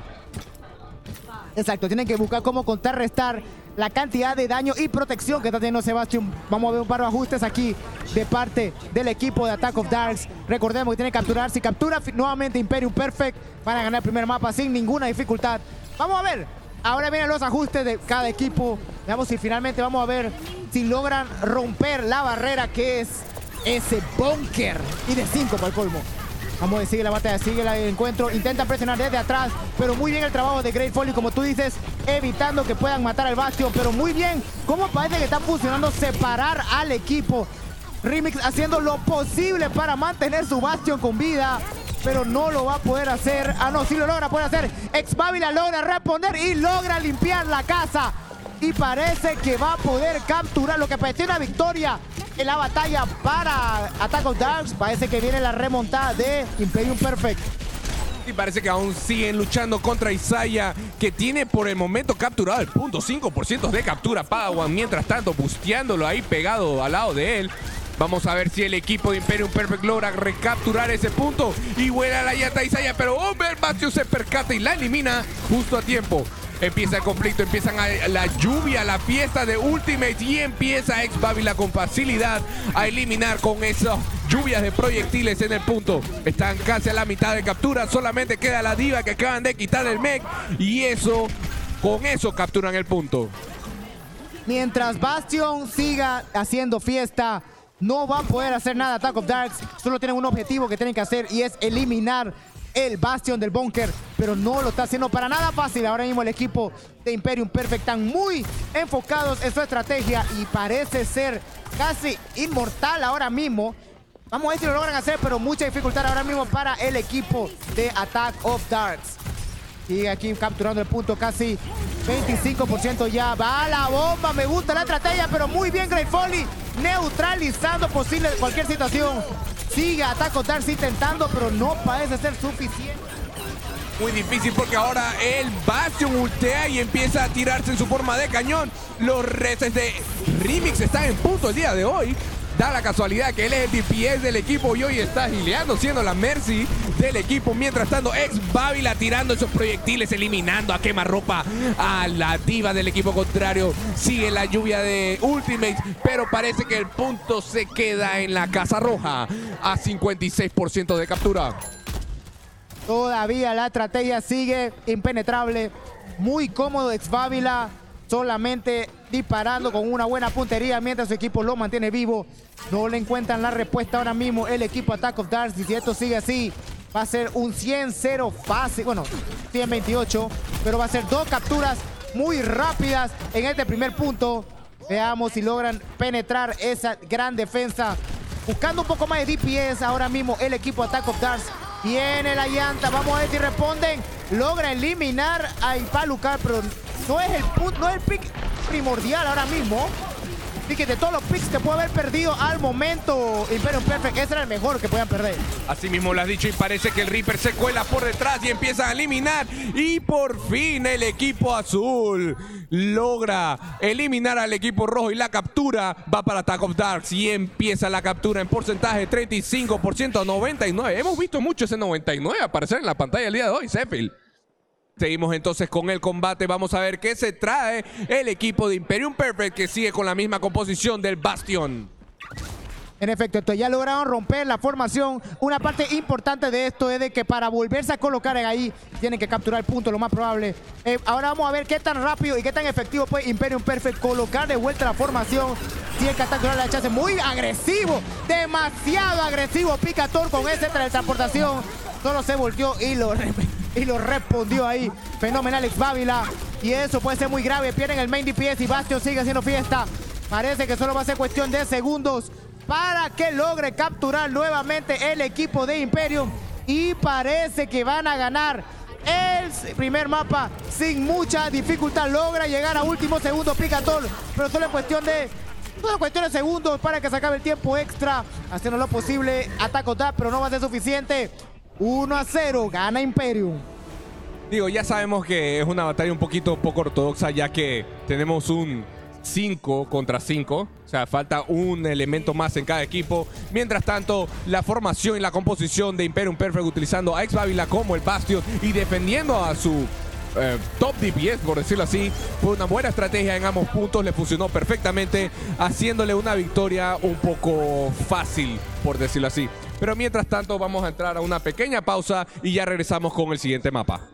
Exacto, tienen que buscar cómo contrarrestar la cantidad de daño y protección que está teniendo Sebastián. Vamos a ver un par de ajustes aquí de parte del equipo de Attack of Darks. Recordemos que tiene que capturar. Si captura nuevamente Imperium Perfect, van a ganar el primer mapa sin ninguna dificultad. Vamos a ver. Ahora vienen los ajustes de cada equipo. Veamos si finalmente vamos a ver si logran romper la barrera que es ese bunker. Y de cinco para el colmo. Vamos a ver, sigue la batalla, sigue el encuentro. Intenta presionar desde atrás, pero muy bien el trabajo de Great Folly, como tú dices, evitando que puedan matar al Bastion. Pero muy bien, como parece que está funcionando separar al equipo. Remix haciendo lo posible para mantener su Bastion con vida, pero no lo va a poder hacer. Ah, no, sí lo logra poder hacer. ex-Babila logra responder y logra limpiar la casa. Y parece que va a poder capturar lo que parecía una victoria en la batalla para Attack of Darks. Parece que viene la remontada de Imperium Perfect. Y parece que aún siguen luchando contra Isaiah, que tiene por el momento capturado el punto cinco por ciento de captura Padawan. Mientras tanto, busteándolo ahí pegado al lado de él. Vamos a ver si el equipo de Imperium Perfect logra recapturar ese punto. Y vuela la llanta Isaiah, pero hombre, el Bastion se percata y la elimina justo a tiempo. Empieza el conflicto, empiezan a, la lluvia, la fiesta de Ultimate, y empieza ex-Babila con facilidad a eliminar con esas lluvias de proyectiles en el punto. Están casi a la mitad de captura, solamente queda la diva que acaban de quitar el mech, y eso, con eso capturan el punto. Mientras Bastion siga haciendo fiesta, no va a poder hacer nada Attack of Darks. Solo tienen un objetivo que tienen que hacer y es eliminar el Bastion del búnker, pero no lo está haciendo para nada fácil. Ahora mismo el equipo de Imperium Perfect están muy enfocados en su estrategia y parece ser casi inmortal ahora mismo. Vamos a ver si lo logran hacer, pero mucha dificultad ahora mismo para el equipo de Attack of Darks. Sigue aquí capturando el punto, casi veinticinco por ciento ya. Va la bomba, me gusta la estrategia, pero muy bien Great Folly, neutralizando posible cualquier situación. Sigue Attack of Darks intentando, pero no parece ser suficiente. Muy difícil porque ahora el Bastion ultea y empieza a tirarse en su forma de cañón. Los reces de Remix están en punto el día de hoy. Da la casualidad que él es el D P S del equipo y hoy está gileando, siendo la Mercy del equipo. Mientras tanto, Exbávila tirando esos proyectiles, eliminando a quemarropa a la diva del equipo contrario. Sigue la lluvia de Ultimates, pero parece que el punto se queda en la Casa Roja a cincuenta y seis por ciento de captura. Todavía la estrategia sigue impenetrable. Muy cómodo Exbávila, solamente disparando con una buena puntería mientras su equipo lo mantiene vivo. No le encuentran la respuesta ahora mismo el equipo Attack of Darks. Y si esto sigue así, va a ser un cien cero fácil. Bueno, cien veintiocho, pero va a ser dos capturas muy rápidas en este primer punto. Veamos si logran penetrar esa gran defensa. Buscando un poco más de D P S ahora mismo el equipo Attack of Darks. Viene la llanta, vamos a ver si responden. Logra eliminar a Ipalucar, pero no es el punto, no es el pick primordial ahora mismo. Así que de todos los picks que puede haber perdido al momento, Imperium Perfect, ese era el mejor que podían perder. Así mismo lo has dicho y parece que el Reaper se cuela por detrás y empieza a eliminar. Y por fin el equipo azul logra eliminar al equipo rojo y la captura va para Attack of Darks y empieza la captura en porcentaje treinta y cinco por ciento a noventa y nueve por ciento. Hemos visto mucho ese noventa y nueve por ciento aparecer en la pantalla el día de hoy, Zephyl. Seguimos entonces con el combate. Vamos a ver qué se trae el equipo de Imperium Perfect, que sigue con la misma composición del Bastion. En efecto, esto ya lograron romper la formación. Una parte importante de esto es de que para volverse a colocar ahí tienen que capturar el punto, lo más probable. Eh, ahora vamos a ver qué tan rápido y qué tan efectivo puede Imperium Perfect colocar de vuelta la formación. Tiene que atacar la chance. Muy agresivo, demasiado agresivo Picator con esa teletransportación. Solo se volteó y lo, y lo respondió ahí. Fenomenal Exbávila. Y eso puede ser muy grave. Pierden el main D P S y Bastion sigue haciendo fiesta. Parece que solo va a ser cuestión de segundos para que logre capturar nuevamente el equipo de Imperium. Y parece que van a ganar el primer mapa sin mucha dificultad. Logra llegar a último segundo Picator, pero solo en cuestión de... Solo cuestión de segundos para que se acabe el tiempo extra. Haciendo lo posible, Attack of Darks, pero no va a ser suficiente. uno a cero, gana Imperium. Digo, ya sabemos que es una batalla un poquito poco ortodoxa, ya que tenemos un cinco contra cinco. O sea, falta un elemento más en cada equipo. Mientras tanto, la formación y la composición de Imperium Perfect utilizando a Exbávila como el Bastion y defendiendo a su eh, top D P S, por decirlo así, fue una buena estrategia en ambos puntos. Le funcionó perfectamente, haciéndole una victoria un poco fácil, por decirlo así. Pero mientras tanto, vamos a entrar a una pequeña pausa y ya regresamos con el siguiente mapa.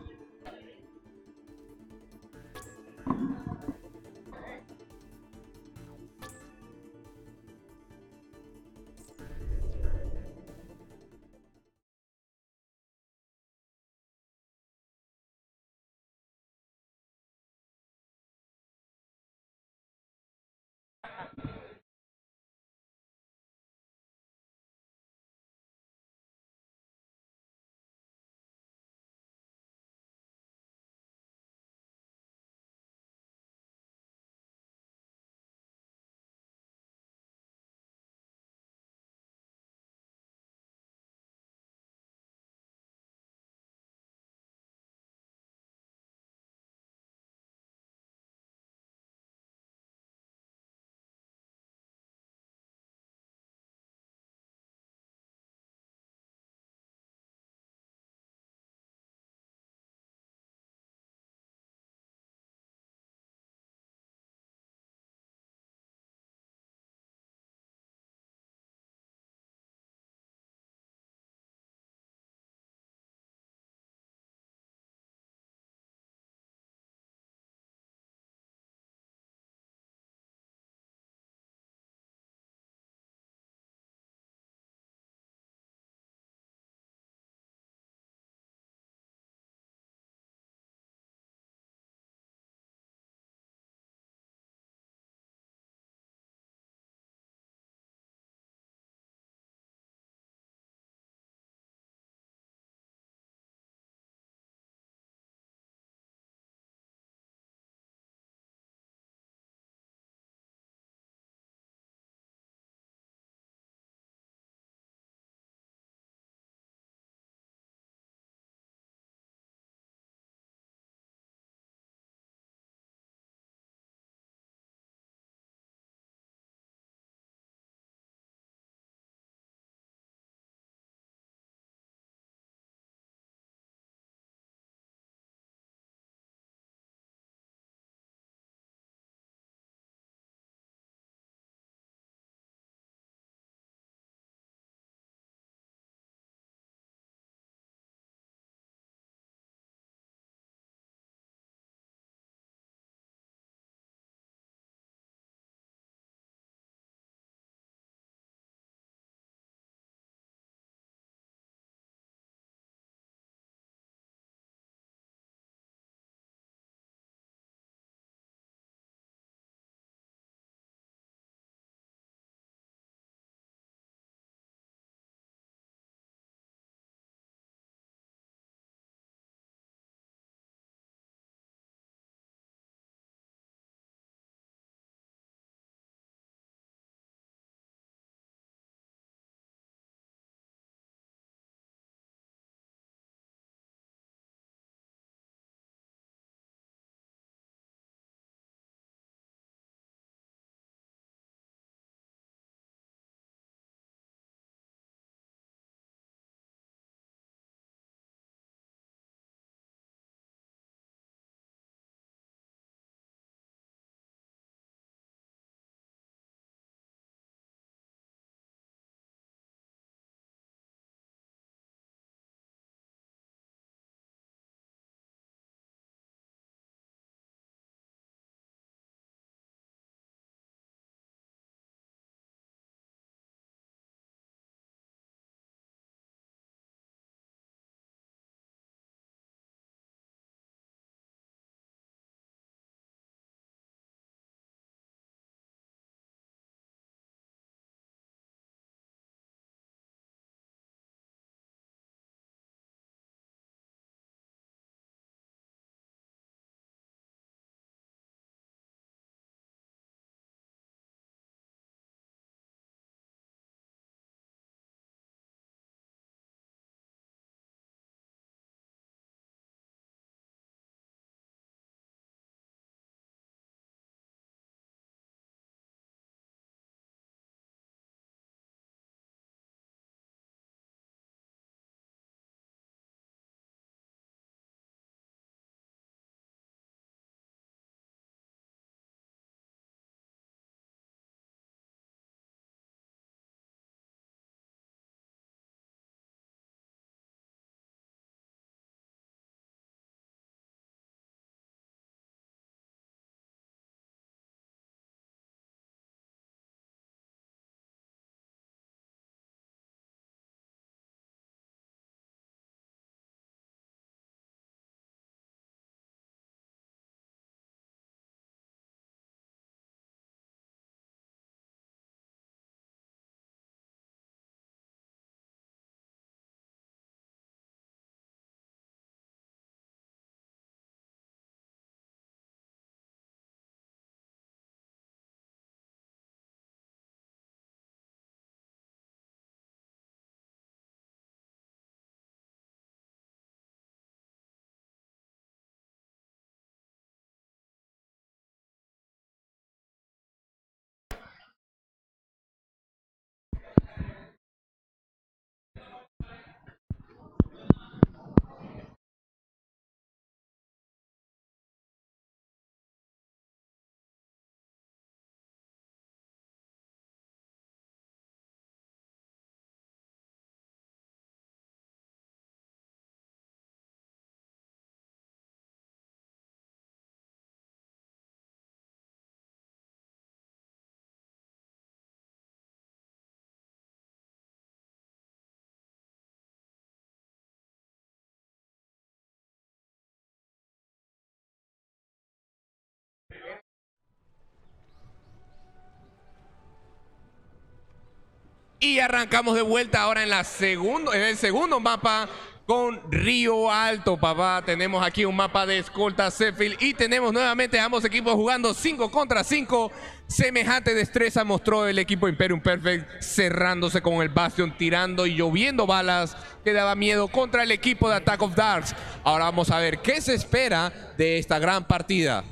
Y arrancamos de vuelta ahora en, la segundo, en el segundo mapa con Río Alto, papá. Tenemos aquí un mapa de escolta Sheffield y tenemos nuevamente ambos equipos jugando cinco contra cinco. Semejante destreza mostró el equipo Imperium Perfect, cerrándose con el Bastion, tirando y lloviendo balas que daba miedo contra el equipo de Attack of Darks. Ahora vamos a ver qué se espera de esta gran partida.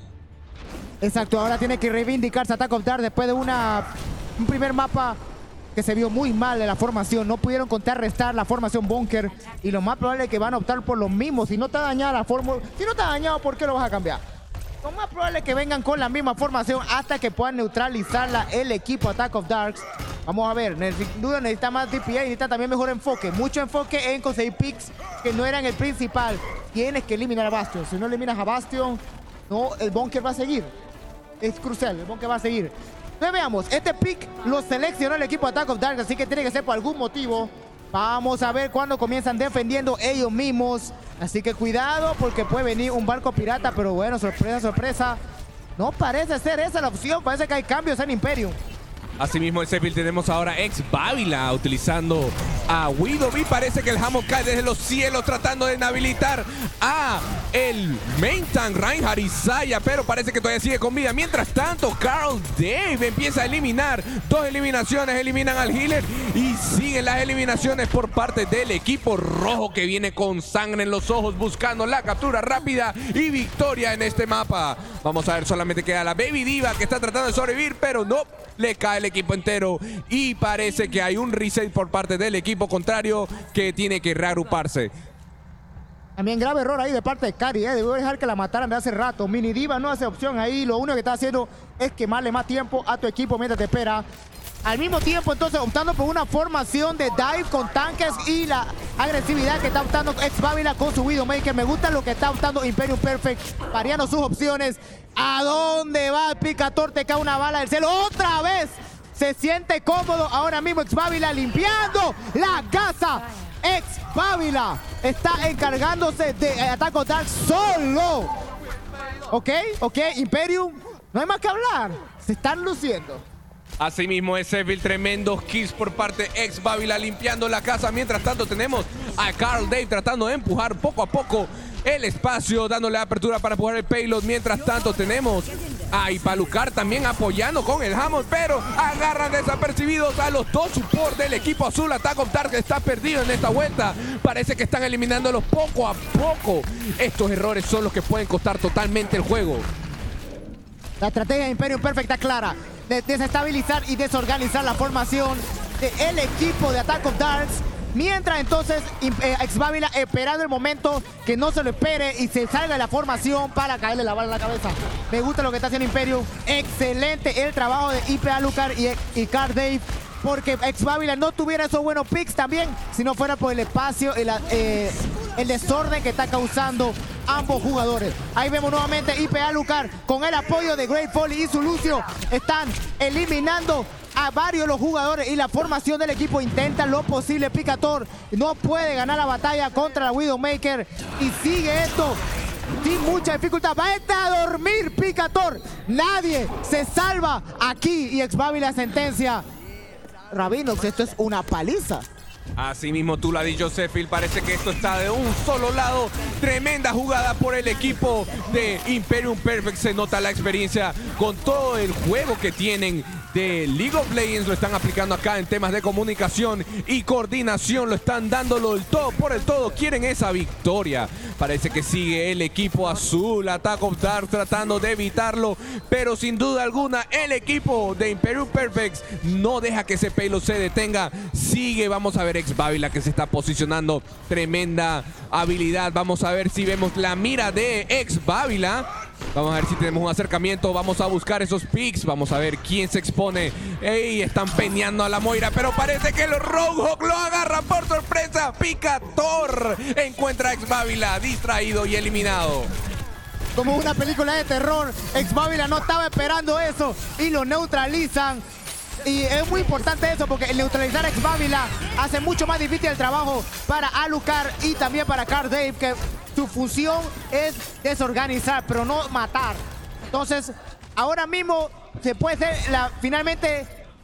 Exacto, ahora tiene que reivindicarse Attack of Darks después de una, un primer mapa que se vio muy mal de la formación. No pudieron contrarrestar la formación Bunker y lo más probable es que van a optar por lo mismo. Si no está dañada la fórmula, si no está dañado, ¿por qué lo vas a cambiar? Lo más probable es que vengan con la misma formación hasta que puedan neutralizarla el equipo Attack of Darks. Vamos a ver, sin duda necesita más D P I, necesita también mejor enfoque. Mucho enfoque en conseguir picks que no eran el principal. Tienes que eliminar a Bastion. Si no eliminas a Bastion, no, el Bunker va a seguir. Es crucial, el Bunker va a seguir. Entonces veamos, este pick lo seleccionó el equipo Attack of Dark, así que tiene que ser por algún motivo. Vamos a ver cuándo comienzan defendiendo ellos mismos. Así que cuidado porque puede venir un barco pirata, pero bueno, sorpresa, sorpresa. No parece ser esa la opción, parece que hay cambios en Imperium. Asimismo en Sheffield tenemos ahora ex Bávila utilizando a Widow y parece que el Hammock cae desde los cielos tratando de inhabilitar a el main tank Reinhardt y Saya, pero parece que todavía sigue con vida. Mientras tanto, Carl Dave empieza a eliminar. Dos eliminaciones, eliminan al healer y siguen las eliminaciones por parte del equipo rojo que viene con sangre en los ojos buscando la captura rápida y victoria en este mapa. Vamos a ver, solamente queda la Baby Diva que está tratando de sobrevivir, pero no, le cae el equipo entero y parece que hay un reset por parte del equipo contrario que tiene que reagruparse. También grave error ahí de parte de Kari, ¿eh? Debió dejar que la mataran de hace rato. Mini Diva no hace opción ahí, lo único que está haciendo es quemarle más tiempo a tu equipo mientras te espera. Al mismo tiempo, entonces, optando por una formación de dive con tanques y la agresividad que está optando ex Bávila con su Widowmaker. Me gusta lo que está optando Imperium Perfect, variando sus opciones. ¿A dónde va el Picator? Te cae una bala del cielo. ¡Otra vez! Se siente cómodo ahora mismo ex Bávila limpiando la casa. Ex Bávila está encargándose de Attack of Dark solo. Ok, ok, Imperium, no hay más que hablar. Se están luciendo. Asimismo es Sheffield, tremendos kills por parte ex Bávila limpiando la casa. Mientras tanto tenemos a Carl Dave tratando de empujar poco a poco el espacio, dándole apertura para empujar el payload. Mientras tanto tenemos a Ipalucar también apoyando con el Hammond, pero agarran desapercibidos a los dos support del equipo azul. Attack of Dark está perdido en esta vuelta. Parece que están eliminándolos poco a poco. Estos errores son los que pueden costar totalmente el juego. La estrategia de Imperium Perfect está clara. De desestabilizar y desorganizar la formación del equipo de Attack of Darks. Mientras entonces eh, ex Bávila esperando el momento que no se lo espere y se salga de la formación para caerle la bala en la cabeza. Me gusta lo que está haciendo Imperium. Excelente el trabajo de I P Alucard y, y Carl Dave. Porque ex Bávila no tuviera esos buenos picks también si no fuera por el espacio, el, eh, el desorden que está causando ambos jugadores. Ahí vemos nuevamente I P Alucard con el apoyo de Great Folly y su Lucio. Están eliminando a varios de los jugadores y la formación del equipo intenta lo posible. Picator no puede ganar la batalla contra la Widowmaker y sigue esto sin mucha dificultad. Va a estar a dormir Picator. Nadie se salva aquí y ex Bávila sentencia. Rabinox, esto es una paliza. Así mismo tú lo has dicho, Sheffield. Parece que esto está de un solo lado. Tremenda jugada por el equipo de Imperium Perfect. Se nota la experiencia con todo el juego que tienen de League of Legends. Lo están aplicando acá en temas de comunicación y coordinación. Lo están dándolo el todo por el todo. Quieren esa victoria. Parece que sigue el equipo azul. Attack of Dark tratando de evitarlo. Pero sin duda alguna el equipo de Imperium Perfect no deja que ese payload se detenga. Sigue, vamos a ver ex Bávila que se está posicionando. Tremenda habilidad. Vamos a ver si vemos la mira de ex Bávila. Vamos a ver si tenemos un acercamiento. Vamos a buscar esos picks. Vamos a ver quién se expone. ¡Ey! Están peñando a la Moira, pero parece que el Roadhog lo agarra por sorpresa. Picator encuentra a ex Bávila distraído y eliminado. Como una película de terror, ex Bávila no estaba esperando eso y lo neutralizan. Y es muy importante eso porque el neutralizar a ex Bávila hace mucho más difícil el trabajo para Alucard y también para Carl Dave, que su función es desorganizar, pero no matar. Entonces, ahora mismo se puede ser la, finalmente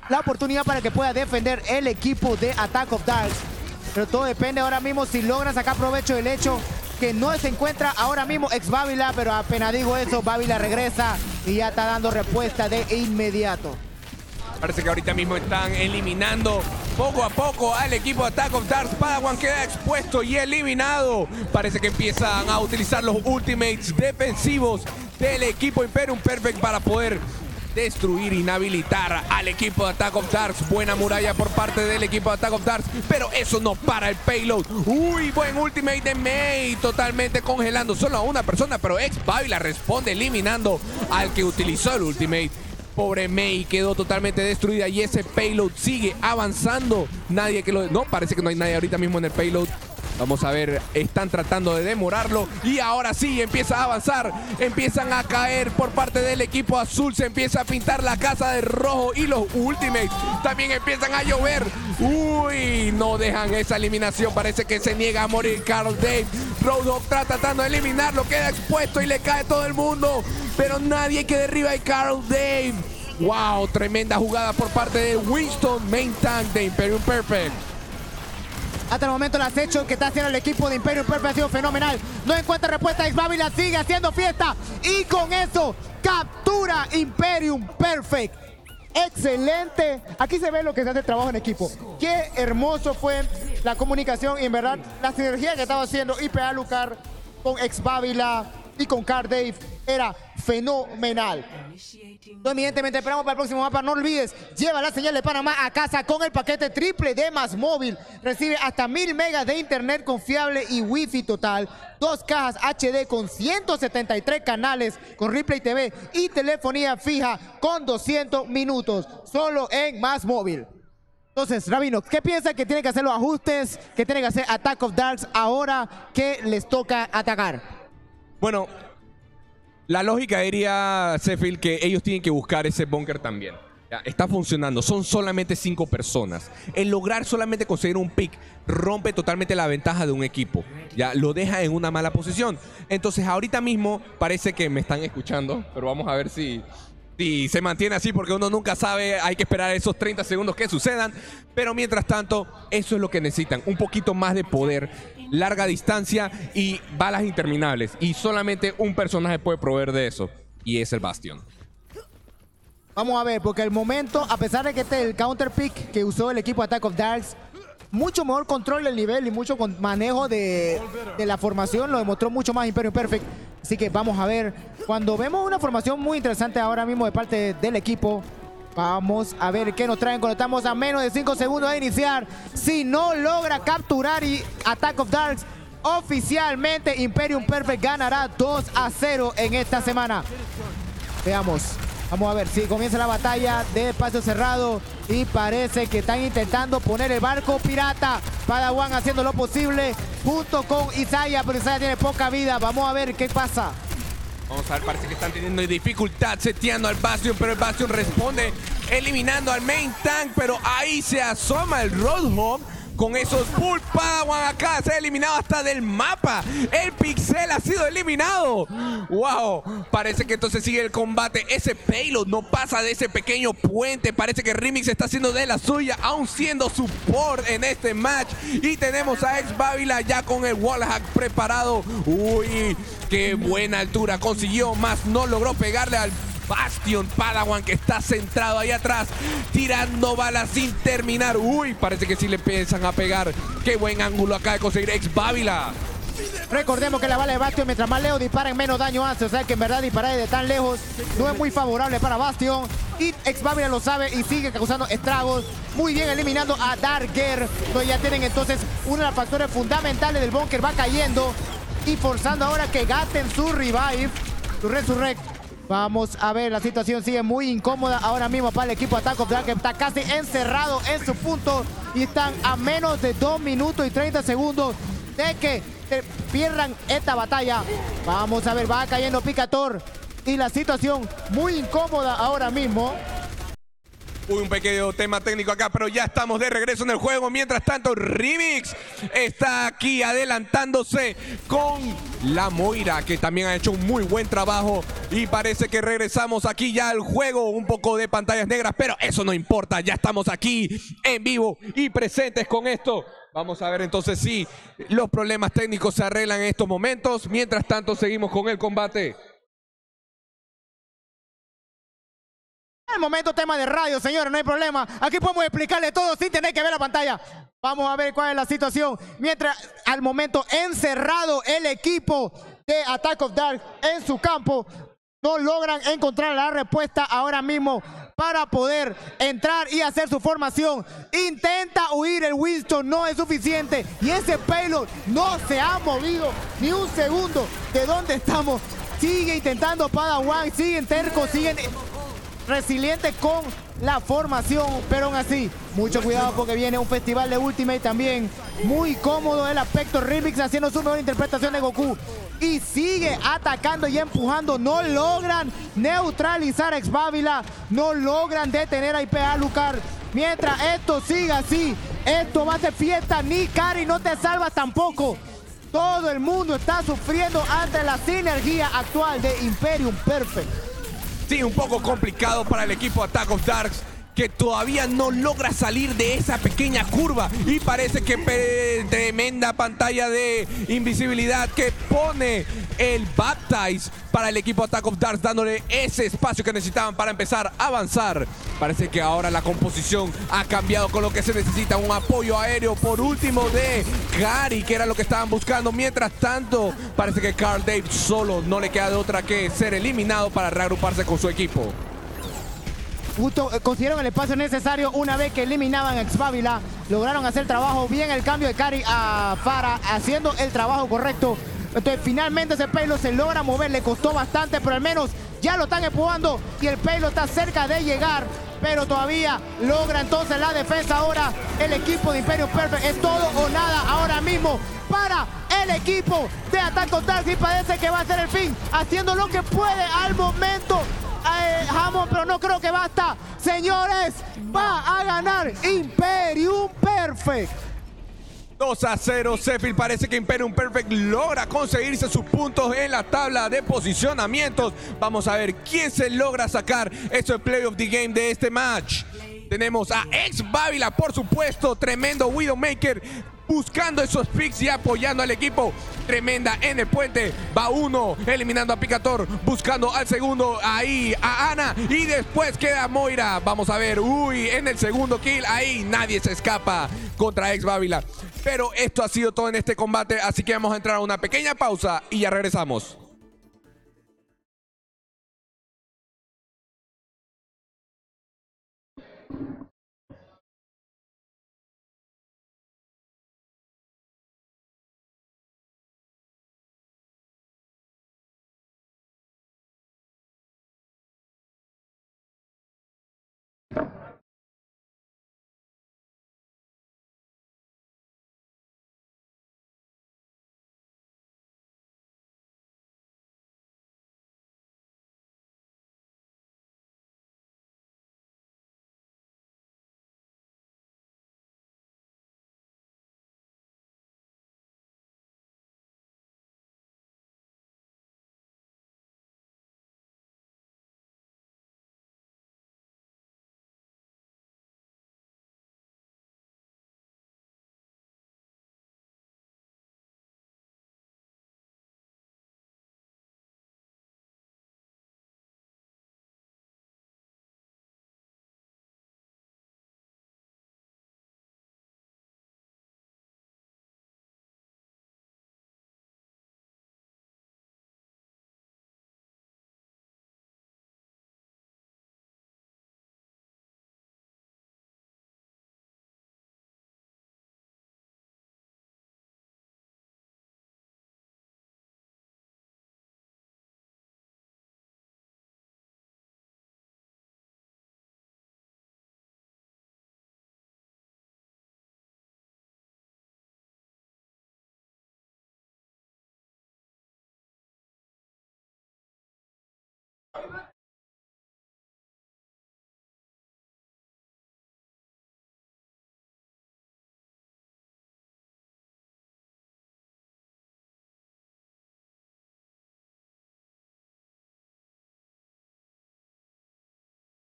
la oportunidad para que pueda defender el equipo de Attack of Darks. Pero todo depende ahora mismo si logra sacar provecho del hecho que no se encuentra ahora mismo ex Babila, pero apenas digo eso, Babila regresa y ya está dando respuesta de inmediato. Parece que ahorita mismo están eliminando poco a poco al equipo de Attack of Darks. Padawan queda expuesto y eliminado. Parece que empiezan a utilizar los ultimates defensivos del equipo Imperium Perfect para poder destruir, inhabilitar al equipo de Attack of Darks. Buena muralla por parte del equipo de Attack of Darks, pero eso no para el payload. Uy, buen ultimate de Mei, totalmente congelando solo a una persona, pero ex Babila responde eliminando al que utilizó el ultimate. Pobre Mei quedó totalmente destruida y ese payload sigue avanzando. Nadie que lo... No, parece que no hay nadie ahorita mismo en el payload. Vamos a ver, están tratando de demorarlo y ahora sí empieza a avanzar. Empiezan a caer por parte del equipo azul. Se empieza a pintar la casa de rojo y los ultimates también empiezan a llover. Uy, no dejan esa eliminación. Parece que se niega a morir Carl Dave. Roadhog está tratando de eliminarlo, queda expuesto y le cae todo el mundo. Pero nadie que derriba a Carl Dave. Wow, tremenda jugada por parte de Winston, main tank de Imperium Perfect. Hasta el momento el acecho que está haciendo el equipo de Imperium Perfect ha sido fenomenal. No encuentra respuesta, ex Babila sigue haciendo fiesta y con eso captura Imperium Perfect. Excelente. Aquí se ve lo que se hace el trabajo en equipo. Qué hermoso fue la comunicación y en verdad la sinergia que estaba haciendo I P A Lucar con ex Babila y con Carl Dave era fenomenal. No, evidentemente esperamos para el próximo mapa. No olvides, lleva la señal de Panamá a casa con el paquete triple de más móvil. Recibe hasta mil megas de internet confiable y wifi total. Dos cajas H D con ciento setenta y tres canales con Replay T V y telefonía fija con doscientos minutos. Solo en más móvil. Entonces, Rabino, ¿qué piensa que tiene que hacer los ajustes que tiene que hacer Attack of Darks ahora que les toca atacar? Bueno, la lógica diría, Sheffield, que ellos tienen que buscar ese búnker también. Ya, está funcionando, son solamente cinco personas. El lograr solamente conseguir un pick rompe totalmente la ventaja de un equipo. Ya, lo deja en una mala posición. Entonces, ahorita mismo parece que me están escuchando, pero vamos a ver si, si se mantiene así, porque uno nunca sabe, hay que esperar esos treinta segundos que sucedan. Pero mientras tanto, eso es lo que necesitan, un poquito más de poder, larga distancia y balas interminables. Y solamente un personaje puede proveer de eso, y es el Bastion. Vamos a ver, porque el momento, a pesar de que este el counter pick que usó el equipo Attack of Darks, mucho mejor control del nivel y mucho con manejo de, de la formación, lo demostró mucho más Imperium Perfect. Así que vamos a ver, cuando vemos una formación muy interesante ahora mismo de parte del equipo, vamos a ver qué nos traen cuando estamos a menos de cinco segundos de iniciar. Si no logra capturar y Attack of Darks, oficialmente Imperium Perfect ganará dos a cero en esta semana. Veamos. Vamos a ver si comienza la batalla de espacio cerrado y parece que están intentando poner el barco pirata. Padawan haciendo lo posible junto con Isaiah, pero Isaiah tiene poca vida. Vamos a ver qué pasa. Vamos a ver, parece que están teniendo dificultad seteando al Bastion, pero el Bastion responde eliminando al main tank, pero ahí se asoma el Roadhog. Con esos full Padawan acá se ha eliminado hasta del mapa. El Pixel ha sido eliminado. Wow, parece que entonces sigue el combate. Ese payload no pasa de ese pequeño puente. Parece que Remix está haciendo de la suya, aún siendo support en este match. Y tenemos a ex Babila ya con el wallhack preparado. Uy, qué buena altura consiguió, más no logró pegarle al Bastion. Padawan que está centrado ahí atrás, tirando balas sin terminar. Uy, parece que sí le empiezan a pegar. Qué buen ángulo acaba de conseguir ex Babila. Recordemos que la bala de Bastion, mientras más lejos dispara, menos daño hace. O sea que en verdad disparar de tan lejos no es muy favorable para Bastion. Y ex Babila lo sabe y sigue causando estragos. Muy bien eliminando a Darker. Entonces ya tienen entonces uno de los factores fundamentales del búnker. Va cayendo y forzando ahora que gasten su revive, su resurrect. Vamos a ver, la situación sigue muy incómoda ahora mismo para el equipo Attack of Dark, que está casi encerrado en su punto y están a menos de dos minutos y treinta segundos de que pierdan esta batalla. Vamos a ver, va cayendo Picator y la situación muy incómoda ahora mismo. Uy, un pequeño tema técnico acá, pero ya estamos de regreso en el juego. Mientras tanto, Remix está aquí adelantándose con la Moira, que también ha hecho un muy buen trabajo. Y parece que regresamos aquí ya al juego. Un poco de pantallas negras, pero eso no importa. Ya estamos aquí en vivo y presentes con esto. Vamos a ver entonces si los problemas técnicos se arreglan en estos momentos. Mientras tanto, seguimos con el combate. El momento tema de radio, señores, no hay problema. Aquí podemos explicarle todo sin tener que ver la pantalla. Vamos a ver cuál es la situación. Mientras al momento encerrado el equipo de Attack of Dark en su campo, no logran encontrar la respuesta ahora mismo para poder entrar y hacer su formación. Intenta huir el Winston, no es suficiente. Y ese payload no se ha movido ni un segundo de donde estamos. Sigue intentando Padawan, siguen tercos, siguen resiliente con la formación, pero aún así, mucho cuidado porque viene un festival de Ultimate también. Muy cómodo el aspecto Remix haciendo su mejor interpretación de Goku. Y sigue atacando y empujando. No logran neutralizar a Exbávila. No logran detener a I P A Lucar. Mientras esto siga así, esto va a ser fiesta. Ni Cari no te salva tampoco. Todo el mundo está sufriendo ante la sinergia actual de Imperium Perfect. Sí, un poco complicado para el equipo Attack of Darks, que todavía no logra salir de esa pequeña curva. Y parece que tremenda pantalla de invisibilidad que pone el Baptize para el equipo Attack of Darks, dándole ese espacio que necesitaban para empezar a avanzar. Parece que ahora la composición ha cambiado con lo que se necesita, un apoyo aéreo por último de Gary, que era lo que estaban buscando. Mientras tanto, parece que Carl Dave solo no le queda de otra que ser eliminado para reagruparse con su equipo. Justo eh, consiguieron el espacio necesario una vez que eliminaban a Exbávila. Lograron hacer el trabajo bien, el cambio de Cari a Farah, haciendo el trabajo correcto. Entonces finalmente ese payload se logra mover, le costó bastante, pero al menos ya lo están empujando y el payload está cerca de llegar. Pero todavía logra entonces la defensa ahora el equipo de Imperium Perfect. Es todo o nada ahora mismo para el equipo de Attack on Dark y parece que va a ser el fin, haciendo lo que puede al momento. Eh, Hammond, pero no creo que basta. Señores, va a ganar Imperium Perfect. dos a cero, Sheffield. Parece que Imperium Perfect logra conseguirse sus puntos en la tabla de posicionamientos. Vamos a ver quién se logra sacar este Play of the Game de este match. Tenemos a Exbávila, por supuesto, tremendo Widowmaker, buscando esos picks y apoyando al equipo. Tremenda en el puente. Va uno, eliminando a Picator, buscando al segundo, ahí a Ana. Y después queda Moira. Vamos a ver, uy, en el segundo kill, ahí nadie se escapa contra Exbávila. Pero esto ha sido todo en este combate, así que vamos a entrar a una pequeña pausa y ya regresamos.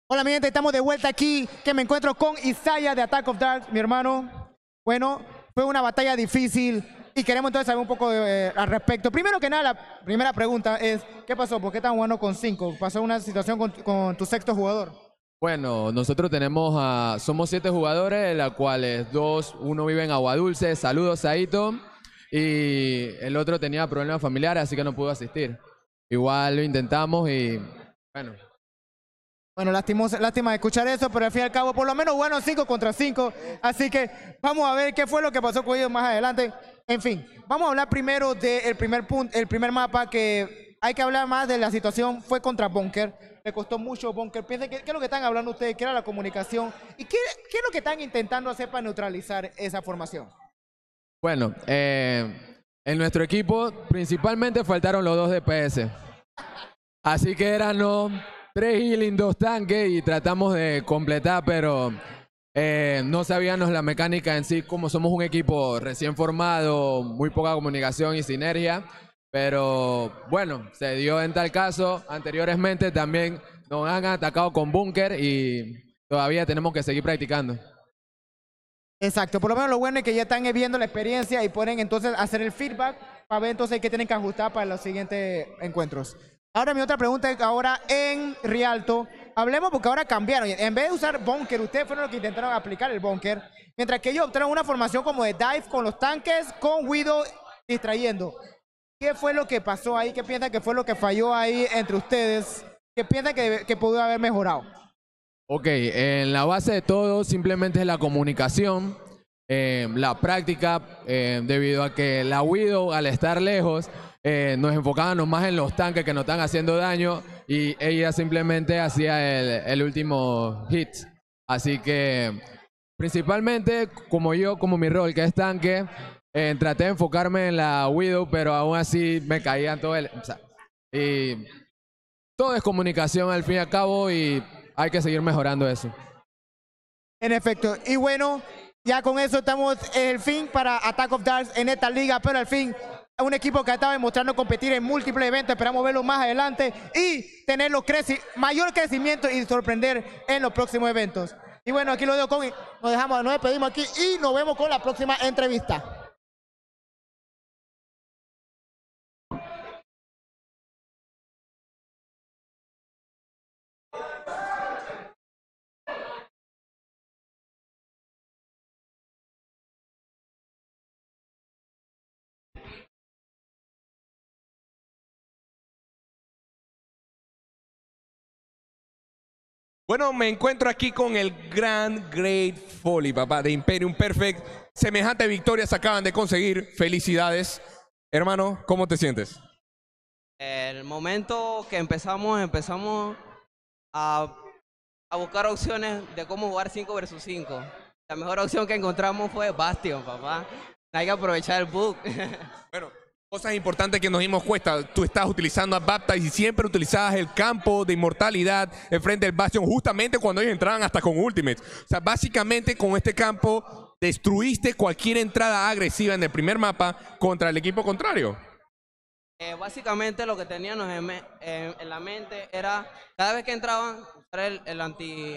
Hola mi gente, estamos de vuelta aquí, que me encuentro con Isaiah de Attack of Dark, mi hermano. Bueno, fue una batalla difícil y queremos entonces saber un poco de, eh, al respecto. Primero que nada, la primera pregunta es, ¿qué pasó? ¿Por qué tan bueno con cinco? ¿Pasó una situación con, con tu sexto jugador? Bueno, nosotros tenemos a, somos siete jugadores, de los cuales dos, uno vive en Agua Dulce, saludos a Ito, y el otro tenía problemas familiares, así que no pudo asistir. Igual lo intentamos y bueno. Bueno, lastimoso, lástima de escuchar eso, pero al fin y al cabo, por lo menos bueno, cinco contra cinco. Así que vamos a ver qué fue lo que pasó con ellos más adelante. En fin, vamos a hablar primero del primer punto, el primer mapa, que hay que hablar más de la situación. Fue contra Bunker. Le costó mucho Bunker. Piensen, ¿qué, qué es lo que están hablando ustedes? ¿Qué era la comunicación? ¿Y qué, qué es lo que están intentando hacer para neutralizar esa formación? Bueno, eh, en nuestro equipo principalmente faltaron los dos D P S. Así que eran los tres healing, dos tanques y tratamos de completar, pero eh, no sabíamos la mecánica en sí, como somos un equipo recién formado, muy poca comunicación y sinergia. Pero bueno, se dio en tal caso. Anteriormente también nos han atacado con Bunker y todavía tenemos que seguir practicando. Exacto, por lo menos lo bueno es que ya están viendo la experiencia y pueden entonces hacer el feedback para ver entonces qué tienen que ajustar para los siguientes encuentros. Ahora mi otra pregunta es ahora en Rialto, hablemos porque ahora cambiaron. En vez de usar Bunker, ustedes fueron los que intentaron aplicar el Bunker, mientras que ellos optaron una formación como de dive con los tanques, con Widow distrayendo. ¿Qué fue lo que pasó ahí? ¿Qué piensan que fue lo que falló ahí entre ustedes? ¿Qué piensan que, que pudo haber mejorado? Ok, en la base de todo simplemente es la comunicación, eh, la práctica, eh, debido a que la Widow al estar lejos eh, nos enfocábamos más en los tanques que nos están haciendo daño y ella simplemente hacía el, el último hit. Así que principalmente como yo, como mi rol que es tanque, eh, traté de enfocarme en la Widow, pero aún así me caían todo el... O sea, y todo es comunicación al fin y al cabo y hay que seguir mejorando eso. En efecto. Y bueno, ya con eso estamos en el fin para Attack of Darks en esta liga, pero al fin un equipo que estaba demostrando competir en múltiples eventos. Esperamos verlo más adelante y tener los creci mayor crecimiento y sorprender en los próximos eventos. Y bueno, aquí lo dejo con... Nos dejamos, nos despedimos aquí y nos vemos con la próxima entrevista. Bueno, me encuentro aquí con el Grand Great Folly, papá, de Imperium Perfect. Semejante victorias acaban de conseguir. Felicidades. Hermano, ¿cómo te sientes? El momento que empezamos, empezamos a, a buscar opciones de cómo jugar cinco versus cinco. La mejor opción que encontramos fue Bastion, papá. Hay que aprovechar el bug. Bueno, cosas importantes que nos dimos cuenta. Tú estás utilizando a Baptiste y siempre utilizabas el campo de inmortalidad enfrente del Bastion justamente cuando ellos entraban hasta con Ultimates. O sea, básicamente con este campo destruiste cualquier entrada agresiva en el primer mapa contra el equipo contrario. Eh, básicamente lo que teníamos en, me- en- en la mente era cada vez que entraban usar el, el anti...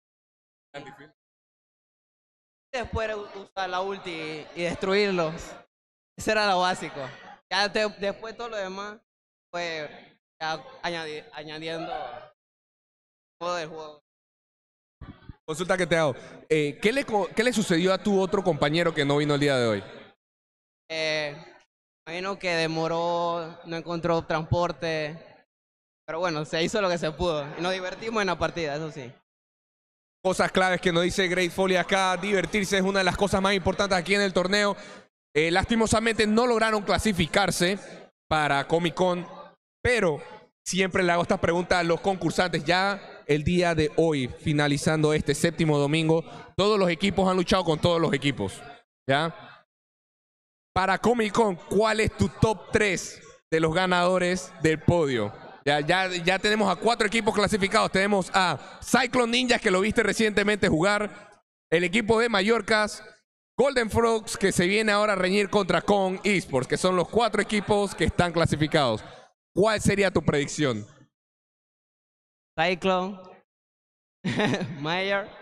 Después usar la ulti y, y destruirlos. Eso era lo básico. Ya te- después todo lo demás fue ya añadi- añadiendo todo del juego. Consulta que te hago. Eh, ¿qué, le, co- ¿Qué le sucedió a tu otro compañero que no vino el día de hoy? Eh, imagino que demoró, no encontró transporte. Pero bueno, se hizo lo que se pudo. Y nos divertimos en la partida, eso sí. Cosas claves que nos dice Great Folly acá. Divertirse es una de las cosas más importantes aquí en el torneo. Eh, lastimosamente no lograron clasificarse para Comic Con, pero siempre le hago estas preguntas a los concursantes. Ya el día de hoy, finalizando este séptimo domingo, todos los equipos han luchado con todos los equipos. ¿Ya? Para Comic Con, ¿cuál es tu top tres de los ganadores del podio? Ya, ya, ya tenemos a cuatro equipos clasificados. Tenemos a Cyclone Ninjas, que lo viste recientemente jugar. El equipo de Mallorcas. Golden Frogs, que se viene ahora a reñir contra Kong Esports, que son los cuatro equipos que están clasificados. ¿Cuál sería tu predicción? Cyclone. Mayer.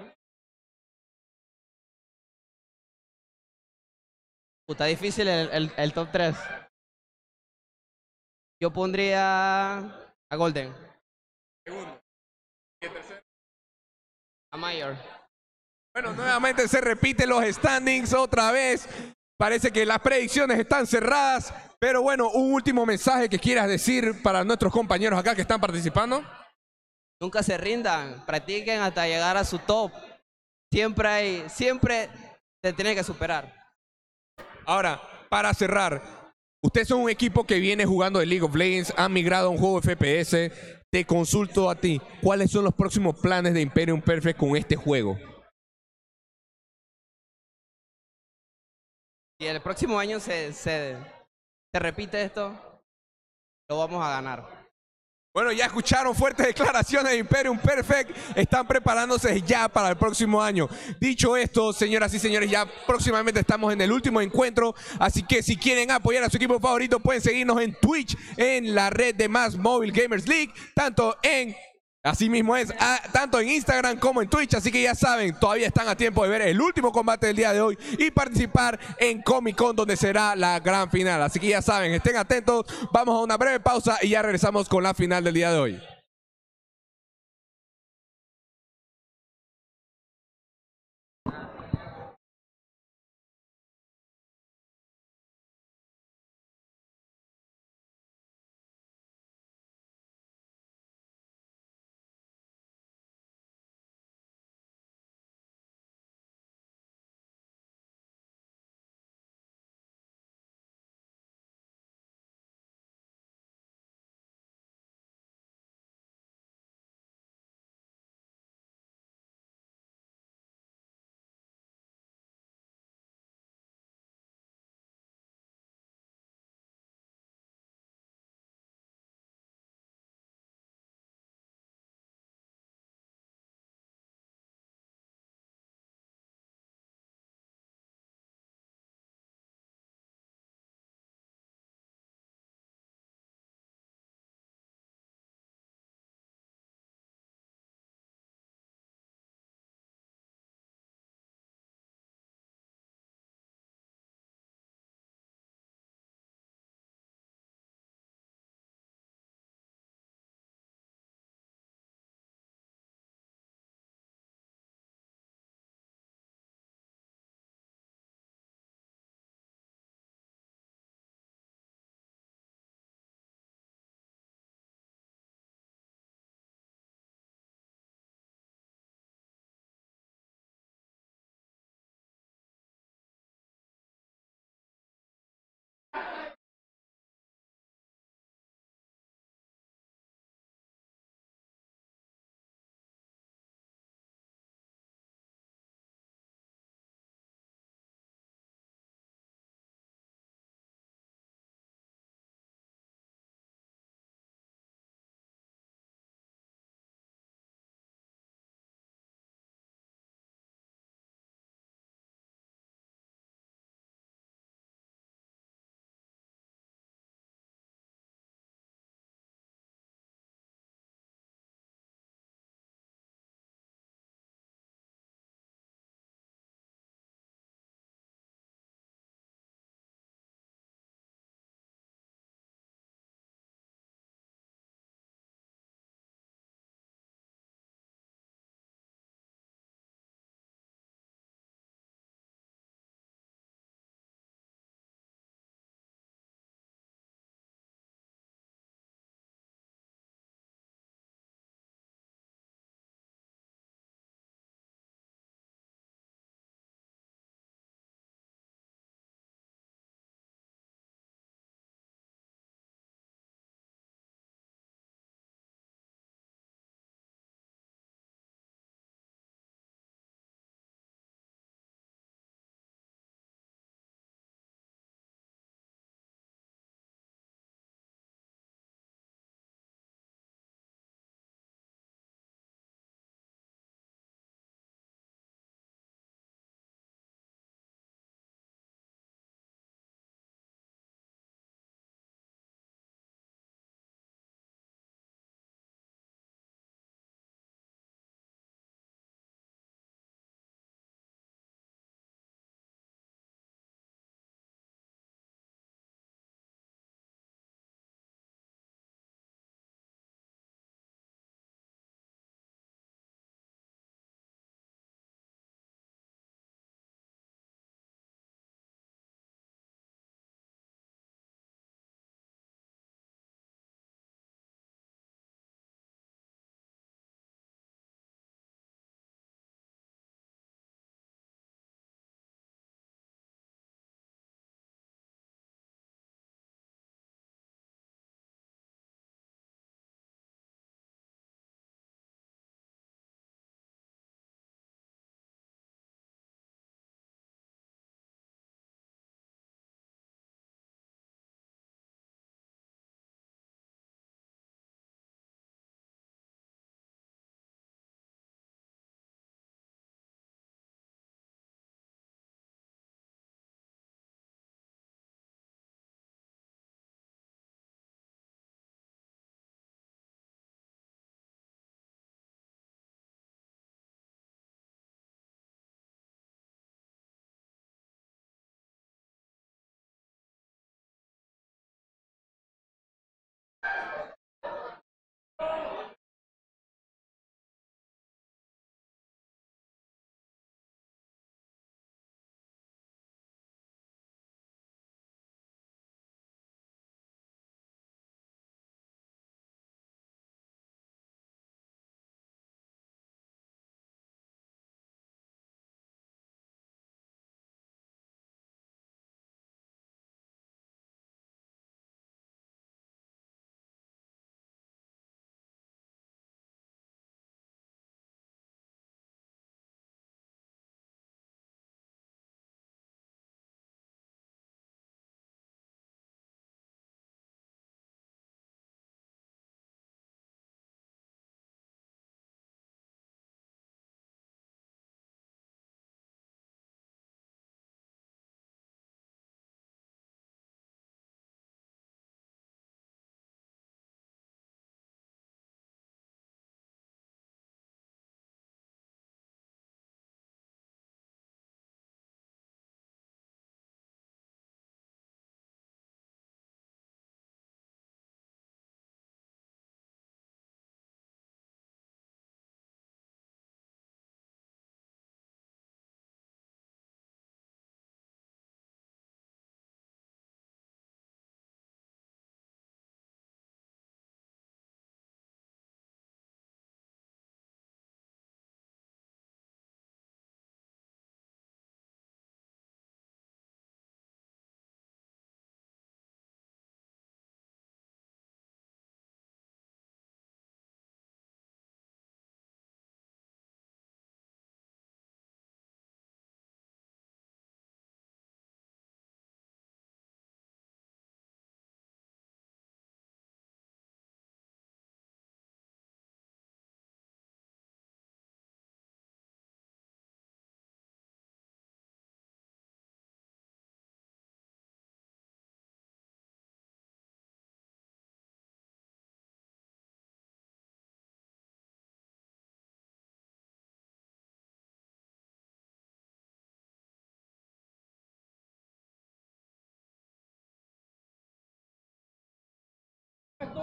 Está difícil el, el- el top tres. Yo pondría a Golden. Segundo. ¿Y el tercero? A Mayer. Bueno, nuevamente se repiten los standings otra vez. Parece que las predicciones están cerradas. Pero bueno, un último mensaje que quieras decir para nuestros compañeros acá que están participando. Nunca se rindan. Practiquen hasta llegar a su top. Siempre hay, siempre se tiene que superar. Ahora, para cerrar, ustedes son un equipo que viene jugando de League of Legends, han migrado a un juego de F P S. Te consulto a ti, ¿cuáles son los próximos planes de Imperium Perfect con este juego? Si el próximo año se, se, se repite esto, lo vamos a ganar. Bueno, ya escucharon fuertes declaraciones de Imperium Perfect. Están preparándose ya para el próximo año. Dicho esto, señoras y señores, ya próximamente estamos en el último encuentro. Así que si quieren apoyar a su equipo favorito, pueden seguirnos en Twitch, en la red de Más Mobile Gamers League, tanto en... Así mismo es, a- tanto en Instagram como en Twitch, así que ya saben, todavía están a tiempo de ver el último combate del día de hoy y participar en Comic Con, donde será la gran final. Así que ya saben, estén atentos, vamos a una breve pausa y ya regresamos con la final del día de hoy.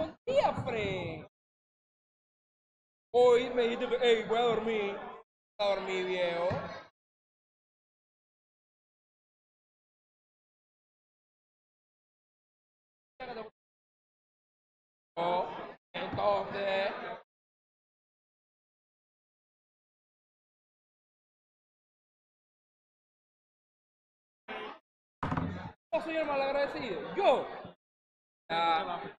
Buen día, Fred. Hoy me dijiste que, hey, voy a dormir. A dormir, viejo. Oh, entonces. Yo soy el malagradecido. Yo. Ah,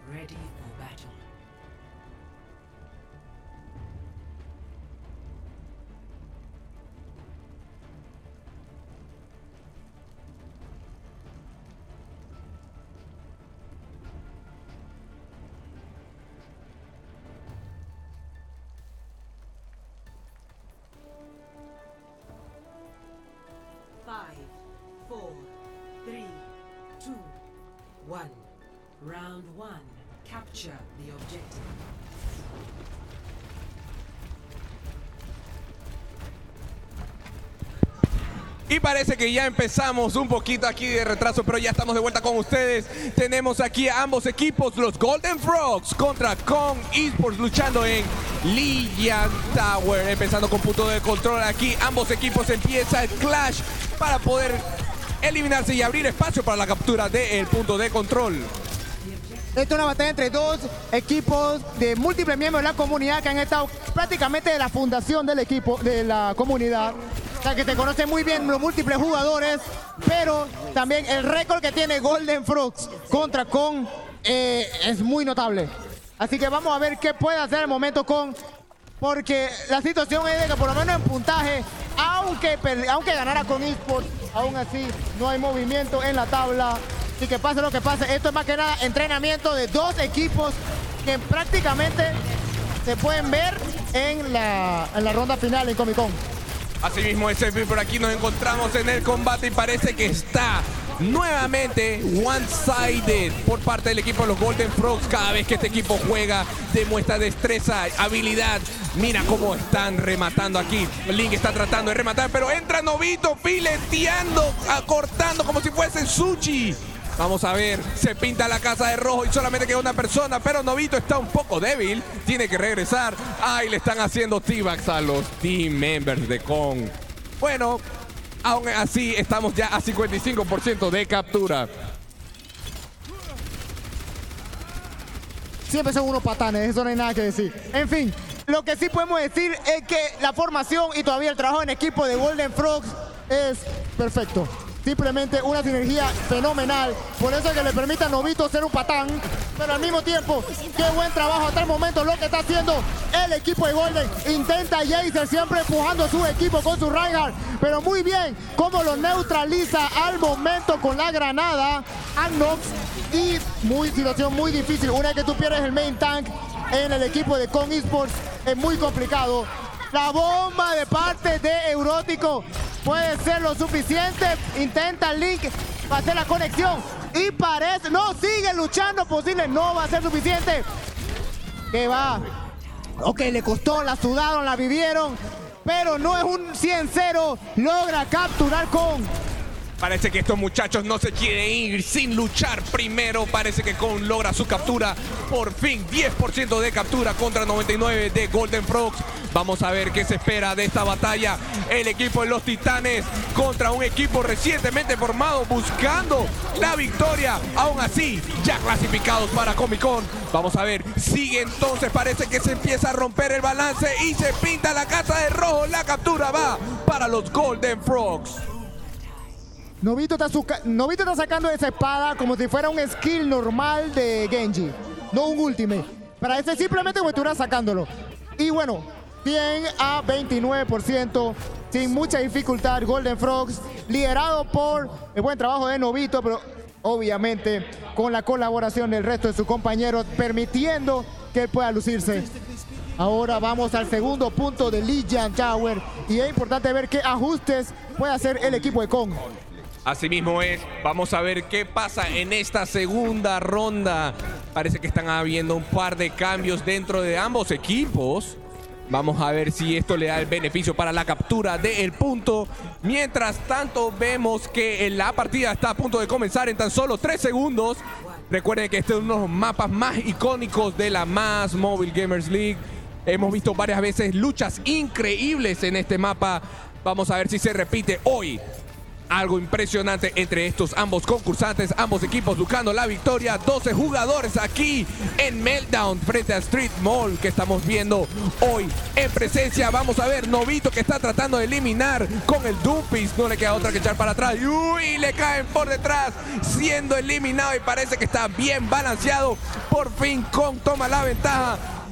Ready for battle. Five, four, three, two, one. Round one. Capture the objective. Y parece que ya empezamos un poquito aquí de retraso, pero ya estamos de vuelta con ustedes. Tenemos aquí a ambos equipos, los Golden Frogs contra Kong Esports, luchando en Lijiang Tower. Empezando con punto de control aquí. Ambos equipos empieza el clash para poder eliminarse y abrir espacio para la captura del punto de control. Esta es una batalla entre dos equipos de múltiples miembros de la comunidad que han estado prácticamente de la fundación del equipo, de la comunidad. O sea, que se conocen muy bien los múltiples jugadores, pero también el récord que tiene Golden Frogs contra Kong eh, es muy notable. Así que vamos a ver qué puede hacer el momento Kong, porque la situación es de que por lo menos en puntaje, aunque, aunque ganara Kong Esports, aún así no hay movimiento en la tabla. Así que pase lo que pase, esto es más que nada entrenamiento de dos equipos que prácticamente se pueden ver en la, en la ronda final en Comic Con. Asimismo, S F, por aquí nos encontramos en el combate y parece que está nuevamente one-sided por parte del equipo de los Golden Frogs. Cada vez que este equipo juega, demuestra destreza, habilidad. Mira cómo están rematando aquí. Link está tratando de rematar, pero entra Novito fileteando, acortando como si fuese sushi. Vamos a ver, se pinta la casa de rojo y solamente queda una persona, pero Novito está un poco débil, tiene que regresar. Ay, le están haciendo T-Bags a los team members de Kong. Bueno, aún así estamos ya a cincuenta y cinco por ciento de captura. Siempre son unos patanes, eso no hay nada que decir. En fin, lo que sí podemos decir es que la formación y todavía el trabajo en equipo de Golden Frogs es perfecto. Simplemente una sinergia fenomenal. Por eso es que le permite a Novito ser un patán. Pero al mismo tiempo, qué buen trabajo hasta el momento lo que está haciendo el equipo de Golden. Intenta Jaser siempre empujando a su equipo con su Reinhardt. Pero muy bien cómo lo neutraliza al momento con la granada Agnox. Y muy situación muy difícil. Una vez que tú pierdes el main tank en el equipo de Kong Esports, es muy complicado. La bomba de parte de Eurótico puede ser lo suficiente. Intenta Link para hacer la conexión. Y parece, no, sigue luchando posible. No va a ser suficiente. Que va. Ok, le costó, la sudaron, la vivieron. Pero no es un cien cero. Logra capturar con... Parece que estos muchachos no se quieren ir sin luchar primero. Parece que Kong logra su captura. Por fin, diez por ciento de captura contra noventa y nueve de Golden Frogs. Vamos a ver qué se espera de esta batalla. El equipo de los Titanes contra un equipo recientemente formado buscando la victoria. Aún así, ya clasificados para Comic Con. Vamos a ver, sigue entonces. Parece que se empieza a romper el balance y se pinta la casa de rojo. La captura va para los Golden Frogs. Novito está, Novito está sacando esa espada como si fuera un skill normal de Genji, no un ultimate. Parece simplemente como estuviera sacándolo. Y bueno, cien a veintinueve por ciento, sin mucha dificultad, Golden Frogs, liderado por el buen trabajo de Novito, pero obviamente con la colaboración del resto de sus compañeros, permitiendo que él pueda lucirse. Ahora vamos al segundo punto de Lijiang Tower y es importante ver qué ajustes puede hacer el equipo de Kong. Asimismo es, vamos a ver qué pasa en esta segunda ronda. Parece que están habiendo un par de cambios dentro de ambos equipos. Vamos a ver si esto le da el beneficio para la captura del punto. Mientras tanto, vemos que la partida está a punto de comenzar en tan solo tres segundos. Recuerden que este es uno de los mapas más icónicos de la Mass Mobile Gamers League. Hemos visto varias veces luchas increíbles en este mapa. Vamos a ver si se repite hoy. Algo impresionante entre estos ambos concursantes, ambos equipos buscando la victoria. doce jugadores aquí en Meltdown frente a Street Mall que estamos viendo hoy en presencia. Vamos a ver Novito que está tratando de eliminar con el Doomfist. No le queda otra que echar para atrás. Y uy, le caen por detrás siendo eliminado y parece que está bien balanceado. Por fin Kong toma la ventaja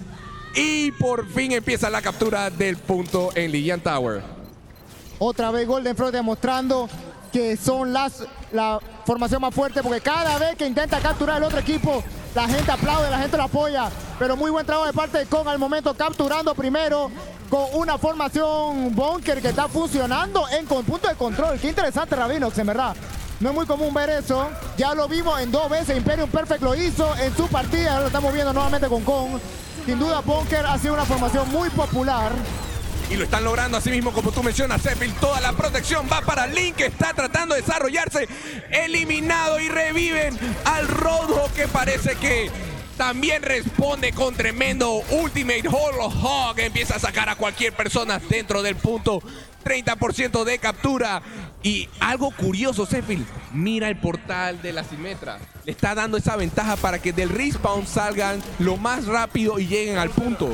y por fin empieza la captura del punto en Lilian Tower. Otra vez Golden Frog demostrando que son las, la formación más fuerte, porque cada vez que intenta capturar el otro equipo, la gente aplaude, la gente lo apoya. Pero muy buen trabajo de parte de Kong al momento, capturando primero con una formación bunker que está funcionando en con punto de control. Qué interesante, Rabinox, en verdad. No es muy común ver eso. Ya lo vimos en dos veces. Imperium Perfect lo hizo en su partida. Ahora lo estamos viendo nuevamente con Kong. Sin duda, bunker ha sido una formación muy popular. Y lo están logrando así mismo como tú mencionas, Zephyl. Toda la protección va para Link, que está tratando de desarrollarse. Eliminado y reviven al Roadhog, que parece que también responde con tremendo Ultimate Hollow Hog. Empieza a sacar a cualquier persona dentro del punto. treinta por ciento de captura. Y algo curioso, Zephyl. Mira el portal de la Symmetra. Le está dando esa ventaja para que del respawn salgan lo más rápido y lleguen al punto.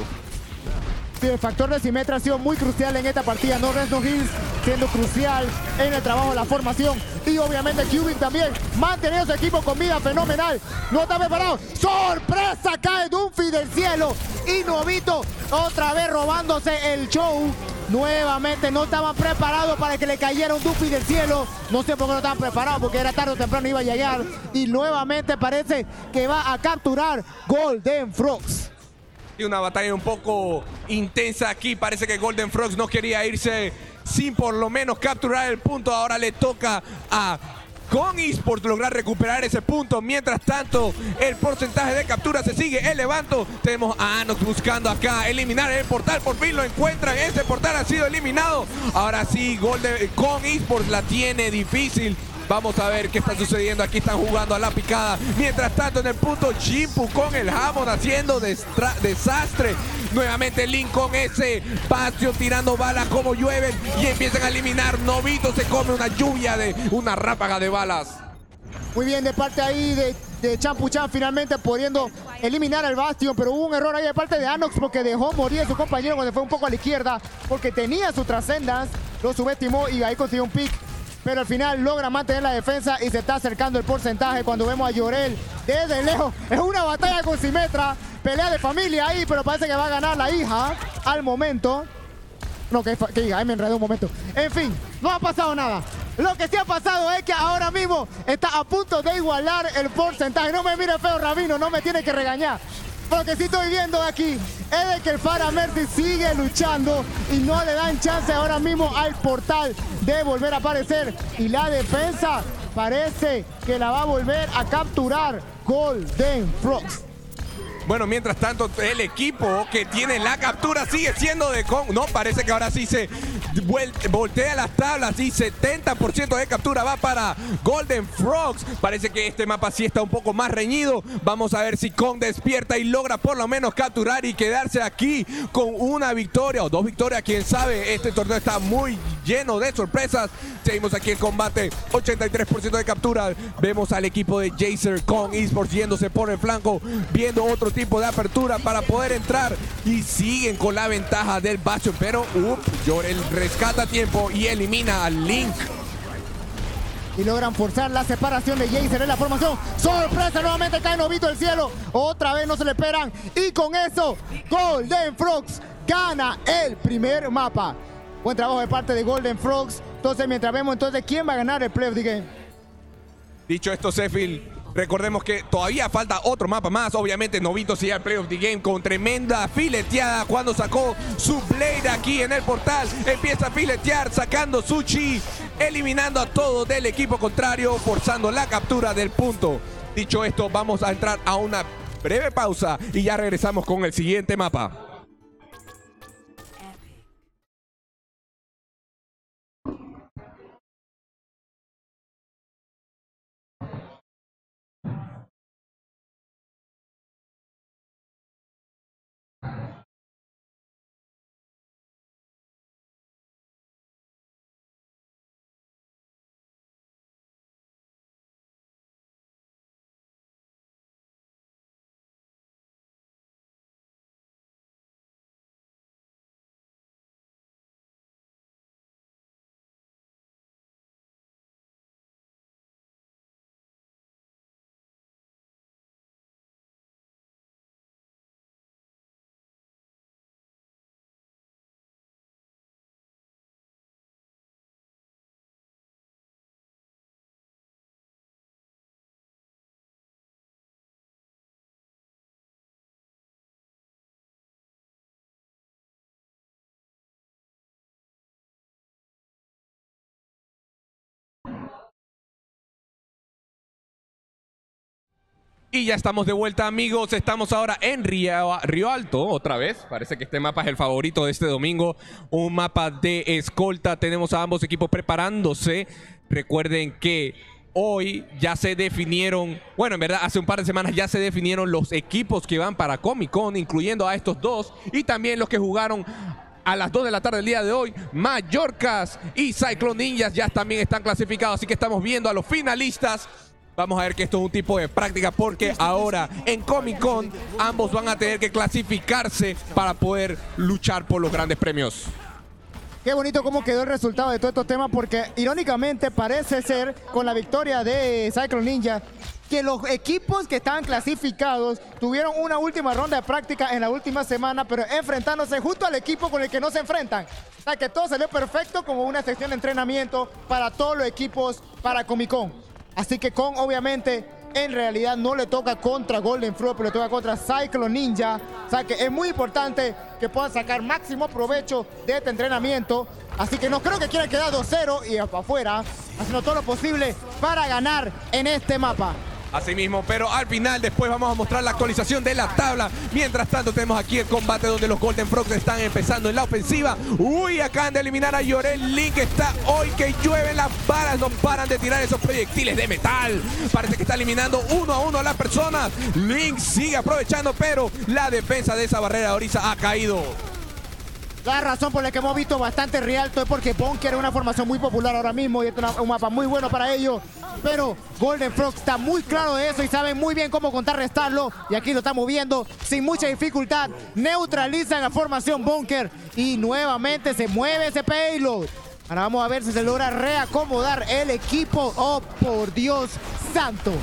Sí, el factor de Symmetra ha sido muy crucial en esta partida. No Rest No Heals siendo crucial en el trabajo de la formación. Y obviamente Cubing también manteniendo su equipo con vida fenomenal. No está preparado. ¡Sorpresa! Cae Doomfist del cielo. Y Novito otra vez robándose el show. Nuevamente no estaban preparados para que le cayera un Doomfist del cielo. No sé por qué no estaban preparados, porque era tarde o temprano iba a llegar. Y nuevamente parece que va a capturar Golden Frogs. Y una batalla un poco intensa aquí. Parece que Golden Frogs no quería irse sin por lo menos capturar el punto. Ahora le toca a Kong Esports lograr recuperar ese punto. Mientras tanto, el porcentaje de captura se sigue elevando. Tenemos a Anox buscando acá eliminar el portal. Por fin lo encuentran. Ese portal ha sido eliminado. Ahora sí, Golden Kong Esports la tiene difícil. Vamos a ver qué está sucediendo. Aquí están jugando a la picada. Mientras tanto, en el punto, Jimpu con el Hammond haciendo desastre. Nuevamente Link con ese Bastion tirando balas como llueven. Y empiezan a eliminar. Novito se come una lluvia de una ráfaga de balas. Muy bien de parte ahí de, de Champuchan, finalmente pudiendo eliminar al Bastion, pero hubo un error ahí de parte de Anox porque dejó morir a su compañero cuando fue un poco a la izquierda, porque tenía su trascendance, lo subestimó y ahí consiguió un pick. Pero al final logra mantener la defensa y se está acercando el porcentaje cuando vemos a Llorel desde lejos. Es una batalla con Symmetra, pelea de familia ahí, pero parece que va a ganar la hija al momento. No, que, que hija, ahí me enredé un momento. En fin, no ha pasado nada. Lo que sí ha pasado es que ahora mismo está a punto de igualar el porcentaje. No me mire feo, Rabino, no me tiene que regañar. Lo que sí estoy viendo aquí es de que el Pharah Mercy sigue luchando y no le dan chance ahora mismo al portal de volver a aparecer. Y la defensa parece que la va a volver a capturar Golden Frogs. Bueno, mientras tanto, el equipo que tiene la captura sigue siendo de Kong. No, parece que ahora sí se voltea las tablas y setenta por ciento de captura va para Golden Frogs. Parece que este mapa sí está un poco más reñido. Vamos a ver si Kong despierta y logra por lo menos capturar y quedarse aquí con una victoria o dos victorias, quién sabe. Este torneo está muy lleno de sorpresas. Seguimos aquí el combate, ochenta y tres por ciento de captura. Vemos al equipo de Jazer Kong Esports yéndose por el flanco, viendo otro tipo de apertura para poder entrar y siguen con la ventaja del Bastion, pero up, Llorel rescata tiempo y elimina al Link. Y logran forzar la separación de Jazer en la formación. ¡Sorpresa! Nuevamente cae Novito del cielo. Otra vez no se le esperan. Y con eso, Golden Frogs gana el primer mapa. Buen trabajo de parte de Golden Frogs. Entonces, mientras vemos entonces quién va a ganar el Play of the Game. Dicho esto, Zephyl, recordemos que todavía falta otro mapa más. Obviamente Novito sigue al Play of the Game con tremenda fileteada cuando sacó su Blade aquí en el portal. Empieza a filetear, sacando su chi, eliminando a todos del equipo contrario, forzando la captura del punto. Dicho esto, vamos a entrar a una breve pausa y ya regresamos con el siguiente mapa. Y ya estamos de vuelta, amigos. Estamos ahora en Río, Río Alto, otra vez. Parece que este mapa es el favorito de este domingo. Un mapa de escolta. Tenemos a ambos equipos preparándose. Recuerden que hoy ya se definieron, bueno, en verdad, hace un par de semanas ya se definieron los equipos que van para Comic Con, incluyendo a estos dos. Y también los que jugaron a las dos de la tarde del día de hoy. Mallorcas y Cyclone Ninjas ya también están clasificados. Así que estamos viendo a los finalistas. Vamos a ver que esto es un tipo de práctica porque ahora en Comic Con ambos van a tener que clasificarse para poder luchar por los grandes premios. Qué bonito cómo quedó el resultado de todos estos temas porque irónicamente parece ser con la victoria de Cyclone Ninja que los equipos que estaban clasificados tuvieron una última ronda de práctica en la última semana, pero enfrentándose justo al equipo con el que no se enfrentan. O sea que todo salió perfecto como una sección de entrenamiento para todos los equipos para Comic Con. Así que Con obviamente en realidad no le toca contra Golden Fruit, pero le toca contra Cyclone Ninja. O sea que es muy importante que puedan sacar máximo provecho de este entrenamiento. Así que no creo que quieran quedar dos cero y para afuera, haciendo todo lo posible para ganar en este mapa. Así mismo, pero al final después vamos a mostrar la actualización de la tabla. Mientras tanto tenemos aquí el combate donde los Golden Frogs están empezando en la ofensiva. Uy, acaban de eliminar a Yorel. Link está hoy que llueven las balas, no paran de tirar esos proyectiles de metal. Parece que está eliminando uno a uno a las personas. Link sigue aprovechando, pero la defensa de esa barrera de Orisa ha caído. La razón por la que hemos visto bastante Rialto es porque Bunker es una formación muy popular ahora mismo y es una, un mapa muy bueno para ellos. Pero Golden Frog está muy claro de eso y saben muy bien cómo contrarrestarlo. Y aquí lo estamos viendo sin mucha dificultad. Neutralizan la formación Bunker y nuevamente se mueve ese payload. Ahora vamos a ver si se logra reacomodar el equipo. Oh, por Dios santo.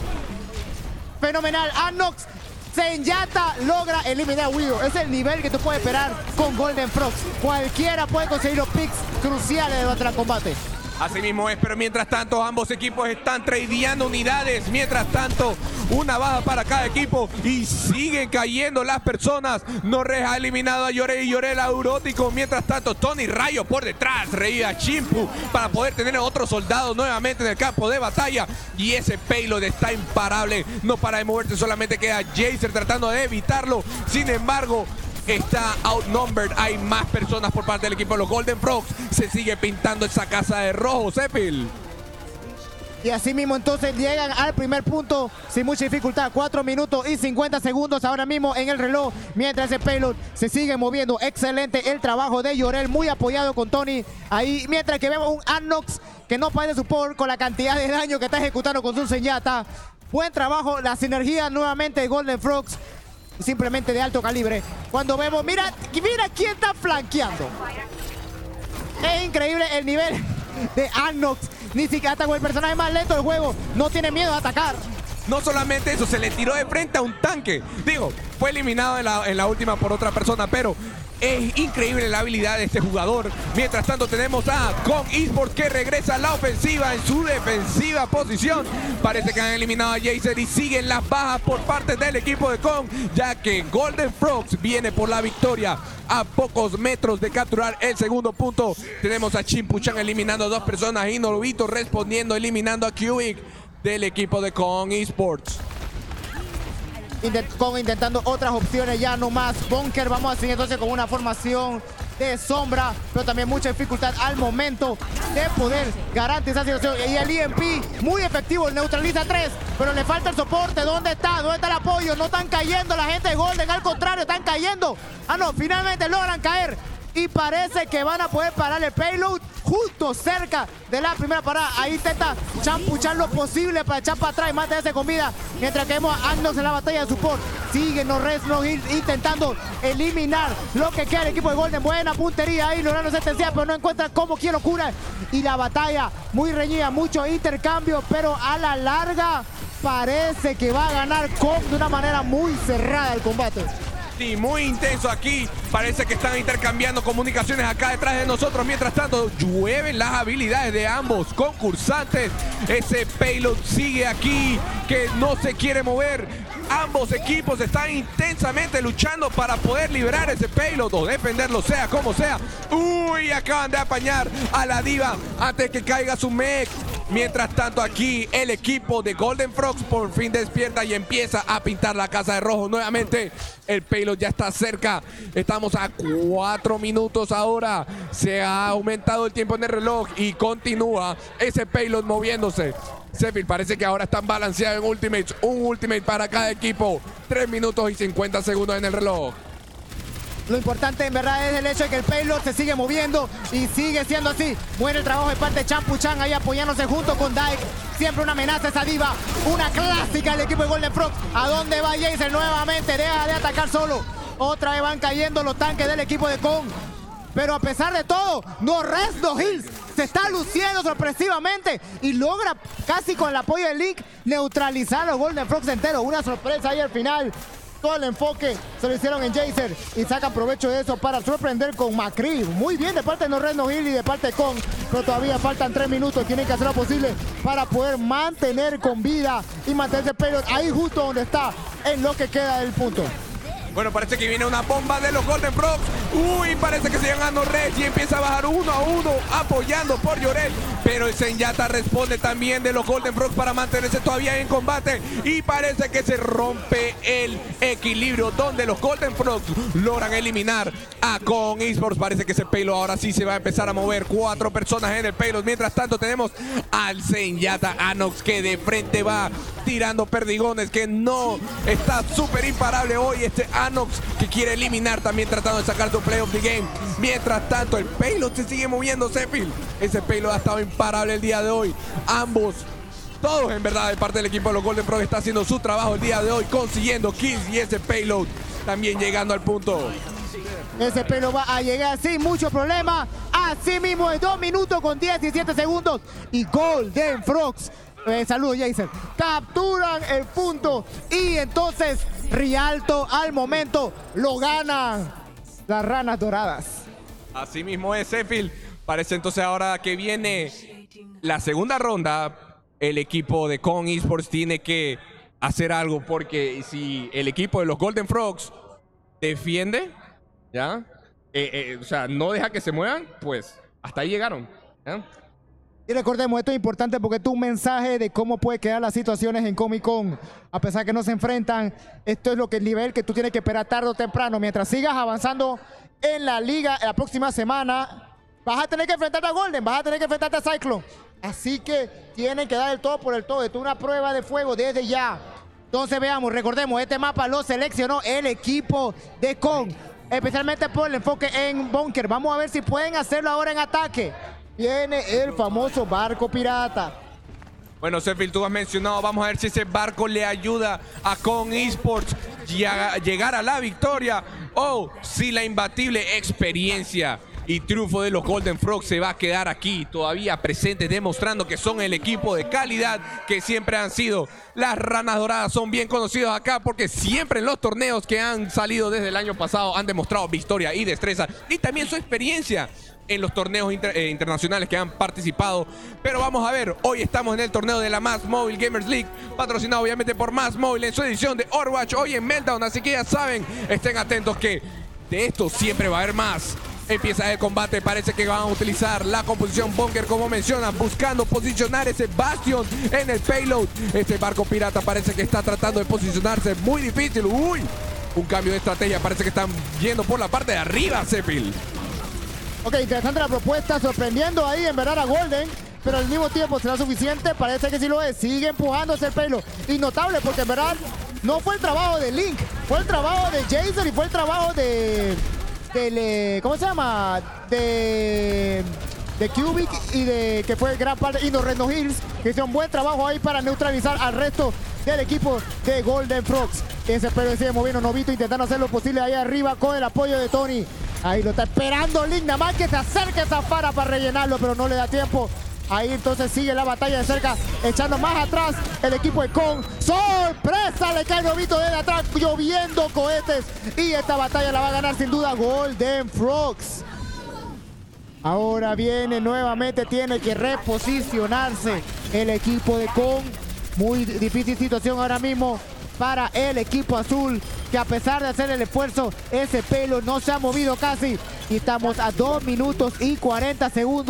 Fenomenal. Anox Zenyatta logra eliminar a Widow. Es el nivel que tú puedes esperar con Golden Frogs. Cualquiera puede conseguir los picks cruciales durante el combate. Así mismo es, pero mientras tanto ambos equipos están tradeando unidades. Mientras tanto, una baja para cada equipo y siguen cayendo las personas. Norres ha eliminado a Yorel y Yorel a Eurótico. Mientras tanto, Tony Rayo por detrás reír a Chimpu para poder tener a otros soldados nuevamente en el campo de batalla. Y ese payload está imparable, no para de moverse, solamente queda Jacer tratando de evitarlo. Sin embargo, está outnumbered, hay más personas por parte del equipo de los Golden Frogs. Se sigue pintando esa casa de rojo, Zephyl. Y así mismo entonces llegan al primer punto sin mucha dificultad. cuatro minutos y cincuenta segundos ahora mismo en el reloj. Mientras el payload se sigue moviendo. Excelente el trabajo de Yorel, muy apoyado con Tony. Ahí, mientras que vemos un Anox que no puede support con la cantidad de daño que está ejecutando con su Zenyatta. Buen trabajo, la sinergia nuevamente de Golden Frogs. Simplemente de alto calibre. Cuando vemos, mira, mira quién está flanqueando. Es increíble el nivel de Anox. Ni siquiera hasta con el personaje más lento del juego no tiene miedo de atacar. No solamente eso, se le tiró de frente a un tanque. Digo, fue eliminado en la, en la última por otra persona, pero es increíble la habilidad de este jugador. Mientras tanto tenemos a Con Esports que regresa a la ofensiva en su defensiva posición. Parece que han eliminado a Jacer y siguen las bajas por parte del equipo de Con, ya que Golden Frogs viene por la victoria a pocos metros de capturar el segundo punto. Tenemos a Chimpuchan eliminando a dos personas y Norbito respondiendo, eliminando a Cubic del equipo de Con Esports. Con intentando otras opciones ya no más. Bunker, vamos a seguir entonces con una formación de sombra, pero también mucha dificultad al momento de poder garantizar la situación. Y el E M P muy efectivo, neutraliza tres, pero le falta el soporte. ¿Dónde está? ¿Dónde está el apoyo? No están cayendo la gente de Golden, al contrario, están cayendo. Ah, no, finalmente logran caer. Y parece que van a poder parar el payload justo cerca de la primera parada. Ahí intenta champuchar lo posible para echar para atrás y mantenerse con vida. Mientras que vemos a Agnos en la batalla de support. Sigue Norres intentando eliminar lo que queda el equipo de Golden. Buena puntería ahí, logrando sentenciar, pero no encuentra cómo quién lo cura. Y la batalla muy reñida, mucho intercambio, pero a la larga parece que va a ganar Con de una manera muy cerrada el combate. Sí, muy intenso aquí. Parece que están intercambiando comunicaciones acá detrás de nosotros. Mientras tanto, llueven las habilidades de ambos concursantes. Ese payload sigue aquí, que no se quiere mover. Ambos equipos están intensamente luchando para poder liberar ese payload o defenderlo, sea como sea. Uy, acaban de apañar a la diva antes que caiga su mech. Mientras tanto aquí el equipo de Golden Frogs por fin despierta y empieza a pintar la casa de rojo nuevamente. El payload ya está cerca. Estamos a cuatro minutos ahora. Se ha aumentado el tiempo en el reloj y continúa ese payload moviéndose. Sheffield parece que ahora están balanceados en ultimates. Un ultimate para cada equipo. tres minutos y cincuenta segundos en el reloj. Lo importante en verdad es el hecho de que el payload se sigue moviendo y sigue siendo así. Buen el trabajo de parte de Champuchan ahí apoyándose junto con Dyke. Siempre una amenaza esa diva. Una clásica del equipo de Golden Frogs. ¿A dónde va Jason nuevamente? Deja de atacar solo. Otra vez van cayendo los tanques del equipo de Kong. Pero a pesar de todo, no rest, no heals. Se está luciendo sorpresivamente y logra casi con el apoyo de Link neutralizar a los Golden Frogs enteros. Una sorpresa ahí al final. Todo el enfoque se lo hicieron en Jacer y sacan provecho de eso para sorprender con McCree. Muy bien de parte de No Red No Heal y de parte de Kong, pero todavía faltan tres minutos. Tienen que hacer lo posible para poder mantener con vida y mantenerse payload ahí justo donde está en lo que queda del punto. Bueno, parece que viene una bomba de los Golden Frogs. Uy, parece que se llegan a No Red y empieza a bajar uno a uno apoyando por Llorel. Pero el Zenyatta responde también de los Golden Frogs para mantenerse todavía en combate. Y parece que se rompe el equilibrio donde los Golden Frogs logran eliminar a Kong Esports. Parece que ese payload ahora sí se va a empezar a mover. Cuatro personas en el payload. Mientras tanto tenemos al Zenyatta Anox que de frente va tirando perdigones, que no está súper imparable hoy este Anox que quiere eliminar, también tratando de sacar su play of the game. Mientras tanto el payload se sigue moviendo. Sheffield, ese payload ha estado imparable el día de hoy. Ambos, todos en verdad de parte del equipo de los Golden Frogs está haciendo su trabajo el día de hoy, consiguiendo kills y ese payload también llegando al punto. Ese pelo va a llegar sin mucho problema. Así mismo en dos minutos con diecisiete segundos. Y Golden Frogs, eh, saludos Jason, capturan el punto. Y entonces Rialto al momento lo ganan las ranas doradas. Así mismo es, Sheffield. Parece entonces ahora que viene la segunda ronda. El equipo de Kong Esports tiene que hacer algo, porque si el equipo de los Golden Frogs defiende, ¿ya? Eh, eh, o sea, no deja que se muevan, pues hasta ahí llegaron, ¿ya? Y recordemos, esto es importante porque esto es un mensaje de cómo puede quedar las situaciones en Comic Con. A pesar que no se enfrentan, esto es lo que el nivel que tú tienes que esperar tarde o temprano. Mientras sigas avanzando en la liga la próxima semana, vas a tener que enfrentarte a Golden, vas a tener que enfrentarte a Cyclone. Así que tienen que dar el todo por el todo. Esto es una prueba de fuego desde ya. Entonces veamos, recordemos, este mapa lo seleccionó el equipo de Kong, especialmente por el enfoque en Bunker. Vamos a ver si pueden hacerlo ahora en ataque. Viene el famoso barco pirata. Bueno, Sheffield, tú has mencionado, vamos a ver si ese barco le ayuda a Kong Esports a llegar a la victoria, o si la imbatible experiencia y triunfo de los Golden Frogs se va a quedar aquí todavía presente, demostrando que son el equipo de calidad que siempre han sido. Las ranas doradas son bien conocidos acá porque siempre en los torneos que han salido desde el año pasado han demostrado victoria y destreza, y también su experiencia en los torneos inter, eh, internacionales que han participado. Pero vamos a ver, hoy estamos en el torneo de la Mass Mobile Gamers League, patrocinado obviamente por Mass Mobile en su edición de Overwatch hoy en Meltdown, así que ya saben, estén atentos que de esto siempre va a haber más. Empieza el combate, parece que van a utilizar la composición Bunker como mencionan, buscando posicionar ese Bastion en el payload. Este barco pirata parece que está tratando de posicionarse, muy difícil. Uy, un cambio de estrategia, parece que están yendo por la parte de arriba, Sheffield. Ok, interesante la propuesta, sorprendiendo ahí en verdad a Golden, pero al mismo tiempo será suficiente, parece que sí lo es, sigue empujándose el pelo. Y notable porque en verdad no fue el trabajo de Link, fue el trabajo de Jason y fue el trabajo de... de ¿cómo se llama? De... de Cubic y de... que fue gran parte de No Red No Heals, que hicieron buen trabajo ahí para neutralizar al resto del equipo de Golden Frogs. Ese pelo sigue moviendo Novito, intentando hacer lo posible ahí arriba con el apoyo de Tony. Ahí lo está esperando Link, nada más que se acerque esa Fara para rellenarlo, pero no le da tiempo. Ahí entonces sigue la batalla de cerca, echando más atrás el equipo de Kong. ¡Sorpresa! Le cae Novito desde atrás, lloviendo cohetes. Y esta batalla la va a ganar sin duda Golden Frogs. Ahora viene nuevamente, tiene que reposicionarse el equipo de Kong. Muy difícil situación ahora mismo para el equipo azul, que a pesar de hacer el esfuerzo, ese pelo no se ha movido casi. Y estamos a dos minutos y cuarenta segundos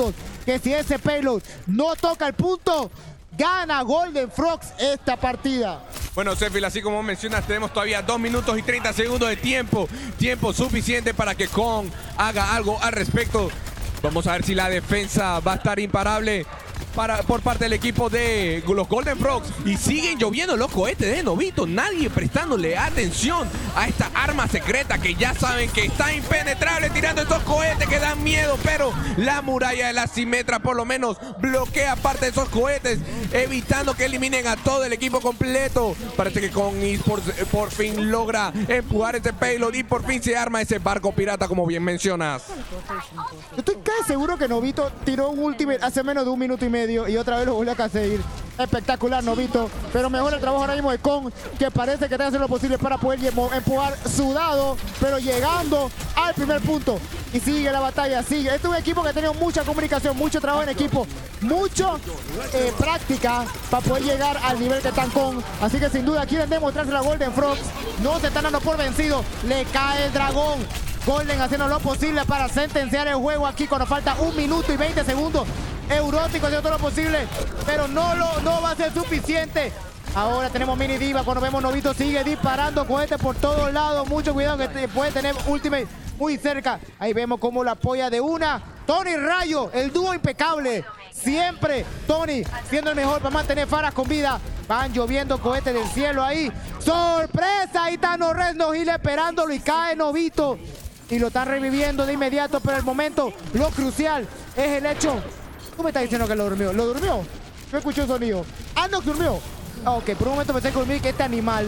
que si ese payload no toca el punto, gana Golden Frogs esta partida. Bueno, Cefil, así como mencionas, tenemos todavía dos minutos y treinta segundos de tiempo. Tiempo suficiente para que Kong haga algo al respecto. Vamos a ver si la defensa va a estar imparable para, por parte del equipo de los Golden Frogs. Y siguen lloviendo los cohetes de Novito. Nadie prestándole atención a esta arma secreta que ya saben que está impenetrable, tirando estos cohetes que dan miedo. Pero la muralla de la Symmetra por lo menos bloquea parte de esos cohetes, evitando que eliminen a todo el equipo completo. Parece que con eSports eh, por fin logra empujar ese payload y por fin se arma ese barco pirata, como bien mencionas. Yo estoy casi seguro que Novito tiró un ultimate hace menos de un minuto y medio y otra vez lo vuelve a conseguir. Espectacular, Novito. Pero mejor el trabajo ahora mismo de Kong, que parece que está haciendo lo posible para poder empujar sudado, pero llegando al primer punto. Y sigue la batalla, sigue. Este es un equipo que ha tenido mucha comunicación, mucho trabajo en equipo, mucho eh, práctica para poder llegar al nivel que están Kong. Así que sin duda quieren demostrarse a Golden Frogs. No se están dando por vencido. Le cae el dragón. Golden haciendo lo posible para sentenciar el juego aquí cuando falta un minuto y veinte segundos. Eurótico haciendo todo lo posible, pero no, lo, no va a ser suficiente. Ahora tenemos Mini Diva. Cuando vemos Novito sigue disparando cohetes por todos lados. Mucho cuidado que te, puede tener Ultimate muy cerca. Ahí vemos cómo la apoya de una. Tony Rayo, el dúo impecable. Siempre Tony siendo el mejor para mantener Faras con vida. Van lloviendo cohetes del cielo ahí. ¡Sorpresa! Ahí está Norred No Gil esperándolo y cae Novito. Y lo están reviviendo de inmediato, pero el momento, lo crucial es el hecho. ¿Tú me estás diciendo que lo durmió? ¿Lo durmió? Yo escuché un sonido. Ah, no, que durmió. Ah, ok, por un momento pensé que dormí que este animal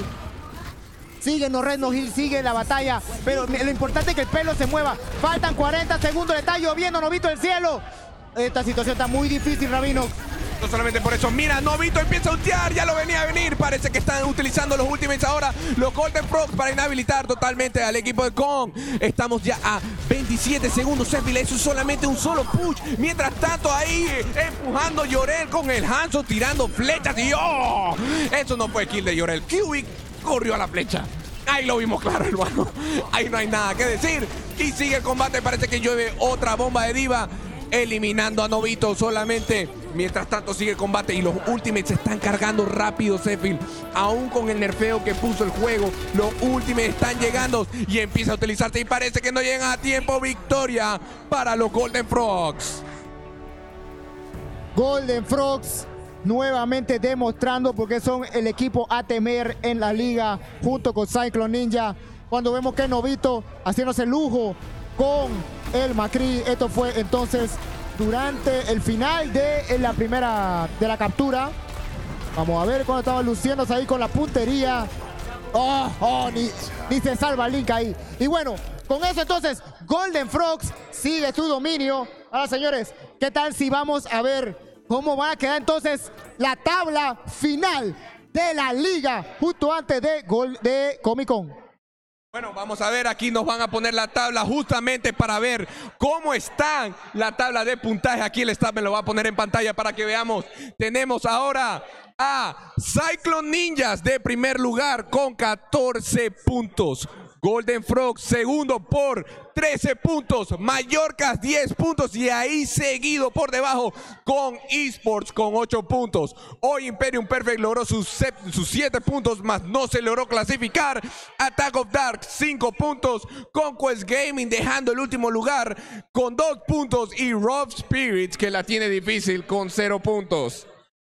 sigue Norred No Gil, sigue la batalla, pero lo importante es que el pelo se mueva. Faltan cuarenta segundos, le está lloviendo Novito del cielo. Esta situación está muy difícil, Rabino. No solamente por eso, mira, Novito empieza a ultear, ya lo venía a venir. Parece que están utilizando los ultimates ahora los Golden Frogs para inhabilitar totalmente al equipo de Kong. Estamos ya a veintisiete segundos, Cefil, eso es solamente un solo push. Mientras tanto ahí empujando Llorel con el Hanzo, tirando flechas y ¡oh! Eso no fue kill de Llorel. Cubic corrió a la flecha. Ahí lo vimos claro, hermano. Ahí no hay nada que decir. Y sigue el combate, parece que llueve otra bomba de Diva, eliminando a Novito solamente. Mientras tanto sigue el combate y los ultimates se están cargando rápido, Cefil. Aún con el nerfeo que puso el juego, los ultimates están llegando y empieza a utilizarse y parece que no llegan a tiempo. Victoria para los Golden Frogs. Golden Frogs nuevamente demostrando porque son el equipo a temer en la liga junto con Cyclone Ninja. Cuando vemos que Novito haciéndose lujo con el Macri. Esto fue entonces durante el final de la primera de la captura. Vamos a ver cuando estaban luciéndose ahí con la puntería. Oh, oh, ni, ni se salva Link ahí. Y bueno, con eso entonces Golden Frogs sigue su dominio. Ahora, señores, ¿qué tal si vamos a ver cómo va a quedar entonces la tabla final de la liga justo antes de, Gol de Comic Con? Bueno, vamos a ver, aquí nos van a poner la tabla justamente para ver cómo está la tabla de puntaje. Aquí el staff me lo va a poner en pantalla para que veamos. Tenemos ahora a Cyclone Ninjas de primer lugar con catorce puntos. Golden Frogs segundo por trece puntos, Mallorcas diez puntos y ahí seguido por debajo con eSports con ocho puntos. Hoy Imperium Perfect logró sus siete puntos, más no se logró clasificar. Attack of Dark cinco puntos, Conquest Gaming dejando el último lugar con dos puntos y Rough Spirits, que la tiene difícil, con cero puntos.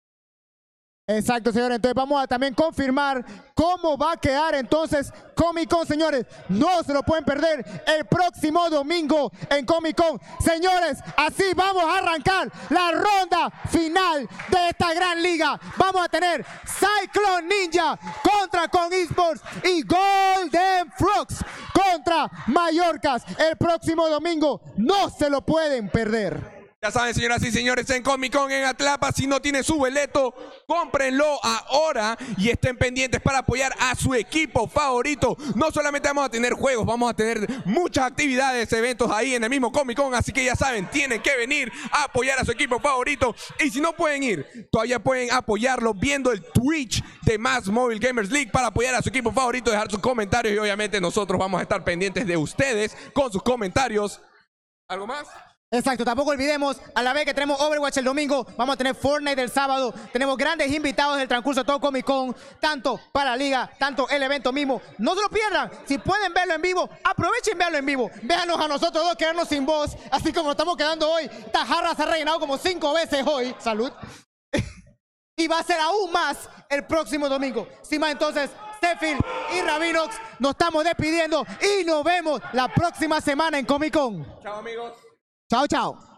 Exacto, señores. Entonces vamos a también confirmar cómo va a quedar entonces Comic Con, señores. No se lo pueden perder el próximo domingo en Comic Con. Señores, así vamos a arrancar la ronda final de esta gran liga. Vamos a tener Cyclone Ninja contra Con eSports y Golden Frogs contra Mallorcas el próximo domingo. No se lo pueden perder. Ya saben, señoras y señores, en Comic Con en Atlapa, si no tiene su boleto, cómprenlo ahora y estén pendientes para apoyar a su equipo favorito. No solamente vamos a tener juegos, vamos a tener muchas actividades, eventos ahí en el mismo Comic Con, así que ya saben, tienen que venir a apoyar a su equipo favorito. Y si no pueden ir, todavía pueden apoyarlo viendo el Twitch de Más Mobile Gamers League para apoyar a su equipo favorito, dejar sus comentarios y obviamente nosotros vamos a estar pendientes de ustedes con sus comentarios. ¿Algo más? Exacto, tampoco olvidemos, a la vez que tenemos Overwatch el domingo, vamos a tener Fortnite el sábado, tenemos grandes invitados del transcurso de todo Comic Con, tanto para la liga, tanto el evento mismo. No se lo pierdan, si pueden verlo en vivo, aprovechen verlo en vivo. Véanos a nosotros dos quedarnos sin voz, así como estamos quedando hoy. Esta jarra se ha rellenado como cinco veces hoy, salud. Y va a ser aún más el próximo domingo. Sin más entonces, Zephyr y Rabinox, nos estamos despidiendo y nos vemos la próxima semana en Comic Con. Chao amigos. Chao, chao.